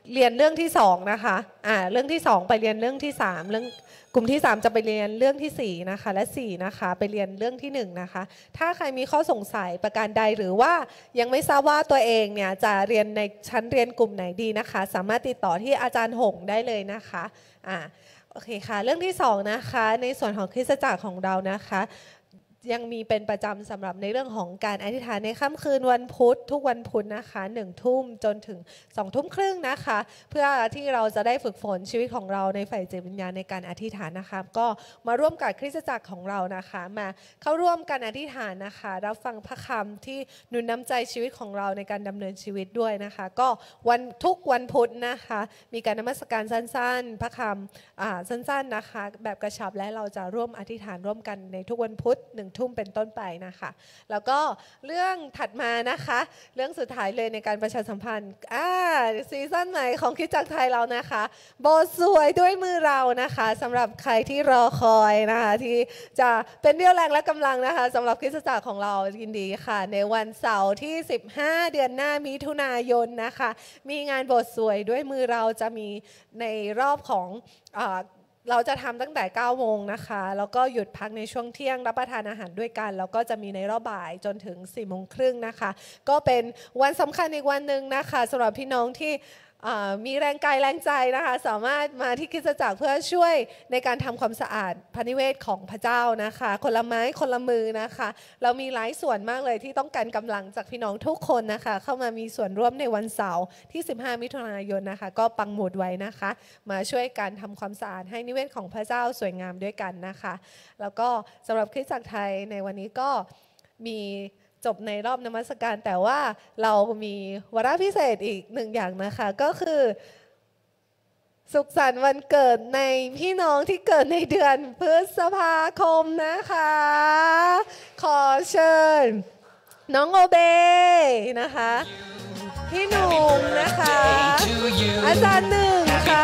เรียนเรื่องที่2นะคะเรื่องที่2ไปเรียนเรื่องที่3เรื่องกลุ่มที่3จะไปเรียนเรื่องที่4นะคะและ4นะคะไปเรียนเรื่องที่1นะคะถ้าใครมีข้อสงสัยประการใดหรือว่ายังไม่ทราบว่าตัวเองเนี่ยจะเรียนในชั้นเรียนกลุ่มไหนดีนะคะสามารถติดต่อที่อาจารย์หงได้เลยนะคะโอเคค่ะเรื่องที่2นะคะในส่วนของคริสตจักรของเรานะคะยังมีเป็นประจำสำหรับในเรื่องของการอธิษฐานในค่ำคืนวันพุธทุกวันพุธนะคะ1 ทุ่มจนถึง2 ทุ่มครึ่งนะคะเพื่อที่เราจะได้ฝึกฝนชีวิตของเราในฝ่ายจิตวิญญาณในการอธิษฐานนะคะก็มาร่วมกับคริสตจักรของเรานะคะมาเข้าร่วมกันอธิษฐานนะคะรับฟังพระคำที่หนุนน้ำใจชีวิตของเราในการดำเนินชีวิตด้วยนะคะก็ทุกวันพุธนะคะมีการนมัสการสั้นๆพระคำสั้นๆนะคะแบบกระชับและเราจะร่วมอธิษฐานร่วมกันในทุกวันพุธ1 ทุ่มเป็นต้นไปนะคะแล้วก็เรื่องถัดมานะคะเรื่องสุดท้ายเลยในการประชาสัมพันธ์ซีซั่นใหม่ของคริสตจักรไทยเรานะคะโบสถ์สวยด้วยมือเรานะคะสำหรับใครที่รอคอยนะคะที่จะเป็นเรี่ยวแรงและกำลังนะคะสำหรับคริสตจักรของเรายินดีค่ะในวันเสาร์ที่15 เดือนหน้ามิถุนายนนะคะมีงานโบสถ์สวยด้วยมือเราจะมีในรอบของเราจะทำตั้งแต่ 9 โมงนะคะแล้วก็หยุดพักในช่วงเที่ยงรับประทานอาหารด้วยกันแล้วก็จะมีในรอบบ่ายจนถึง 4 โมงครึ่งนะคะก็เป็นวันสำคัญอีกวันหนึ่งนะคะสำหรับพี่น้องที่มีแรงกายแรงใจนะคะสามารถมาที่คริสตจักรเพื่อช่วยในการทำความสะอาดพระนิเวศของพระเจ้านะคะคนละไม้คนละมือนะคะเรามีหลายส่วนมากเลยที่ต้องการกำลังจากพี่น้องทุกคนนะคะเข้ามามีส่วนร่วมในวันเสาร์ที่15 มิถุนายนนะคะก็ปังหมุดไว้นะคะมาช่วยการทำความสะอาดให้นิเวศของพระเจ้าสวยงามด้วยกันนะคะแล้วก็สำหรับคริสตจักรไทยในวันนี้ก็มีจบในรอบนมัสการแต่ว่าเรามีวาระพิเศษอีก1 อย่างนะคะก็คือสุขสันต์วันเกิดในพี่น้องที่เกิดในเดือนพฤษภาคมนะคะขอเชิญน้องโอเบนะคะพี่หนุ่มนะคะอาจารย์1ค่ะ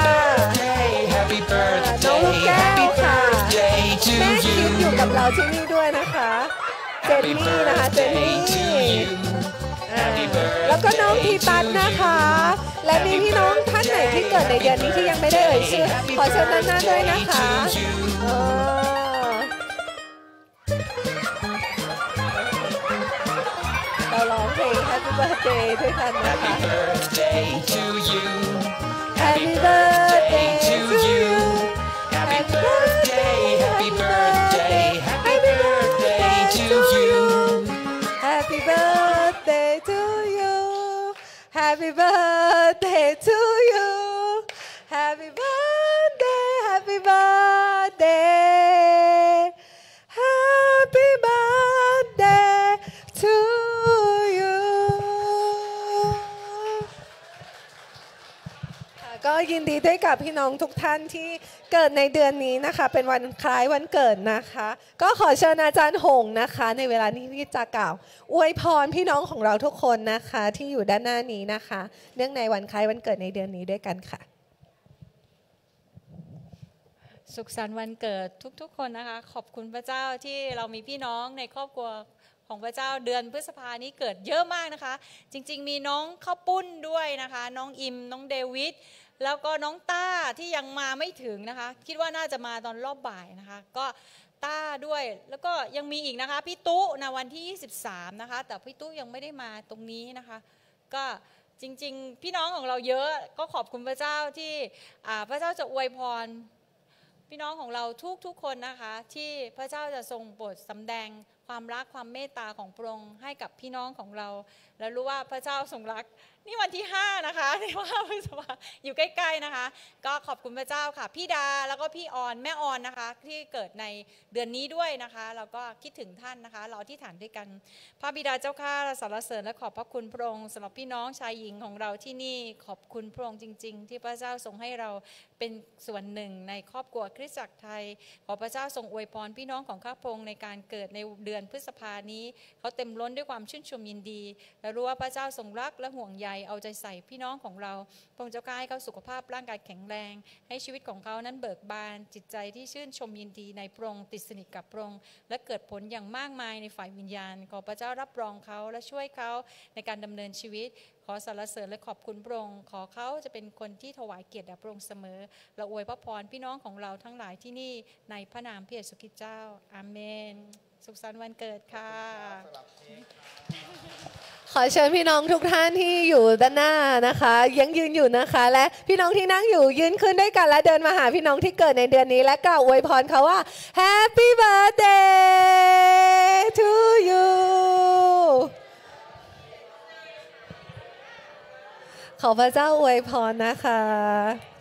น้องลูกแก้วค่ะแม่คิดอยู่กับเราที่นี่ด้วยนะคะเจนนี่นะคะเจนนี่แล้วก็น้องทีตันนะคะและมีพี่น้องท่านไหนที่เกิดในเดือนนี้ที่ยังไม่ได้เอ่ยชื่อขอเชิญด้านหน้าด้วยนะคะเราร้องเพลง Happy Birthday ด้วยกันนะคะ Happy Birthday to you Happy Birthday Happy Birthday Happy Birthday to you Happy birthday to you Happy birthday to you Happy birthday Happy birthday Happy birthday to you ก็ยินดีด้วยกับพี่น้องทุกท่านที่เกิดในเดือนนี้นะคะเป็นวันคล้ายวันเกิดนะคะก็ขอเชิญอาจารย์หงนะคะในเวลานี้ที่จะกล่าวอวยพรพี่น้องของเราทุกคนนะคะที่อยู่ด้านหน้านี้นะคะเนื่องในวันคล้ายวันเกิดในเดือนนี้ด้วยกันค่ะสุขสันต์วันเกิดทุกๆคนนะคะขอบคุณพระเจ้าที่เรามีพี่น้องในครอบครัวของพระเจ้าเดือนพฤษภานี้เกิดเยอะมากนะคะจริงๆมีน้องข้าวปุ้นด้วยนะคะน้องอิมน้องเดวิดแล้วก็น้องต้าที่ยังมาไม่ถึงนะคะคิดว่าน่าจะมาตอนรอบบ่ายนะคะก็ต้าด้วยแล้วก็ยังมีอีกนะคะพี่ตุ๊นะวันที่23นะคะแต่พี่ตุ๊ยังไม่ได้มาตรงนี้นะคะก็จริงๆพี่น้องของเราเยอะก็ขอบคุณพระเจ้าที่พระเจ้าจะอวยพรพี่น้องของเราทุกคนนะคะที่พระเจ้าจะทรงโปรดสำแดงความรักความเมตตาของพระองค์ให้กับพี่น้องของเราและรู้ว่าพระเจ้าทรงรักนี่วันที่5นะคะที่ว่าพฤษภาอยู่ใกล้ๆนะคะก็ขอบคุณพระเจ้าค่ะพี่ดาแล้วก็พี่ออนแม่ออนนะคะที่เกิดในเดือนนี้ด้วยนะคะแล้วก็คิดถึงท่านนะคะเราอธิษฐานด้วยกันพระบิดาเจ้าข้าสรรเสริญและขอบพระคุณพระองค์สำหรับพี่น้องชายหญิงของเราที่นี่ขอบคุณพระองค์จริงๆที่พระเจ้าทรงให้เราเป็นส่วนหนึ่งในครอบครัวคริสตจักรไทยขอพระเจ้าทรงอวยพรพี่น้องของข้าพงในการเกิดในเดือนพฤษภานี้เขาเต็มล้นด้วยความชื่นชมยินดีและรู้ว่าพระเจ้าทรงรักและห่วงใยเอาใจใส่พี่น้องของเราพระองค์เจ้าข้าให้เขาสุขภาพร่างกายแข็งแรงให้ชีวิตของเขานั้นเบิกบานจิตใจที่ชื่นชมยินดีในพระองค์ติดสนิทกับพระองค์และเกิดผลอย่างมากมายในฝ่ายวิญญาณขอพระเจ้ารับรองเขาและช่วยเขาในการดำเนินชีวิตขอสรรเสริญและขอบคุณพระองค์ขอเขาจะเป็นคนที่ถวายเกียรติแด่พระองค์เสมอเราอวยพระพรพี่น้องของเราทั้งหลายที่นี่ในพระนามพระเยซูคริสต์เจ้าอาเมนสุขสันต์วันเกิดค่ะขอเชิญพี่น้องทุกท่านที่อยู่ด้านหน้านะคะ ยังยืนอยู่นะคะ และพี่น้องที่นั่งอยู่ยืนขึ้นด้วยกันและเดินมาหาพี่น้องที่เกิดในเดือนนี้และกล่าวอวยพรเขาว่า Happy birthday to you ขอพระเจ้าอวยพรนะคะ